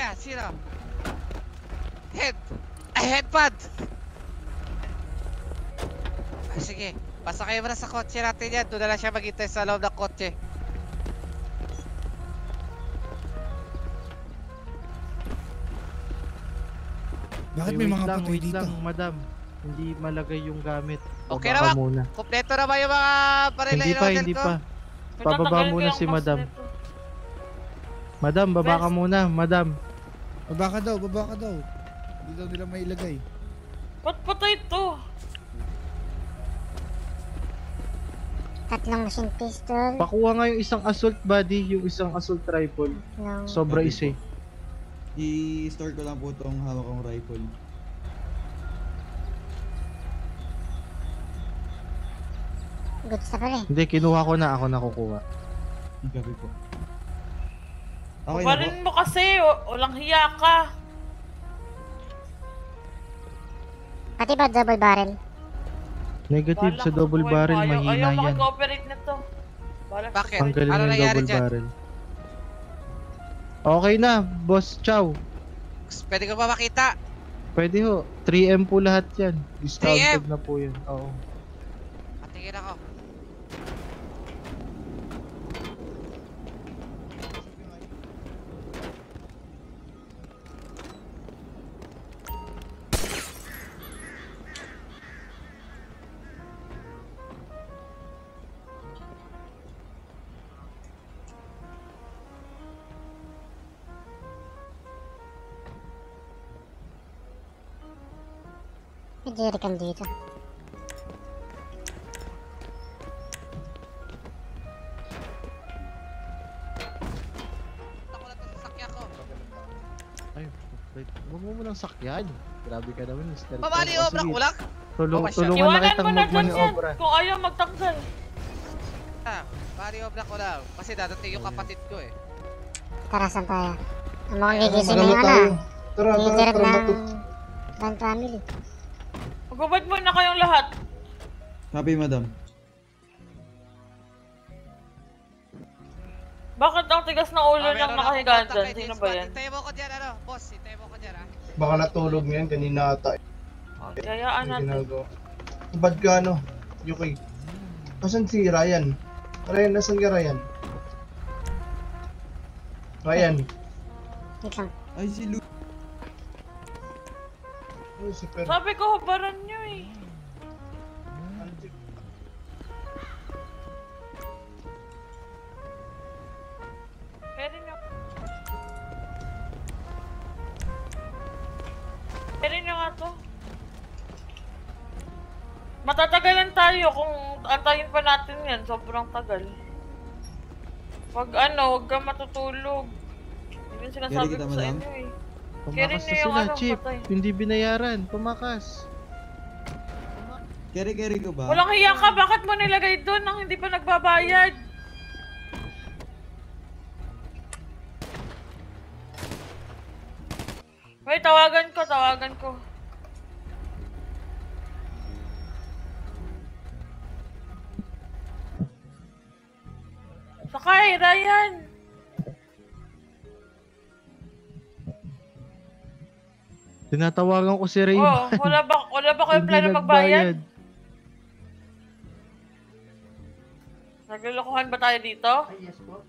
yan? Sino? Head! Ay, headpad! Ay, sige. Pasakay mo na sa kotse natin yan. Doon na lang siya maghintay sa loob ng kotse. Bakit Eh, may wait mga lang, patay wait dito? lang, madam. Hindi malagay yung gamit. Okay Bababa na ba? muna. Kompleto na ba yung mga parela Hindi pa, hindi pa. Pababa muna si madam. Madam, baba ka muna, madam. Baba ka daw, baba ka daw. Hindi daw nila mailagay. Ba't patay to? Tatlong machine pistol. Pakuha nga yung isang assault body, yung isang assault rifle. No. Sobra isa eh. I-store ko lang po itong hawak kong rifle. Goods na pala eh. Hindi, kinuha ko na, ako nakukuha. Gabi po. Okay na po. Kubarin mo kasi, o- walang hiya ka. Pati ba double barrel? Negative Bahala sa ka double buhay mo. barrel, Ayaw- mahina Ayaw yan. makag-operate na to. Bahala ka. Bakit? Tanggalin Ano mo yung nangyari double dyan? barrel. Okay na, boss Chow. Pwede ko ba makita? Pwede ho. three M po lahat yan. three M? Discounted na po yan. Oo. Patingin ako. May jerrycan dito. Ay, wait. Huwag mo munang sakyan. Grabe ka naman, mister. Babali Oh, obra sige. kulak. Tulong, Oh, tulungan na Iwanan kitang mo na dyan yan, magmaniobra. kung ayaw magtanggal. Ah, bali obra ko lang. Kasi dadating yung kapatid ko eh. Tara, saan tayo? Ang mga gigising na Magano yung tayo? ano. Tara, tara, Leader tara, ng matut- Grand Family. Magubad mo na kayong lahat. Copy, madam. Bakit ang tigas ng ulo Ah, niyang meron nakahiga akong dyan? contact Sino kay ba yan? Hintayin mo ko dyan, ano? Boss, hintayin mo ko dyan, ah. Baka natulog ngayon, kanina ata. Kayaan Ang natin. ginagawa. Bad ka, ano? Yuki. Asan si Ryan? Ryan, nasan ka, Ryan? Ryan. Wait lang. Ay, si Lu... Ay, si Per. Sabi ko, hubaran nyo eh. Pwede nyo. Pwede nyo nga to. Matatagalan tayo kung antayin pa natin yan. Sobrang tagal. Pag ano, huwag kang matutulog. Yun yung sinasabi kita, ko sa madam? inyo eh. Pumakas Carry na niyo yung sila, ano, Chip. patay. Hindi binayaran. Pumakas. Carry-carry ko ba? Walang hiya ka, bakit mo nilagay doon nang hindi pa nagbabayad? Wait, tawagan ko, tawagan ko. Sakay, Ryan! Tinatawagan ko si Ray. Oh, wala ba, wala ba kayong Hindi plano magbayad? nagbayad. Naglulukuhan ba tayo dito? Yes po.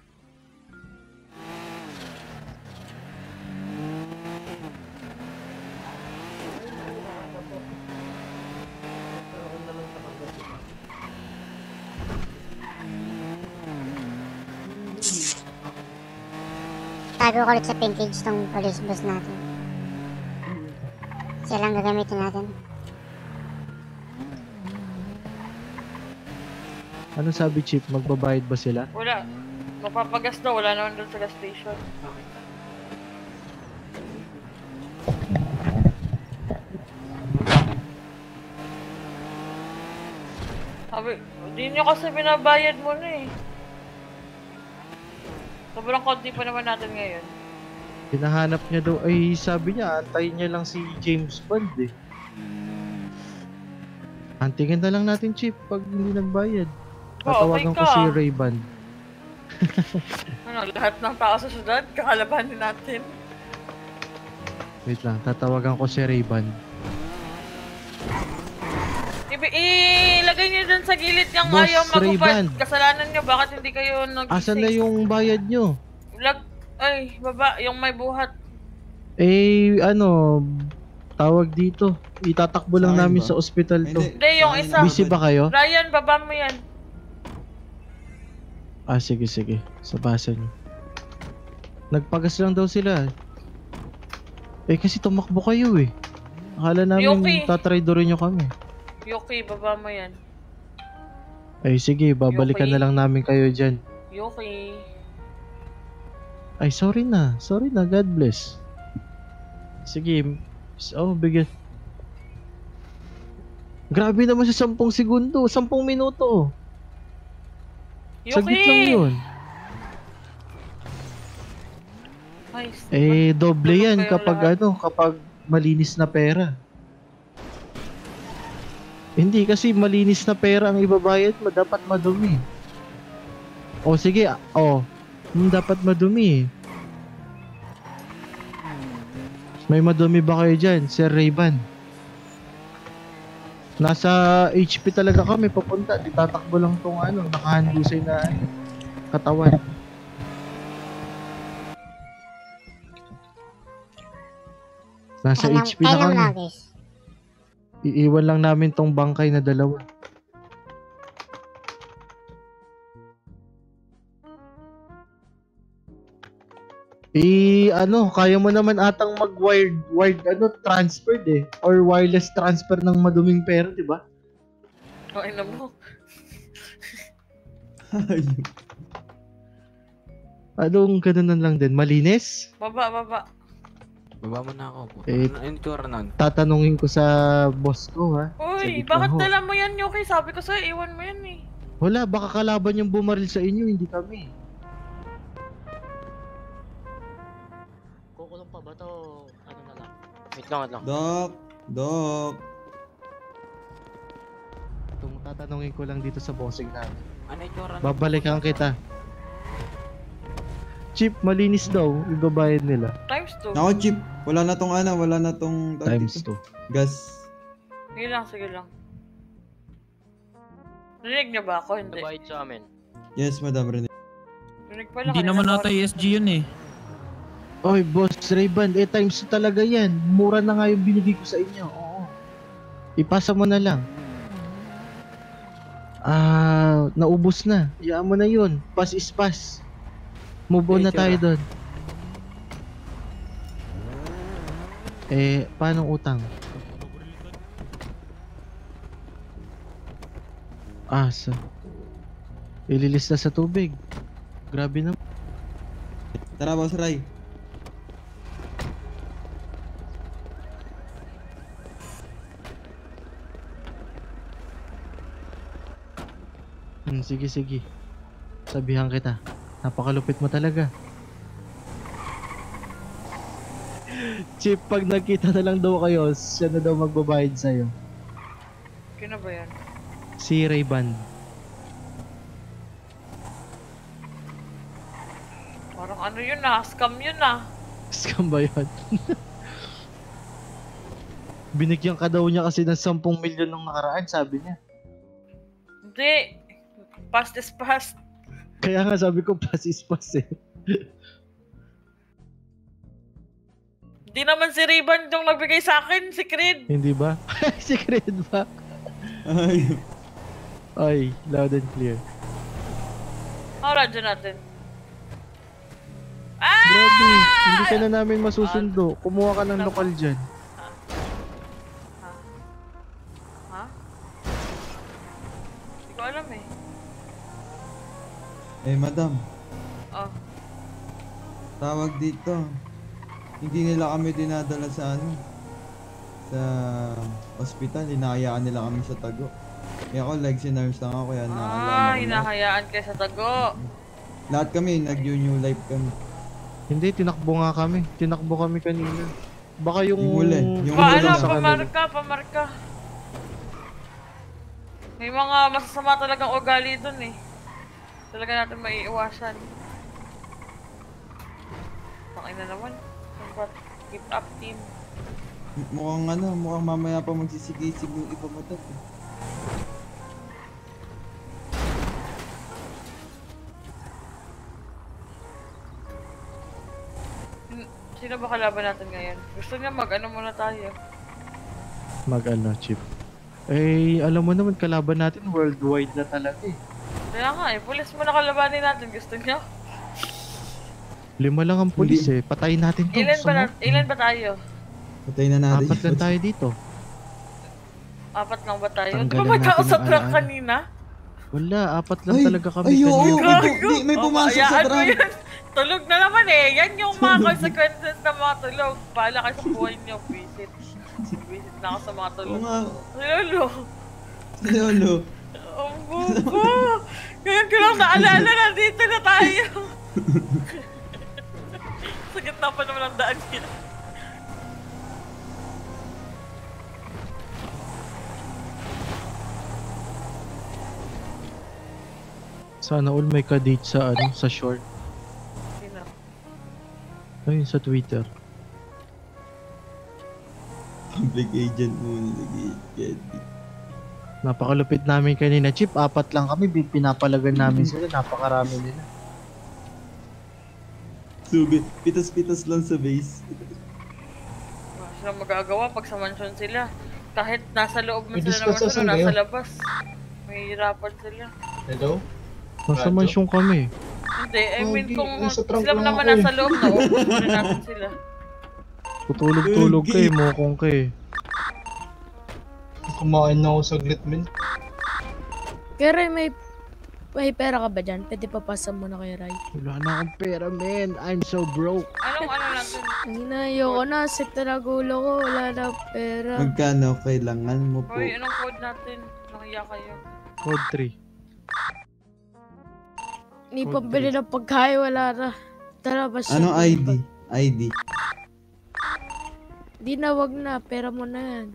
Tago ko ulit sa package tong police bus natin. Siya lang gagamitin natin. Ano sabi Chip? Magbabayad ba sila? Wala. Mapapagas daw, wala naman doon sa gas station. Sabi, di nyo kasi binabayad mo na eh. Sobrang konti pa naman natin ngayon. Hinahanap niya daw, ay sabi niya, antayin niya lang si James Bond eh. Antingin na lang natin Chip pag hindi nagbayad. Tatawagan okay ko ka. si Ray Band. Ano, lahat ng tao sa syudad, kakalabanin natin. Wait lang, tatawagan ko si Ray-Ban. Ibi ilagay niyo dun sa gilid yung Boss ayaw magupad. Ray-Ban. Kasalanan niyo, bakit hindi kayo nag Asan na yung bayad nyo? Lag... Ay, baba, yung may buhat. Eh, ano, tawag dito. Itatakbo lang Sa akin namin ba? sa ospital to. Hindi, yung isa. Busy ba kayo? Ryan, baba mo yan. Ah, sige, sige. Sa basa nyo. Nagpagas lang daw sila. Eh, kasi tumakbo kayo eh. Akala namin Yuki. tatraydorin nyo kami. Yuki, baba mo yan. Ay, sige, babalikan Yuki. na lang namin kayo dyan. Yuki. Ay, sorry na. Sorry na, God bless. Sige. Oh, bigyan. Grabe naman sa sampung segundo. Sampung minuto. Yuki! Saglit lang yun. Nice. Eh, doble yan kayo kapag lahat. ano, kapag malinis na pera. Hindi, kasi malinis na pera ang ibabayad mo, dapat madumi. O sige, ah, o, hmm, dapat madumi eh. May madumi ba kayo dyan, Sir Ray-Ban? Nasa H P talaga kami papunta, di tatakbo lang tong ano, nakahandusay na ano, katawan. Nasa Kailan- H P na kailan kami. nagis? Iiwan lang namin tong bangkay na dalawa. Eh, ano, kaya mo naman atang mag-wired, wired, ano, transfer eh. Or wireless transfer ng maduming pera, di ba? Okay na mo. Anong gano'n lang din? Malinis? Baba, baba. Baba mo na ako. Eh, Ano yung tura nun? tatanungin ko sa boss ko, ha? Uy, Saglit bakit lang ho. dala mo yan, Yuki? Sabi ko sa'yo, iwan mo yan eh. Wala, baka kalaban yung bumaril sa inyo, hindi kami. Kukulong pa ba to? Ano na lang? Wait lang, wait lang. Doc! Doc! Itong tatanungin ko lang dito sa bossing namin. Ano yung tura nun? Babalikan kita. Chip, malinis daw, ibabayad nila. Times two. Nako, Chip. Wala na tong ano, wala na tong... Times two. Gas. Sige lang, sige lang. Rinig niyo ba ako? Hindi. Nabayad sa amin. Yes, madam Rene. Rinig pala. Hindi naman nata E S G yun eh. Oy, boss Ray-Ban, eh times two talaga yan. Mura na nga yung binigay ko sa inyo. Oo. Ipasa mo na lang. Ah, naubos na. Iyaan mo na yun. Pass is pass. Move on na tayo doon. Eh, paano utang? Ah, sa... Ililis na sa tubig. Grabe na. Tara, Boss Ray. Hmm, sige, sige. Sabihan kita. Napakalupit mo talaga. Chip, pag nakita na lang daw kayo, siya na daw magbabayad sa'yo. Kino ba yan? Si Ray-Ban. Parang ano yun ah, scam yun ah. Scam ba yun? Binigyan ka daw niya kasi ng sampung milyon nung nakaraan, sabi niya. Hindi. Past is past. Kaya nga sabi ko, pass is pass eh. Di naman si Ray-Ban yung nagbigay sa akin, si Creed. Hindi ba? Si Creed ba? Ay. Ay, loud and clear. Oh, radyo natin. Grabe, hindi ka na namin masusundo. Kumuha ka ng lokal dyan. Ha? Hindi ko alam eh. Eh, madam. Oh. Tawag dito. Hindi nila kami dinadala sa ano. Sa ospital. Hinahayaan nila kami sa tago. Eh ako, legs and arms lang ako. Kaya naalala Ah, ko lahat. hinahayaan kayo sa tago. Lahat kami, nag-new life kami. Hindi, tinakbo nga kami. Tinakbo kami kanina. Baka yung... Yung huli, yung Pa, huli ano, sa kanila. pamarka, pamarka. May mga masasama talagang ugali dun eh. Talaga natin maiiwasan. Tangin na naman. Ba't Keep up, team. Mukhang ano, mukhang mamaya pa magsisigisig yung iba mo dati. Hmm, Sino ba kalaban natin ngayon? Gusto niya mag-ano muna tayo. Mag-ano, Chip. Eh, alam mo naman, kalaban natin worldwide na talaga eh. Kaya nga eh, pulis muna kalabanin natin. Gusto niya? Lima lang ang pulis eh. Patayin natin to. Ilan ba, Gusto mo? na, ilan ba tayo? Patay na natin. Apat lang tayo dito. Apat lang ba tayo? Di Tanggalan ba may tao natin sa ang truck alaan. kanina? Wala, apat lang Ay, talaga kami ay, oo, kanina. may pu- di- may pumasok sa hayaan mo truck. yan. Tulog na naman eh. Yan yung mga consequences ng mga tulog. Bahala kayo sa buhay niyo. Visit. Visit na ako sa mga tulog. Oo nga. Lolo. Lolo. Ang buko. Ngayon ko lang naalala na dito na tayo. Sa gitna pa naman ang daan niya. Sana all may ka-date sa ano, sa short. Sino? Ayun sa Twitter. Public agent muna nag-i-get. Napakalupit namin kanina, Chip. Apat lang kami, pinapalagan namin sila. Napakarami nila. Subi, pitas-pitas lang sa base. Wala silang magagawa pag sa mansion sila. Kahit nasa loob man May sila ng mansion o discuss nasa kayo? labas. Mahihirapan sila. Hello? Nasa Radyo? mansion kami. Hindi, I mean Pogi, kung nasa trunk sila lang naman ako eh. nasa loob na, uupunin natin sila. Tutulog-tulog ka eh, mokong ka eh. Kumain na ako saglit, men. Kaya Ray, may, may pera ka ba dyan? Pwede papasa mo na kay Ray. Wala na akong pera, man. I'm so broke. Anong ano lang dun? Hinayo ko na, sekta na gulo ko, wala na pera. Magkano kailangan mo po? Hoy, anong code natin? Nakiya kayo. Code three. Hindi pambili ng pagkain, wala na. Tara, basta. Anong I D? I D. Di na, wag na. Pera mo na yan.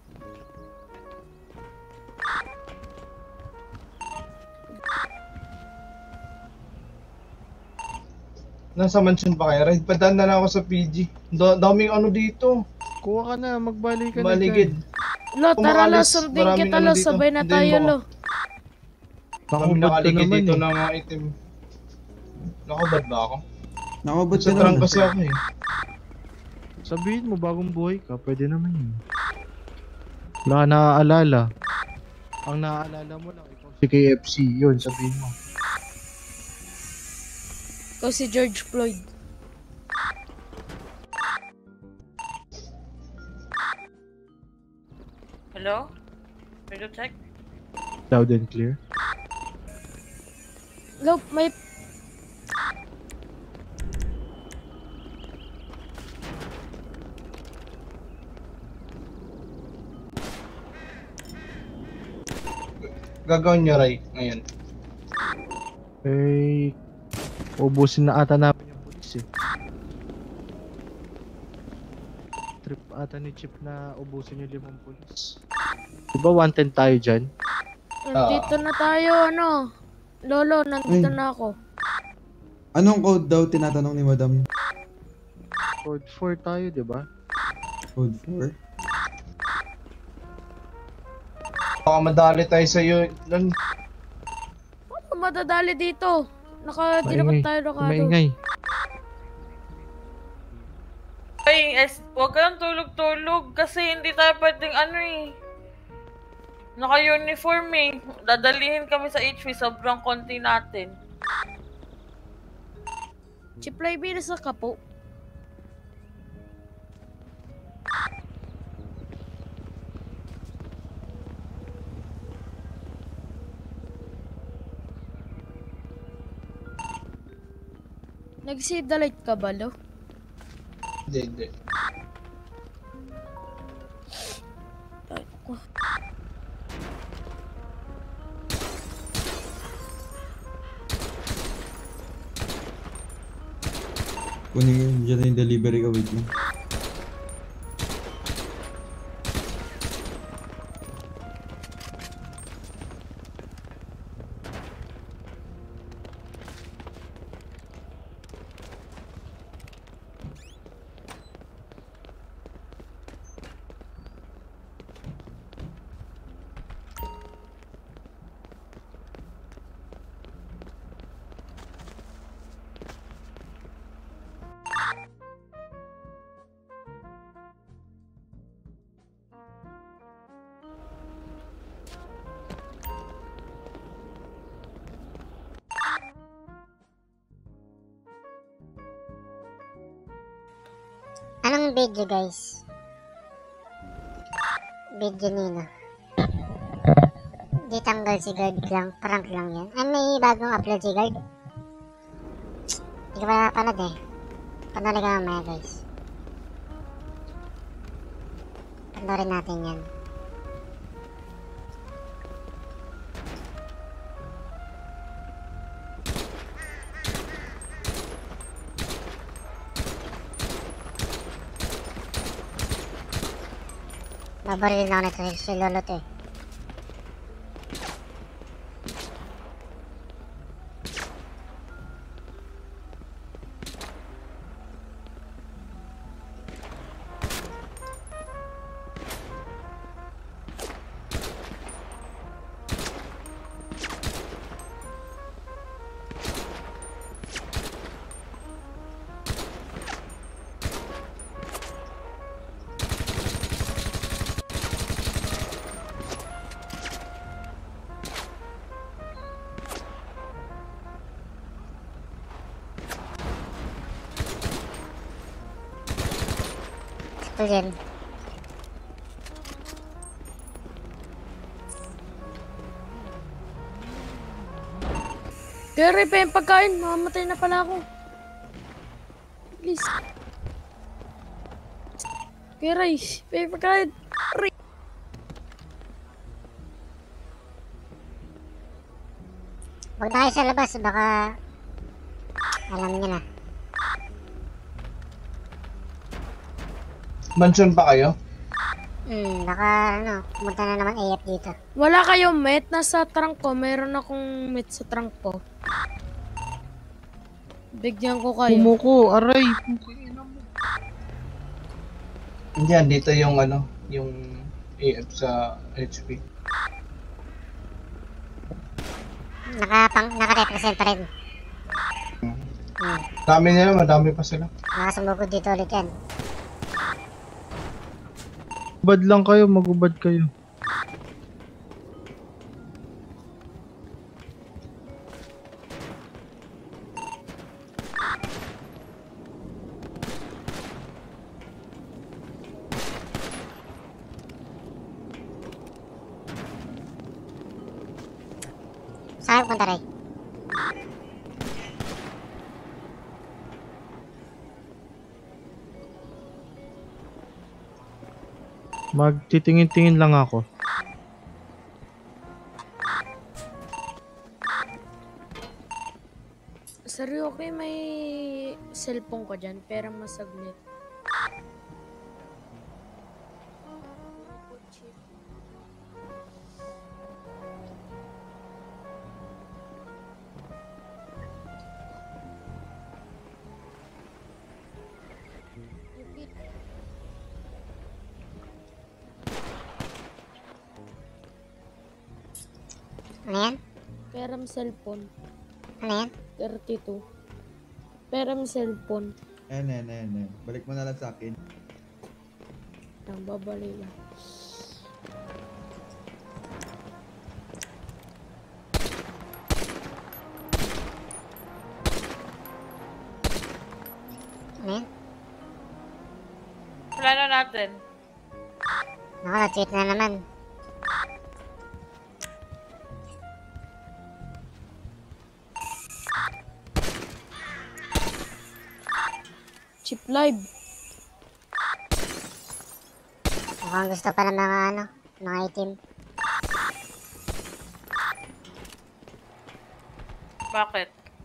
Nasa mansion pa kayo? Ride padaan na lang ako sa P G. Da daming ano dito. Kuha ka na, magbalik ka Baligid. Lo, tara lo, Kumakalas, sundin maraming kita ano lo, dito. sabay na Hindi tayo mo- lo. Kami Nakubad ka nakaligid naman dito eh. ng mga item. Nakabad ba ako? Nakabad Sa trunk kasi ako eh. Sabihin mo, bagong buhay ka, pwede naman yun. Wala ka naaalala. Ang naaalala mo lang, ikaw si K F C, yun, sabihin mo. Ikaw si George Floyd. Hello? Radio check? Loud and clear. Lo, may... Gagawin niyo, Ray, ngayon. Eh, ubusin na ata namin yung pulis eh. Trip ata ni Chip na ubusin yung limang pulis. Diba one ten tayo dyan? Nandito na tayo, ano? Lolo, nandito Ay. na ako. Anong code daw tinatanong ni Madam? Code four tayo, diba? Code four? Baka madali tayo sa iyo. Lan, Ano madadali dito? Naka, di naman tayo nakado. Maingay. Ay, es, huwag ka nang tulog-tulog kasi hindi tayo pwedeng ano eh. Naka-uniform eh. Dadalihin kami sa H P, sobrang konti natin. Chiplay binas sa kapo. Nag-save the light ka ba, lo? hindi, hindi. Kunin ko yun, dyan na yung delivery ka, wait lang. yung video guys. Video nino. Di tanggal si guard lang, prank lang yan. Ay, may bagong upload si guard. Hindi ka pa napanood eh. Panoorin ka mamaya guys. Panoorin natin yan. Nabaril na ako nito si Lolo to eh. Ito yan. Kaya pa yung pagkain, mamamatay na pala ako. Please. Kaya Rice, pa yung pagkain. Huwag na kayo sa labas, baka alam niyo na. Mansion pa kayo? Hmm, baka ano, pumunta na naman A F dito. Wala kayong met, nasa trunk ko. Meron akong met sa trunk ko. Bigyan ko kayo. Pumuko, aray. Hindi yan, dito yung ano, yung A F sa H P. Nakapang, naka-represent pa rin. Hmm. Dami nila, madami pa sila. Nakasumugod dito ulit yan. Ubad lang kayo, magubad kayo. Saan punta rin? Magtitingin-tingin lang ako. Sorry, okay, may cellphone ko dyan, pero masaglit. Ano yan? Peram cellphone. Ano yan? thirty-two. Peram cellphone. Ayan, ayan, ayan, ayan. Balik mo na lang sa akin. Ang babali lang. Ano yan? Plano natin. Naku, na-tweet na naman. Chip live. Mukhang gusto pa ng mga ano, mga item. Bakit?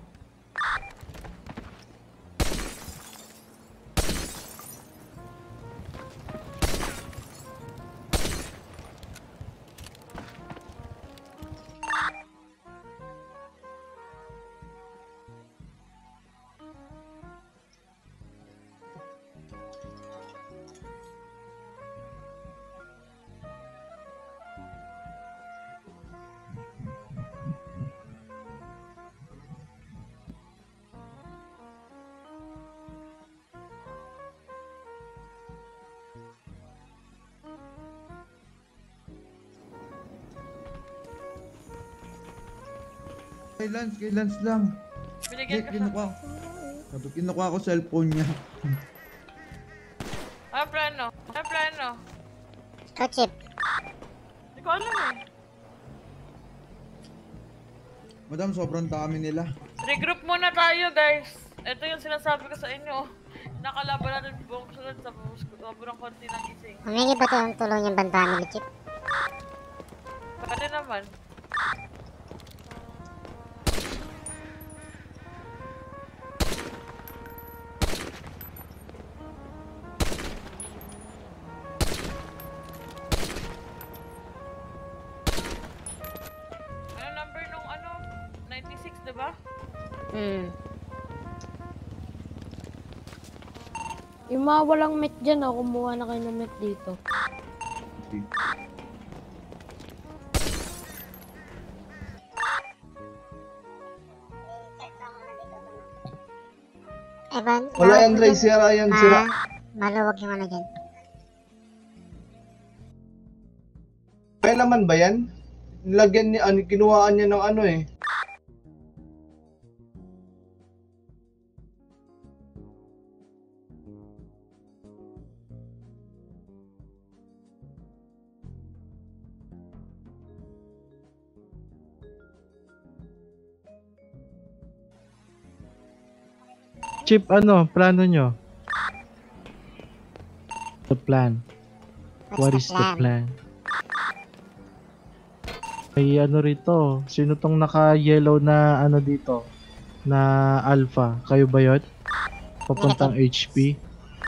Kay Lance, kay Lance lang. Binigyan Hindi, ka kinukuha. Sabi, kinukuha ko cellphone niya. Ano plano? Ikaw, Chip. Hindi ko alam eh. Madam, sobrang dami nila. Regroup muna tayo, guys. Ito yung sinasabi ko sa inyo. Nakalaban natin buong sunod sa sobrang konti ng gising. Humingi ba ito ang tulong yung band family, Chip? Pwede naman. Ano number nung ano? ninety-six, diba? Hmm. Yung mga walang met dyan, oh, kumuha na kayo ng met dito. Evan, Wala yan, Ray. Sira yan, ma- sira. Maluwag yung ano dyan. Kaya naman ba yan? Nilagyan niya, ano, kinuhaan niya ng ano eh. Chip, ano, plano nyo? The plan. What is the plan? May ano rito, sino tong naka-yellow na ano dito? Na alpha, kayo ba yun? Papuntang H P?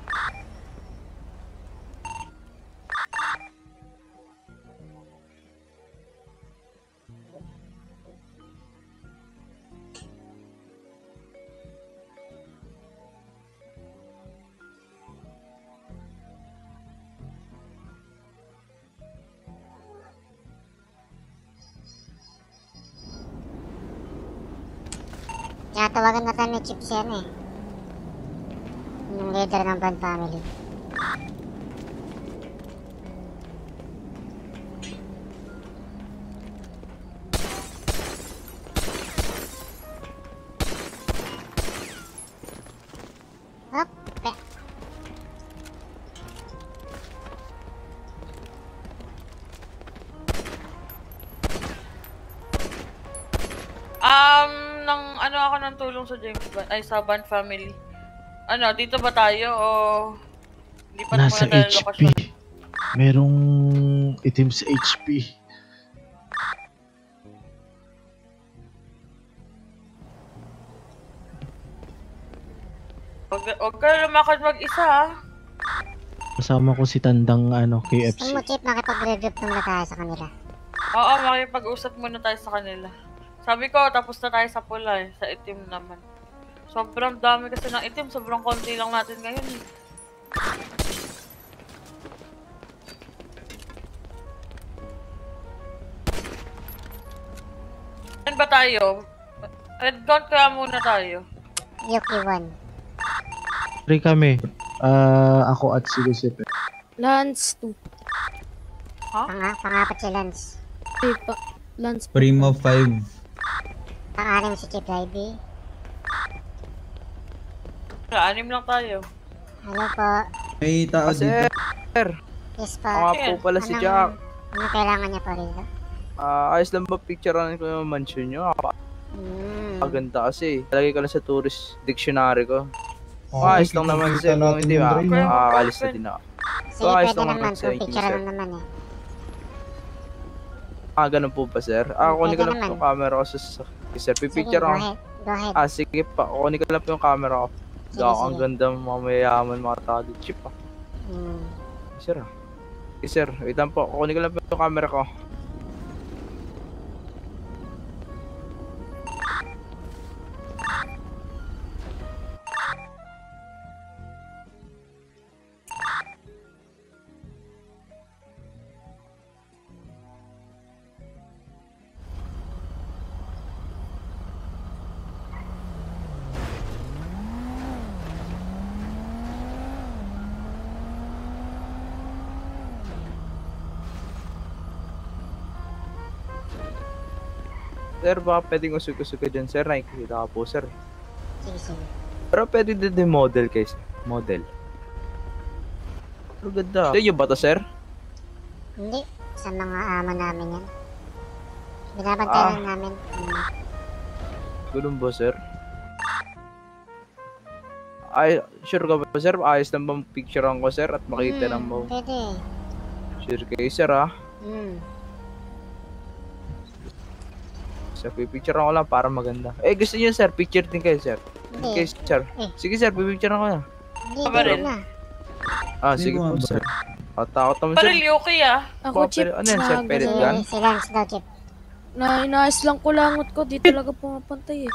Kaya tawagan natin ni Chip siya eh. Yung leader ng band family. Hop, pe. Um, nang ano ako ng tulong sa James Bond, ay sa Bond family. Ano, dito ba tayo o hindi pa Nasa naman tayo H P. lokasyon? Merong itim sa H P. Huwag huwag ka lumakad mag-isa ha. Kasama ko si Tandang ano, K F C. Gusto mo, Chip, makipag-regroup muna tayo sa kanila. Oo, makipag-usap muna tayo sa kanila. Sabi ko, tapos na tayo sa pula eh, sa itim naman. Sobrang dami kasi ng itim, sobrang konti lang natin ngayon eh. Saan ba tayo? Red Gun kaya muna tayo. Yuki one. Three kami. Ah, ako at si Lucifer. Lance two. Ha? Pang pangapat si Lance. Ay, pa. Lance Primo five. Pang-anim si Chip Ivy. Wala, anim lang tayo. Hello po. May tao dito. Yes po. Ako nga po pala si Anong- Jack. Anong kailangan niya po rito? Ah, ayos lang ba picturean ko yung mansion nyo? Hmm. Maganda kasi. Talagay ko lang sa tourist dictionary ko. Oh, Ah, ayos lang naman kasi kita kung natin hindi yung ma, brain, ah. makakalis na din ako. Sige, So, ayos pwede lang naman. naman sa Kung inyo, picture sir. lang naman eh. Ah, ganun po ba, sir? Ah, kunin ko Pwede lang po naman. yung camera ko sa sa- sir. Sige, Pipicture go ako. ahead. Go ahead. Ah, sige pa. Kunin ko lang po yung camera ko. Sige, Gawak ang sige. ganda mga mayayaman mga tao dito. Chip ah. Hmm. Sir ah. Okay, sir. Wait lang po. Kunin ko lang po yung camera ko. Sir, baka pwedeng usog-usog ka dyan, sir. Nakikita ka po, sir. Sige, sige. Pero pwede din din model kayo, sir. Model. Ang ganda. Sa inyo ba to, sir? Hindi. Sa mga ama namin yan. Binabantay Ah. lang namin. Hmm. Ganun ba, sir? Ay, sure ka ba, sir? Ayos lang bang picturean ko, sir? At makita Hmm, ng mo. Pwede. Sure kayo, sir, ah. Hmm. Sir, pipicturean ko lang para maganda. Eh, gusto niyo, sir? Picture din kayo, sir. Hindi. Okay, sir. Eh. Sige, sir. Pipicturean ko na. Hindi, Baril. hindi na. Ah, sige po, sir. Katakot naman, sir. Baril, okay ah. Ako, Ba, Chip. pero ano yan, sir? na- Pellet Si, gun? si Lance daw, Chip. Na inaayos lang ko langot ko. Di talaga pumapantay eh.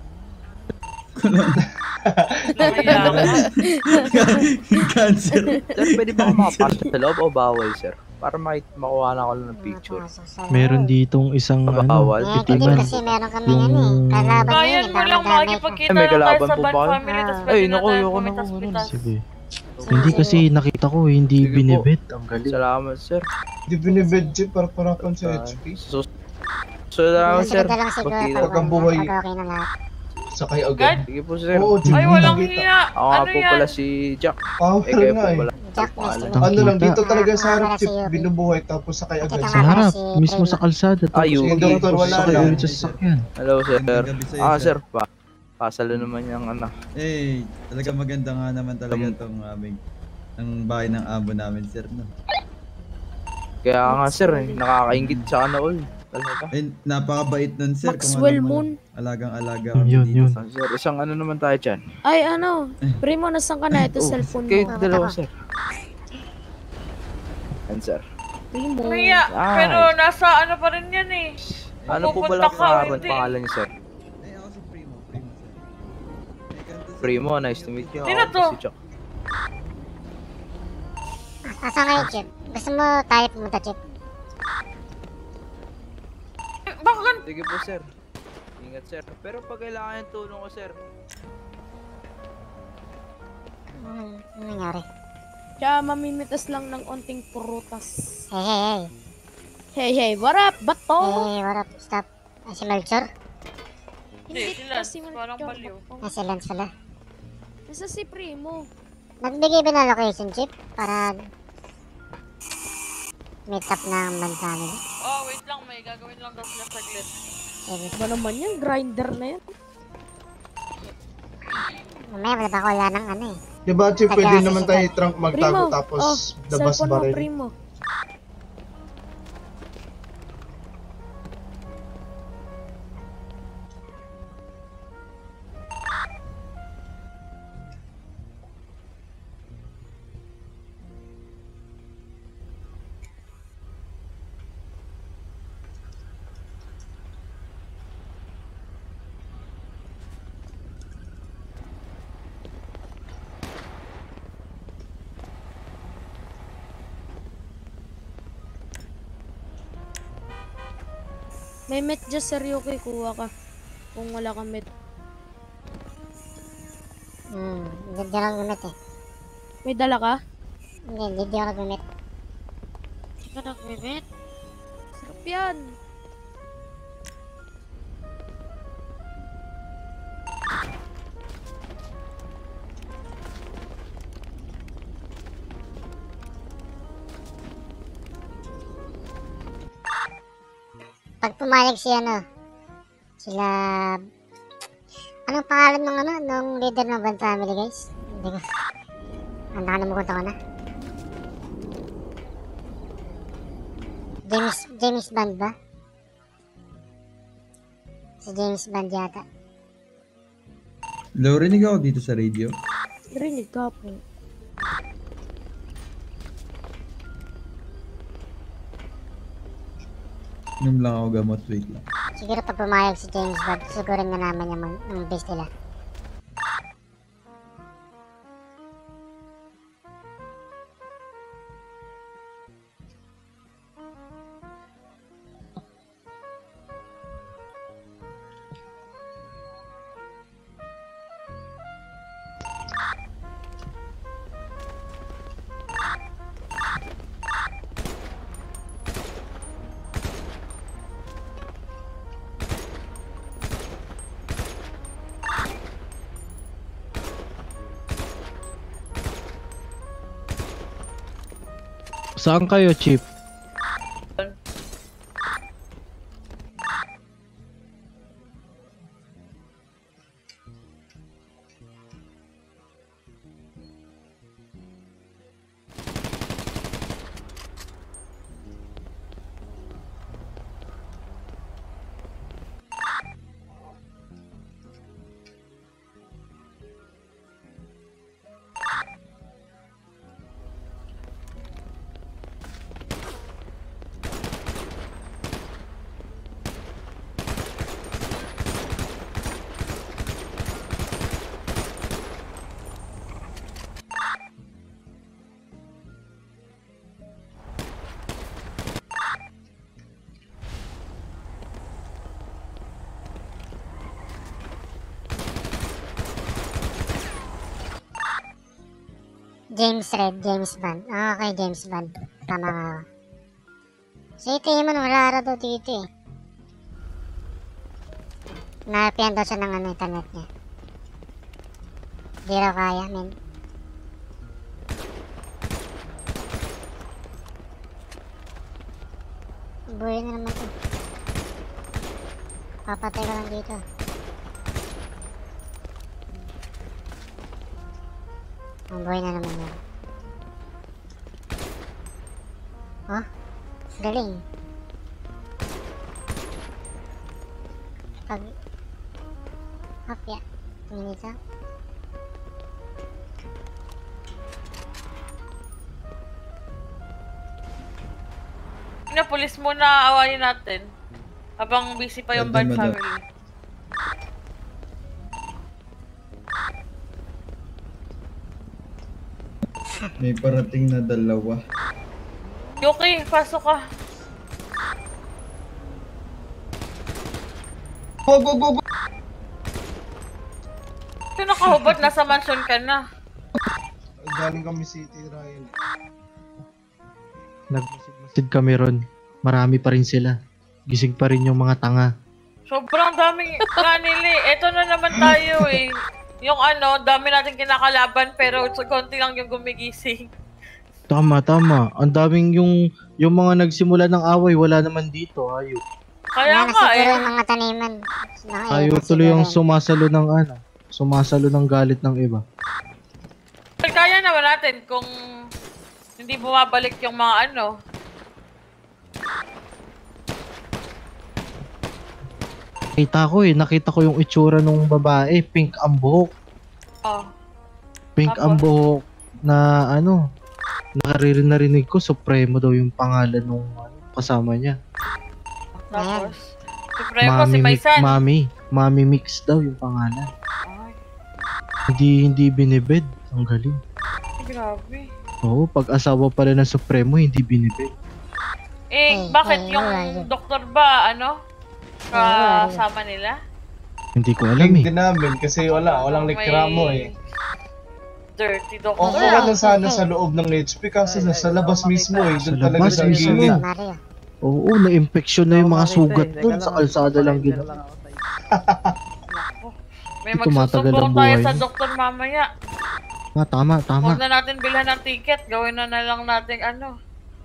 Cancer. Sir, pwede ba ako makapasok sa loob o bawal, sir? Para makit makuha na ako lang ng picture. Meron ditong isang ano, Bawal. Eh, Chip, pitiman. kasi meron kami yan eh. Kalaban Kaya yun, mo baka lang madamay ka. makikipagkita Ay, may lang tayo kalaban sa po bad ba? family, tapos Ay, pwede na naku, tayo ayoko na pumitas po, ganun. pitas. Sige. Hindi kasi nakita ko, hindi Sige po. binibet. Ang galing. Salamat, sir. Di binibed, Chip, para parapan sa H P. So, salamat, sir. Masagad na lang siguro Magkita. pag, Pag ang buhay. pag okay na lahat. Sakay agad. Sige po, sir. Oo, Chip. Ay, walang nakita. hiya. Ako nga Ano po yan? pala si Jack. Ah, Eh, kayo nga po eh. pala. Jack, Pangalan. Mr. Ano lang, Kita. dito talaga sa harap, Ah, Chip, si Yuki. binubuhay, tapos sakay agad. Nakita Sa nga harap, si mismo sa Primo. kalsada. Ah, yun. Si Doktor wala Sakay lang. ulit sa sasakyan. Hello, sir. Magandang gabi sa'yo, Ah, sir. sir. Pa pasalo naman yung ano. Eh, talaga maganda nga naman talaga tong aming ang bahay ng amo namin, sir, no? Kaya nga, sir, eh. Nakakaingit sa ano all. Talaga. Eh, napakabait nun, sir. Maxwell ano Moon. naman, alagang-alaga Mm, kami yun, dito. yun. Ah, sir, isang ano naman tayo dyan. Ay, ano? Primo, nasan ka na? Ito Oh, cellphone kayo mo. dalawa, sir. Yan, sir. Primo. Ano hiya? Ay. Pero nasa ano pa rin yan eh. Ano po Pupunta pala ka o pangalan, hindi? pangalan niyo, sir? Eh, ako si Primo, Primo, sir. Eh, ganito, sir. Primo, nice to meet you. Sino Ako po to? si Chuck. Asa ngayon, Chip? Gusto mo tayo pumunta, Chip? Baka gan... Sige po, sir. Ingat, sir. Pero pag kailangan yung tulong ko, sir. Hmm, ano nangyari? Kaya mamimitas lang ng onting prutas. Hey, hey, hey. Hey, hey, what up? Bato? Hey, what up? Stop. Ah, si Melchor? Hindi, sila. kasi Parang Melchor. baliw. Ah, si Lance pala. Nasa si Primo. Nagbigay ba ng location, Chip? Para meet up ng band family? Oh, wait lang. May gagawin lang daw sila saglit. Sige. Ba naman yan? Grinder na yan. Mamaya wala ba wala ng ano eh. Diba, Chip, Taga- pwede naman tayo trunk Primo. magtago Oh, tapos labas cellphone mo, baril. Primo. May met dyan, Sir Yuki. Kuha ka. Kung wala kang met. Hmm, hindi di ako gumit eh. May dala ka? Hindi, hindi di ako gumit. Hindi ka nag-mimit? Sarap yan. Pag pumayag si ano, sila... Anong pangalan ng ano, nung leader ng band family, guys? Hindi ko... Ang nakalimutan ko na. James, James Bond ba? Si James Bond yata. Hello, rinig ako dito sa radio. Rinig ka po. Inom lang ako gamot, wait lang. Siguro pag pumayag si James Bond, sigurin na naman yung, yung base nila. Saan kayo, Chief? James Red, James Bond. Ah, okay, James Bond. Tama nga ako. Si Timon, wala ra daw dito eh. Napian daw siya ng ano, internet niya. Di raw kaya, men. Buhay na naman to. Papatay ka lang dito. Ang buhay na naman yan. Oh, galing. Pag... Hapya. Tingin ito. Na pulis muna awayin natin. Habang busy pa yung Band family. May parating na dalawa. Yuki, pasok ka. Go, go, go, go! Ito nakahubad, nasa mansion ka na. Galing kami City, Ryan. Nagmasid kami ron. Marami pa rin sila. Gising pa rin yung mga tanga. Sobrang daming kanili. Ito na naman tayo eh. Yung ano, dami natin kinakalaban pero konti lang yung gumigising. Tama, tama. Ang daming yung yung mga nagsimula ng away, wala naman dito. Ayaw. Kaya nga eh. Siguro yung mga taniman. Ayaw tuloy yung sumasalo ng ano. Sumasalo ng galit ng iba. Kaya naman natin kung hindi bumabalik yung mga ano. Nakita ko eh, nakita ko yung itsura ng babae, pink ang buhok. Oh. Pink ang buhok na ano, nakaririn narinig ko, Supremo daw yung pangalan ng ano, kasama niya. Tapos, Supremo si Maisan. Mami, Mami Mix daw yung pangalan. Ay. Hindi, hindi binibed, ang galing. Grabe. Oo, pag-asawa pala ng Supremo, hindi binibed. Eh, bakit yung doktor ba, ano? Kasama nila? Hindi ko alam Hindi eh. namin kasi wala, walang reklamo eh. Dirty doctor. Okay ka na sana sa loob ng H P kasi nasa labas mismo eh. Sa Doon talaga labas sa mismo. gilid. Oo, na-infection na yung mga sugat doon. Sa kalsada lang ginawa. May Tumatagal ang magsusumbong tayo buhay sa niya. doktor mamaya. Ah, tama, tama. Huwag na natin bilhan ng ticket. Gawin na na lang natin ano.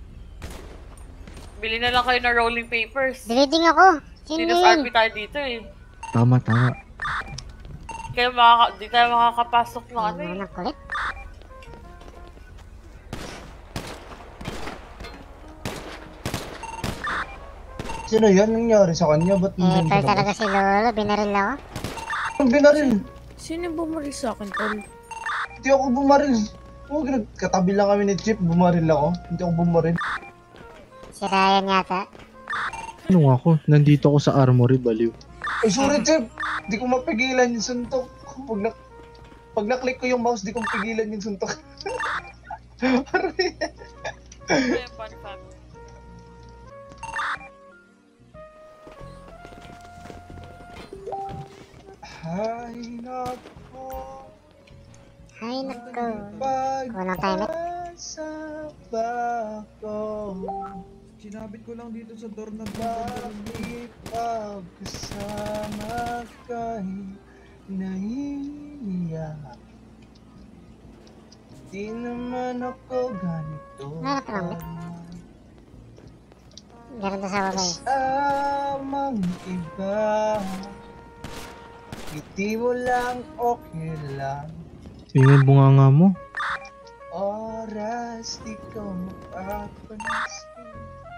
Bili na lang kayo ng rolling papers. Bleeding ako. Sino Sinus yun? R P tayo dito eh. Tama, tama. Kaya makaka di tayo makakapasok ng ano eh. Ang kulit. Sino yan? Nangyari sa kanya? Ba't Eh, hindi tol talaga si Lolo. Binaril ako. Ang binaril? Sino yung bumaril sa akin, tol? Hindi ako bumaril. Oo, nagkatabi lang kami ni Chip. Bumaril ako. Hindi ako bumaril. Si Ryan yata. Ano ako? Nandito ako sa armory, baliw. Ay, sorry Chip. Di ko mapigilan yung suntok. Pag, na pag na-click ko yung mouse, di ko mapigilan yung suntok. Hay nako. Hay nako. Walang time. Sa bako. Sinabit ko lang dito sa doorknob. Bakit pagkasama ka'y naiiyak? Di naman ako ganito. Ano ka Meron na sa babay. Kasamang iba, ngiti mo lang okay lang. Tingin bunganga mo. Oras di ko mapapansin,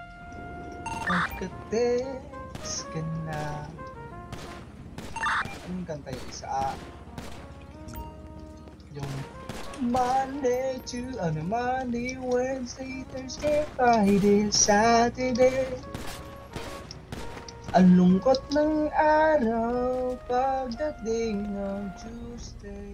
pagka-text ka na. Anong kanta yung isa? Yung Monday to ano Monday, Wednesday, Thursday, Friday, Saturday. Ang lungkot ng araw pagdating ng Tuesday.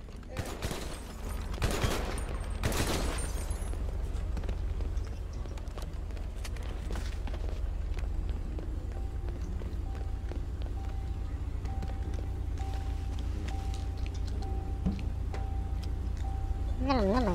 Meron naman.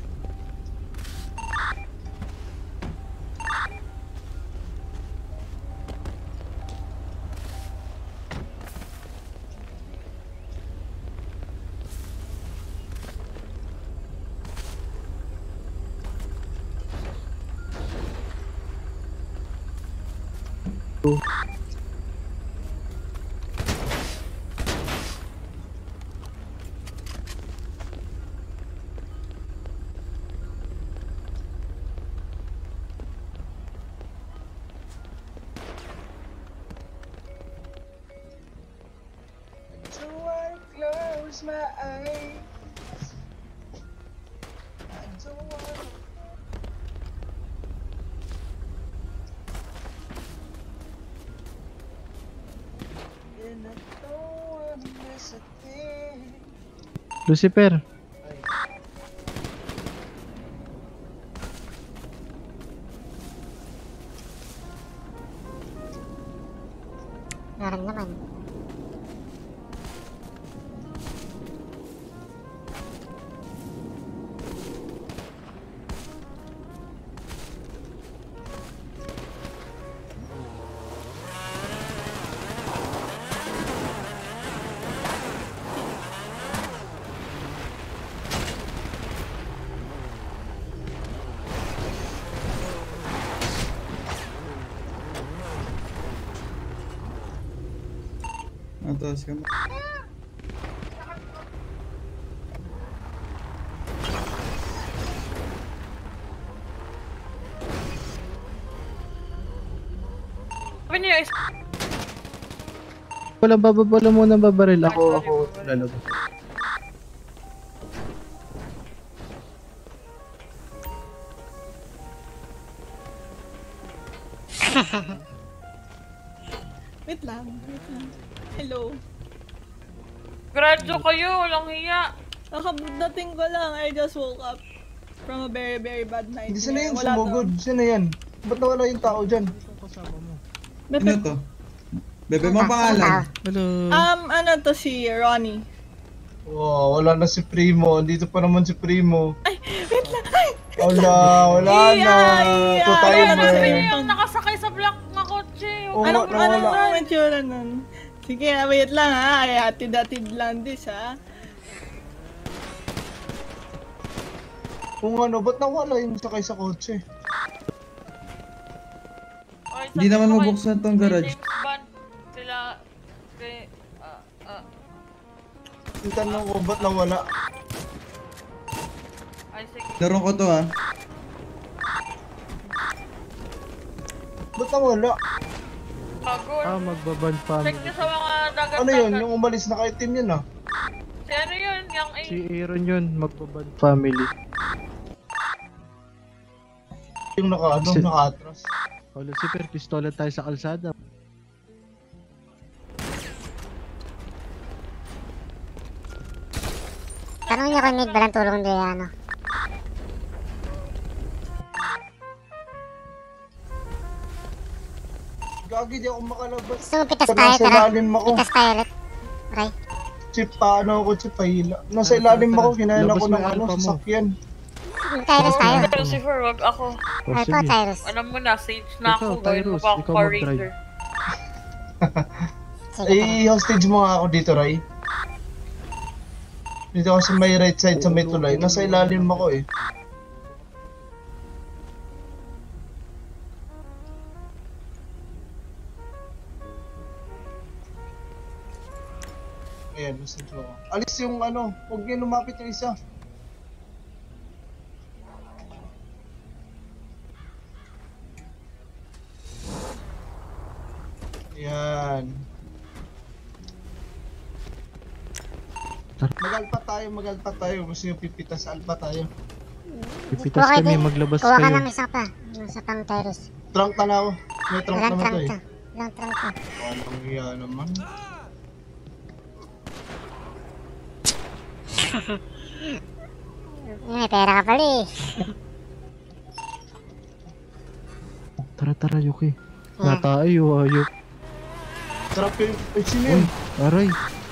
So I close my eyes. I don't wanna. And I don't wanna miss a thing. Lucifer. Meron naman. Atas ka mo. Sabi niyo is... Wala, bababala muna babaril. Ako, ako lalabas. Wait lang, wait lang. Hello. Gradyo kayo, walang hiya. Nakadating ko lang, I just woke up from a very very bad night. Hindi sila yung Wala sumugod. Sino yan? Ba't nawala yung tao dyan? Ano to? Bebe mo pangalan? Hello. Um, ano to si Ronnie. Wow, wala na si Primo. Dito pa naman si Primo. Ay, wait lang. Ay, wala, wala na. Ito tayo Ano na. sabi niyo yung nakasakay sa black na kotse? Oo, anong, nawala. anong, anong itsura nun? Sige, wait lang ha. Ay, atid-atid lang this ha. Kung ano, ba't nawala yung sakay sa kotse? Hindi naman mabuksan tong garage. James Bond, sila... Kay... ah, ah. Yung tanong ko, ba't nawala? Ay, sige. Laron ko to ha. Ba't nawala? Pagod. Ah, magbaban Check family. niyo sa mga dagat. Ano yun? Yung umalis na ka-itim yun ah. Si ano yun? Yung A. Si Aaron yun, magbaban family. Yung naka, ano, Si- naka-atras. O Lucifer, pistola tayo sa kalsada. Tanong niyo kung need ba ng tulong doon ano. Gagi, di ako makalabas. Gusto mo pitas Nasa tayo, tara. ilalim ako. Pitas tayo ulit. Ray. Chip, paano ako, chip, pahila. Nasa ilalim ako, kinain Labas ako mo ng yung ano, alpha mo. sasakyan. Tyrus tayo. Lucifer, wag ako. O Ay, pa, sige. Tyrus. Alam mo na, sage na Ikaw, ako. Gawin mo Tyrus, pa ako ikaw Power mag-drive. Ranger. Sige, tara. I-hostage mo nga ako dito, Ray. Dito ako sa may right side sa may tulay. Nasa ilalim ako eh. Ayan, message mo. Alis yung ano, huwag niyo lumapit yung isa. Ayan. Mag-alpa tayo, mag-alpa tayo. Gusto nyo pipitas sa alpa tayo. Pipitas kami, maglabas Kuha ka kayo. ng isa pa. Yung isa pang terrace. Trunk na ako. May trunk Walang naman trunk to eh. to. Walang trunk to. Walang iya naman. May pera ka pala eh. Tara, tara, Yuki. Natayo, ayok. Trap yung... Ay, sino Uy, yun? aray.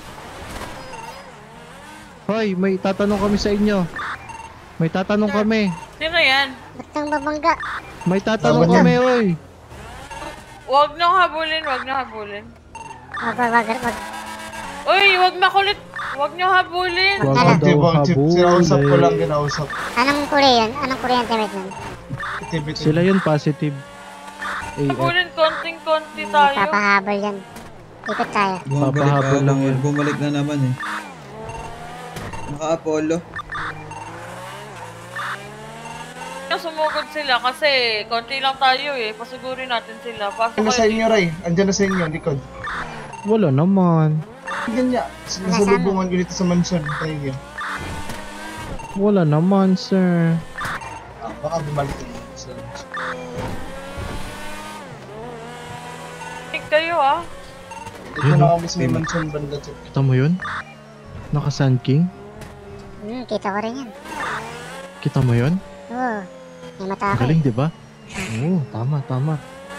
Hoy, may tatanong kami sa inyo. May tatanong kami. Sino yan? Ba't kang babangga? May tatanong kami, oy. Huwag nyo habulin, huwag nyo habulin. Wag, wag, wag, wag. Uy, huwag makulit. Huwag nyo habulin. Wag ka daw habulin. Sinausap ko lang, kinausap. Anong Korean? Anong Korean teammate nun? Sila yun, positive. A F. Habulin, konting-konti tayo. Papahabol yan. Ikot tayo. Papahabol lang yun. Bumalik na naman eh. Naka-Apollo. Sumugod sila kasi konti lang tayo eh. Pasigurin natin sila. Pasok Ano sa kayo inyo, Ray? Andyan na sa inyo, likod. Wala naman. Ganyan. Nasalubungan ko dito sa mansion. Tayo yun. Wala naman, sir. Ah, baka bumalik na sa Tik kayo ah. Ito na kami sa may mansion banda. Kita mo yun? Naka-Sand King? Hmm, kita ko rin yan. Kita mo yun? Oo. May mata ako. Galing, di ba? Oo, tama, tama.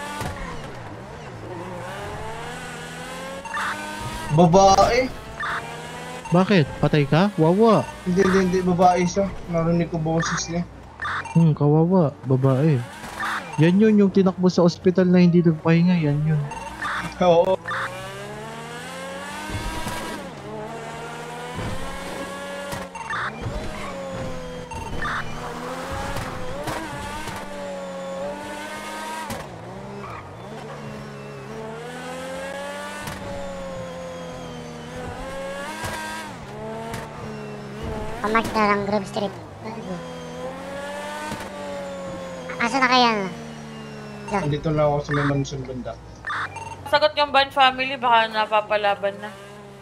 Babae? Bakit? Patay ka? Wawa. Hindi, hindi, hindi. Babae siya. Narinig ko boses niya. Hmm, kawawa. Babae. Yan yun, yung tinakbo sa ospital na hindi nagpahinga. Yan yun. Oo. Pamark na lang Grove Street. Asa na kaya na? Dito na ako sa may mansion banda. Sagot yung Ban family, baka napapalaban na.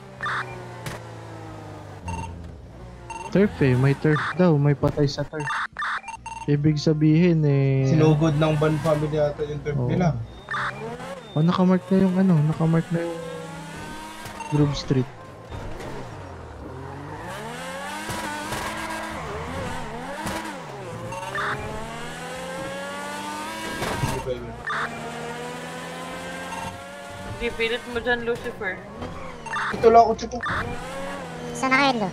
Turf eh. May turf daw. May patay sa turf. Ibig sabihin eh... Sinugod ng Ban family ata yung turf Oo. nila. Oh, nakamark na yung ano. Nakamark na yung Grove Street. Hindi, pilit mo dyan, Lucifer. Ito lang ako, Chupo. Saan na kayo, Lo?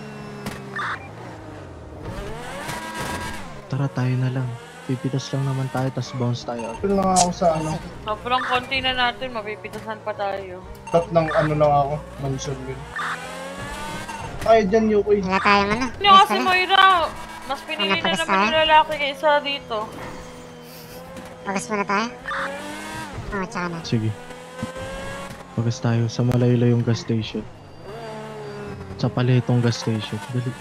Tara, tayo na lang. Pipitas lang naman tayo, tas bounce tayo. Ito lang ako sa ano. Sobrang konti na natin, mapipitasan pa tayo. Top ng ano lang ako. Mansion yun. Tayo dyan, Yukoy. Wala tayong ano. Ano kasi, Moira? Mas pinili na naman yung lalaki kaysa dito. Pagas muna tayo? Oo, tsaka na. Sige. Pagas tayo sa malayo-layong gas station. Sa paletong gas station. Dali.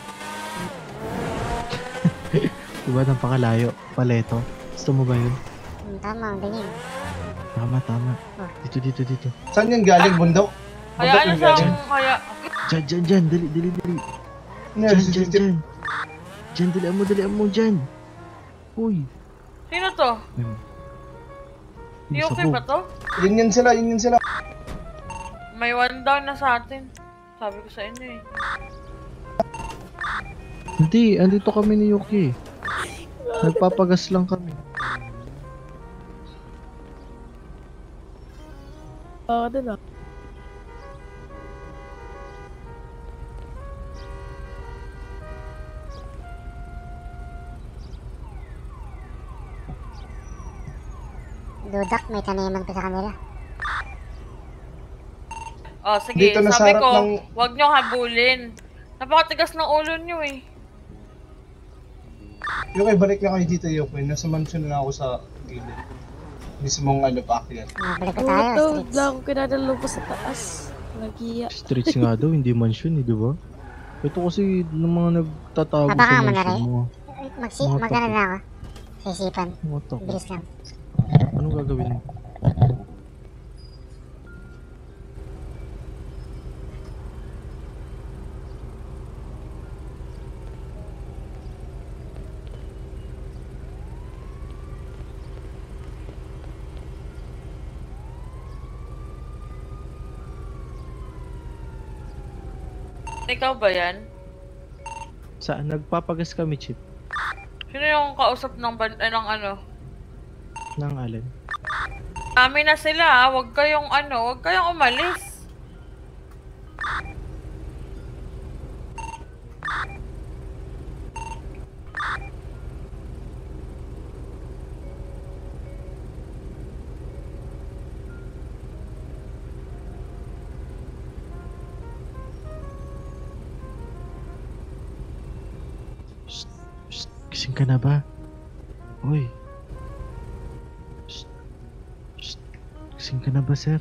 Diba napakalayo? Paleto. Gusto mo ba yun? Hmm, tama, ang dingin. Tama, tama. Dito, dito, dito. Saan yung galing, bundok? Hayaan na yung galing? siyang, kaya... Diyan, diyan, diyan. Dali, dali, dali. Ano, Diyan, diyan, diyan. Diyan, dali mo, dali mo, diyan. Uy. Sino to? Di okay ba to? Yun yun sila, yun yun sila. May one down na sa atin. Sabi ko sa inyo eh. Hindi, andito kami ni Yuki. Nagpapagas lang kami. Baka din ah. Dudak, may taniman pa sa kanila. Oh, sige. Dito na sa Sabi harap ko, ng- huwag nyo habulin. Napakatigas ng ulo nyo eh. Yukoy, balik na kayo dito, Yukoy. Nasa mansion na ako sa gilid. Mismong ano pa, akyat. Mabalik ko Oo, tayo, to. streets. Bigla akong kinadalo pa sa taas. Nagiya. Streets nga daw, hindi mansion eh, di ba? Ito kasi ng mga nagtatago Baka sa mo na mansion rin. mo. Magsi Mga magana takot. na ako. Sa isipan. Mga takot. Bilis lang. Anong gagawin mo? Ikaw ba yan? Saan? Nagpapagas kami, Chip. Sino yung kausap ng, ban eh, ng ano? Nang alin? Kami na sila ah. Huwag kayong ano, huwag kayong umalis. Gising ka na ba? Uy. Shh. Shh. Gising ka na ba, sir?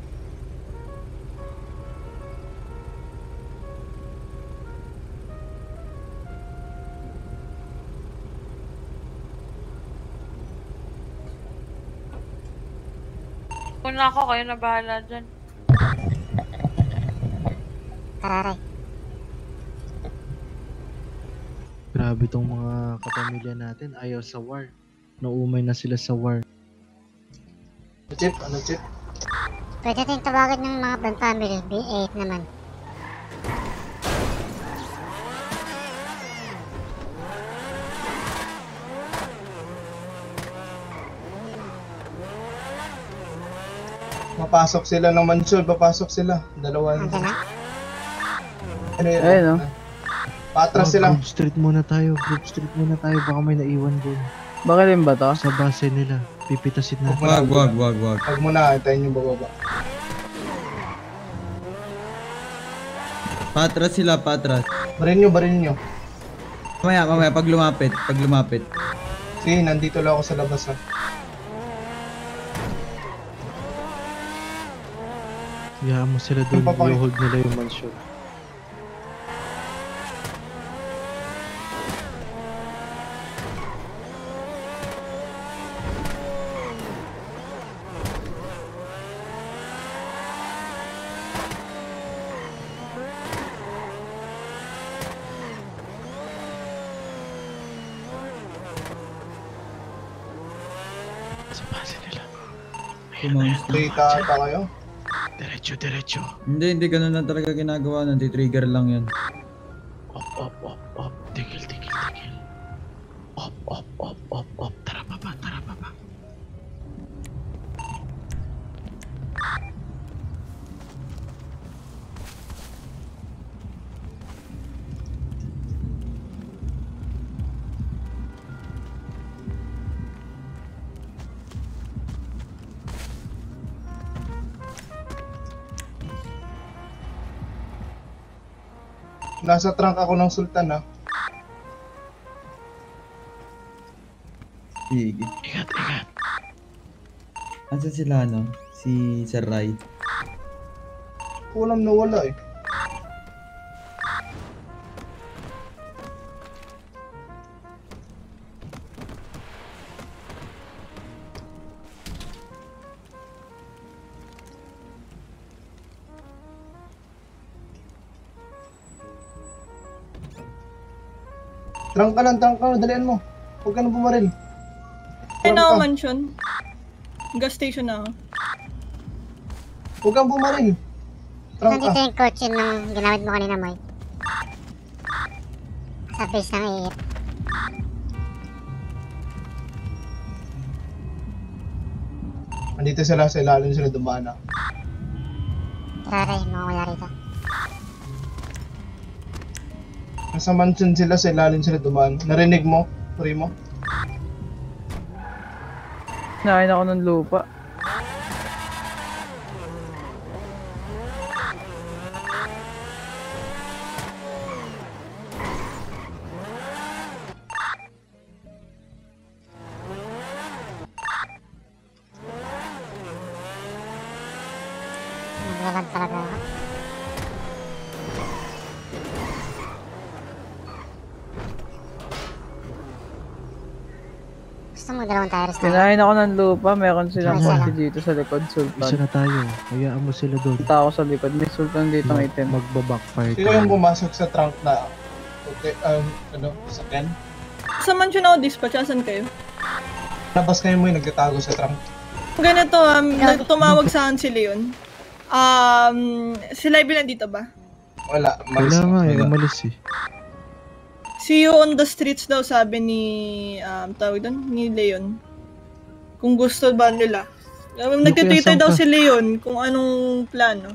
Kung na ako, kayo na bahala dyan. Tararay. Grabe tong mga kapamilya natin. Ayaw sa war. Naumay na sila sa war. Chip, ano Chip? Pwede natin tawagan ng mga Band Family. B eight naman. Mapasok sila ng mansion, papasok sila. Dalawa. Andiyan na? Ano yun? Ayun, no? Patras Oh, sila. Group street muna tayo. Group street muna tayo. Baka may naiwan doon. Bakit ba to? Sa base nila. Pipitasin natin. Wag, wag, wag, wag. Wag mo na, hintayin yung bababa. Patras sila, patras. Barin nyo, barin nyo. Mamaya, mamaya, pag lumapit, pag lumapit. Sige, nandito lang ako sa labas ha. Hayaan mo sila doon. Papakita. I-hold nila yung mansion. Sa base nila. Data ata kayo. Diretso, diretso. Hindi, hindi ganun na talaga ginagawa. Nanti-trigger lang yan. Op, op, op, op. Tigil, tigil, tigil. Op, op, op, op, op. Tara baba, tara baba. Nasa trunk ako ng Sultan ha. Sige. Ingat, ingat. Asan sila, ano? Si Sir Rai. Kulam na wala eh. Trunk ka lang, trunk ka lang, dalian mo. Huwag ka na bumaril. Ay, Trunk na ka. mansion. Gas station na ako. Huwag kang bumaril. Trunk ka. Nandito yung kotse ng ginamit mo kanina, Moy. Sa base ng eight. Andito sila sa ilalim sila dumana. Tararay, mga wala rito. Nasa mansion sila sa ilalim sila dumaan. Narinig mo, Primo? Nakain ako ng lupa. Naglalag talaga ako. Gusto mo dalawang tires na? Kinain ako ng lupa, meron silang Isa kotse lang. dito sa likod, Sultan. Isa na tayo. Hayaan mo sila doon. Punta ako sa likod, may Sultan dito ng item. Magbabackfire Sino yung pumasok sa trunk na, okay, um, ano, sakyan? Sa mansion ako dispatch, asan kayo? Labas kayo mo yung nagtatago sa trunk. Ganito, um, nagtumawag sa akin si Leon. Um, si Libby nandito ba? Wala, Wala nga eh, umalis eh. See you on the streets daw, sabi ni, um, tawag doon, ni Leon. Kung gusto ba nila. Um, Nagtitwitter daw si Leon kung anong plano.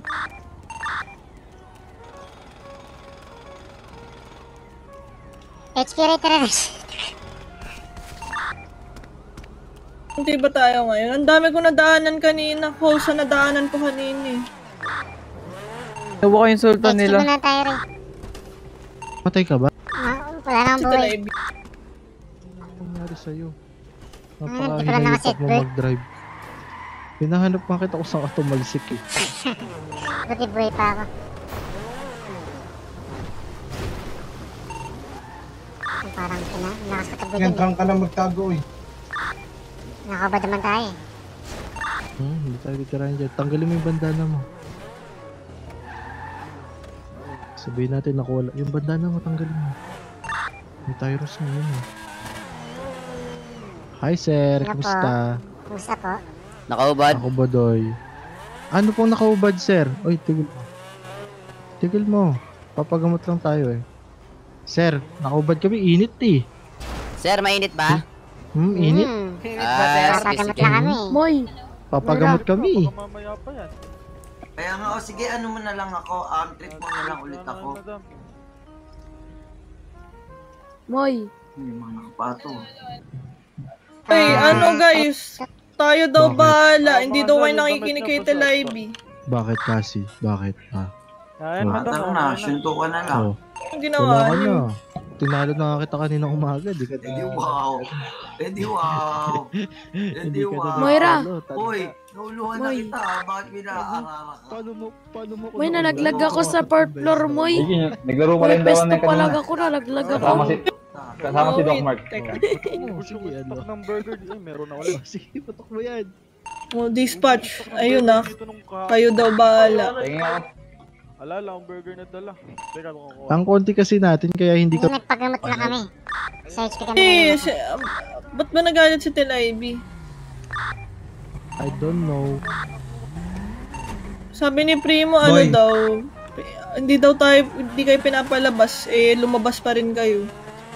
H P rater. Hindi ba tayo ngayon? Ang dami ko nadaanan kanina. Hole sa nadaanan ko kanina eh. Nawa ko yung Sultan H P nila. muna tayo rin. Patay ka ba? Ah, wala nang Si buhay. Libby. Ano nangyari sa'yo? Ah, hindi ko lang Napakahinayot nakaset mo break. mag-drive. Hinahanap pa kita kung saan ka tumalsik eh. Buti buhay pa ako. Parang pina, lakas ka tabi Yan, dun. trunk ka na magtago eh. Nakabad naman tayo eh. Hmm, hindi tayo titirahin dyan. Tanggalin mo yung bandana mo. Sabihin natin na wala. Yung bandana mo, tanggalin mo. May Tyros na yun eh. Hi sir, Ano po? kumusta? Kumusta po? Nakaubad? Ako Bodoy. Ano pong nakaubad sir? Oy, tigil mo. Tigil mo. Papagamot lang tayo eh. Sir, nakaubad kami. Init eh. Sir, mainit ba? Hmm, init. Hmm. Ah, Papagamot lang kami. Moy! Papagamot kami. Mamaya pa yan. Kaya nga, o sige, ano mo na lang ako, um, treat mo na lang ulit ako. Moy! Yung mga nakapato. Hey, ano guys? Tayo daw bahala. Hindi daw kayo nakikinig kay Libby. Bakit kasi? Bakit? Ha? Ayan, Oh. madam. Tara na, sunto ka na lang. Oh. Ang Wala ginawa ka niyo. na. Tinalo na nga kita kanina umaga. Di ka Eh di wow. Eh di wow. Eh di wow. Moira! Uy, nauluhan na Moy. kita. ah. Bakit pinaarara ka? Paano mo, paano mo Moy, nalaglag ako sa fourth floor, Moy! Naglaro pa Moy, rin daw pesto ng pa lang kanina. ako, nalaglag ako. Kasama si, kasama si Oh, Doc wait, Mark. Teka. Oh, sige, ano. ng burger. Ay, meron na ulit. Sige, patok mo yan. Oh, dispatch. Ayun na. Kayo daw bahala. Tingin ako. Alala, ang burger na dala. Teka, makukuha. Ang konti kasi natin kaya hindi Hindi ka... nagpagamot lang kami. Sa H P kami. Eh, nagamot. si, um, ba't ba nagalit si Libby? I don't know. Sabi ni Primo, ano Boy. daw, hindi daw tayo, hindi kayo pinapalabas, eh, lumabas pa rin kayo.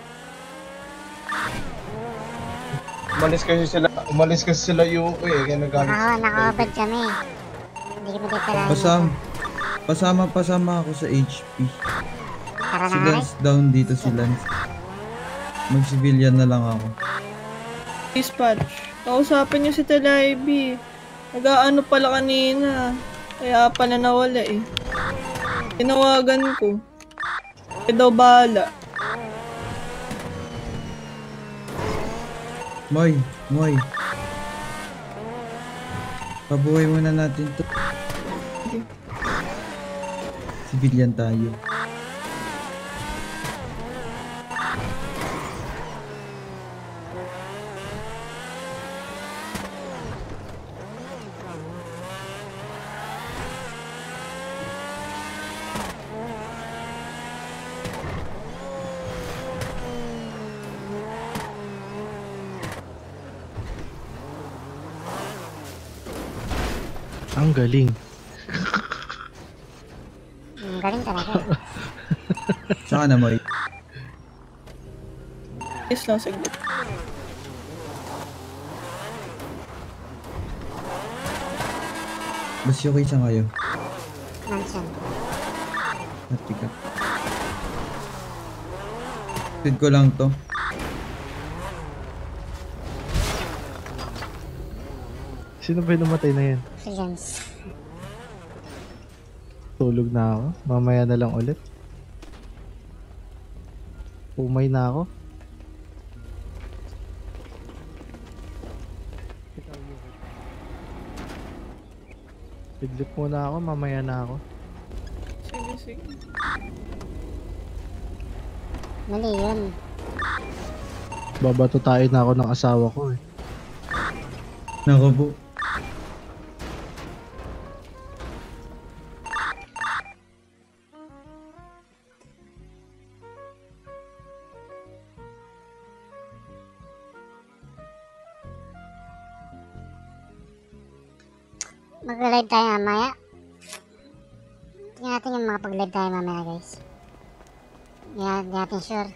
Umalis kasi sila, umalis kasi sila yung eh, kaya nagalit. Naka, nakabad kami. Hindi kami dito lang. Pasama, pasama, pasama ako sa H P. Tara Si na nga Lance down dito si Lance. Mag-civilian na lang ako. Dispatch, kausapin niyo si Libby. Nag-aano pala kanina, kaya pala nawala eh. Tinawagan ko. Kayo daw bahala. Moy, Moy. Pabuhay muna natin to. Civilian tayo. Ang galing. Ang galing talaga. Saka na, Moy. Yes lang, saglit. Mas okay siya ngayon. Mansion. Hati ka. Feed ko lang to. Sino ba yung namatay na yan? Si Lance. Tulog na ako. Mamaya na lang ulit. Umay na ako. Pidlip muna ako. Mamaya na ako. Sige, sige. Mali yun. Babato tayo na ako ng asawa ko eh. Nako po. Mag-live tayo mamaya. Tingnan natin yung mga pag-live tayo mamaya, guys. Hindi hindi natin sure.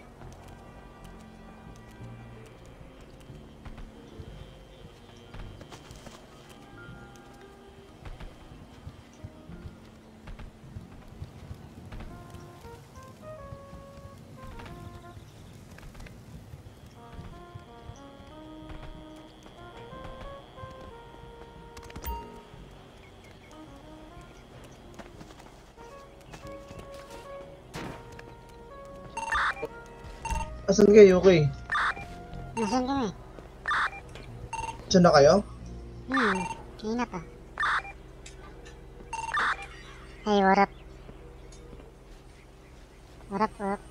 Asan kayo, okay? Nasaan kami? Diyan na kayo? Hmm, kanina pa. Hey, what up? What up, what up?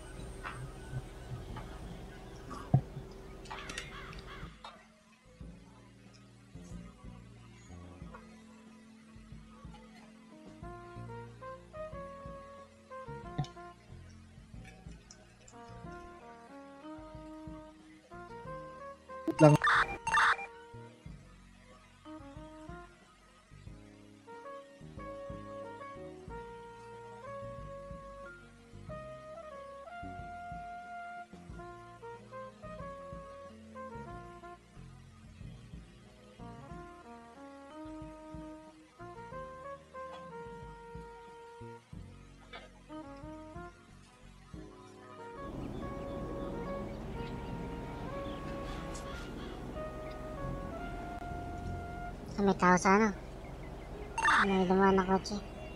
Lang. May tao sa ano? May dumaan na kotse.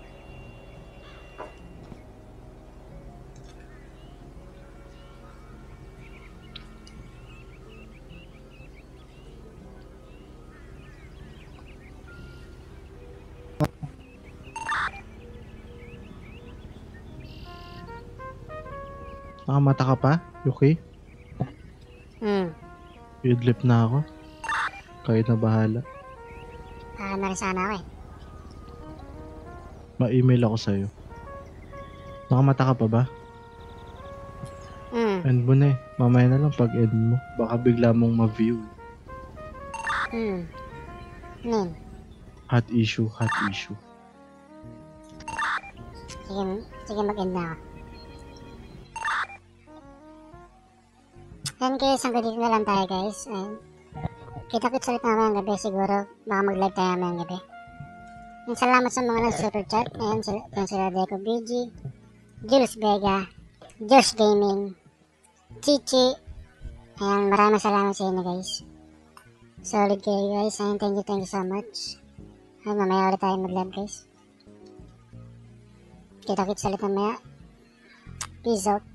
Nakamata ka pa? You okay? Hmm. Idlip na ako. Kayo na bahala. Ah, na rin sana ako eh. Ma-email ako sa'yo. Nakamata ka pa ba? Hmm. End mo na eh. Mamaya na lang pag end mo. Baka bigla mong ma-view. Hmm. Nin. Hot issue, hot issue. Sige, sige mag-end na ako. Yan guys, hanggang dito na lang tayo guys. Ayun. Kita-kits ulit naman gabi siguro. Baka mag-live tayo naman gabi. Yan, salamat sa mga nag-super chat. Ayan, sila, yan sila Deco B G, Jules Vega, Josh Gaming, Chichi. Ayan, maraming salamat sa inyo guys. Solid kayo guys. Ayan, thank you, thank you so much. Ayan, mamaya ulit tayo mag-live guys. Kita-kits ulit mamaya. Peace out.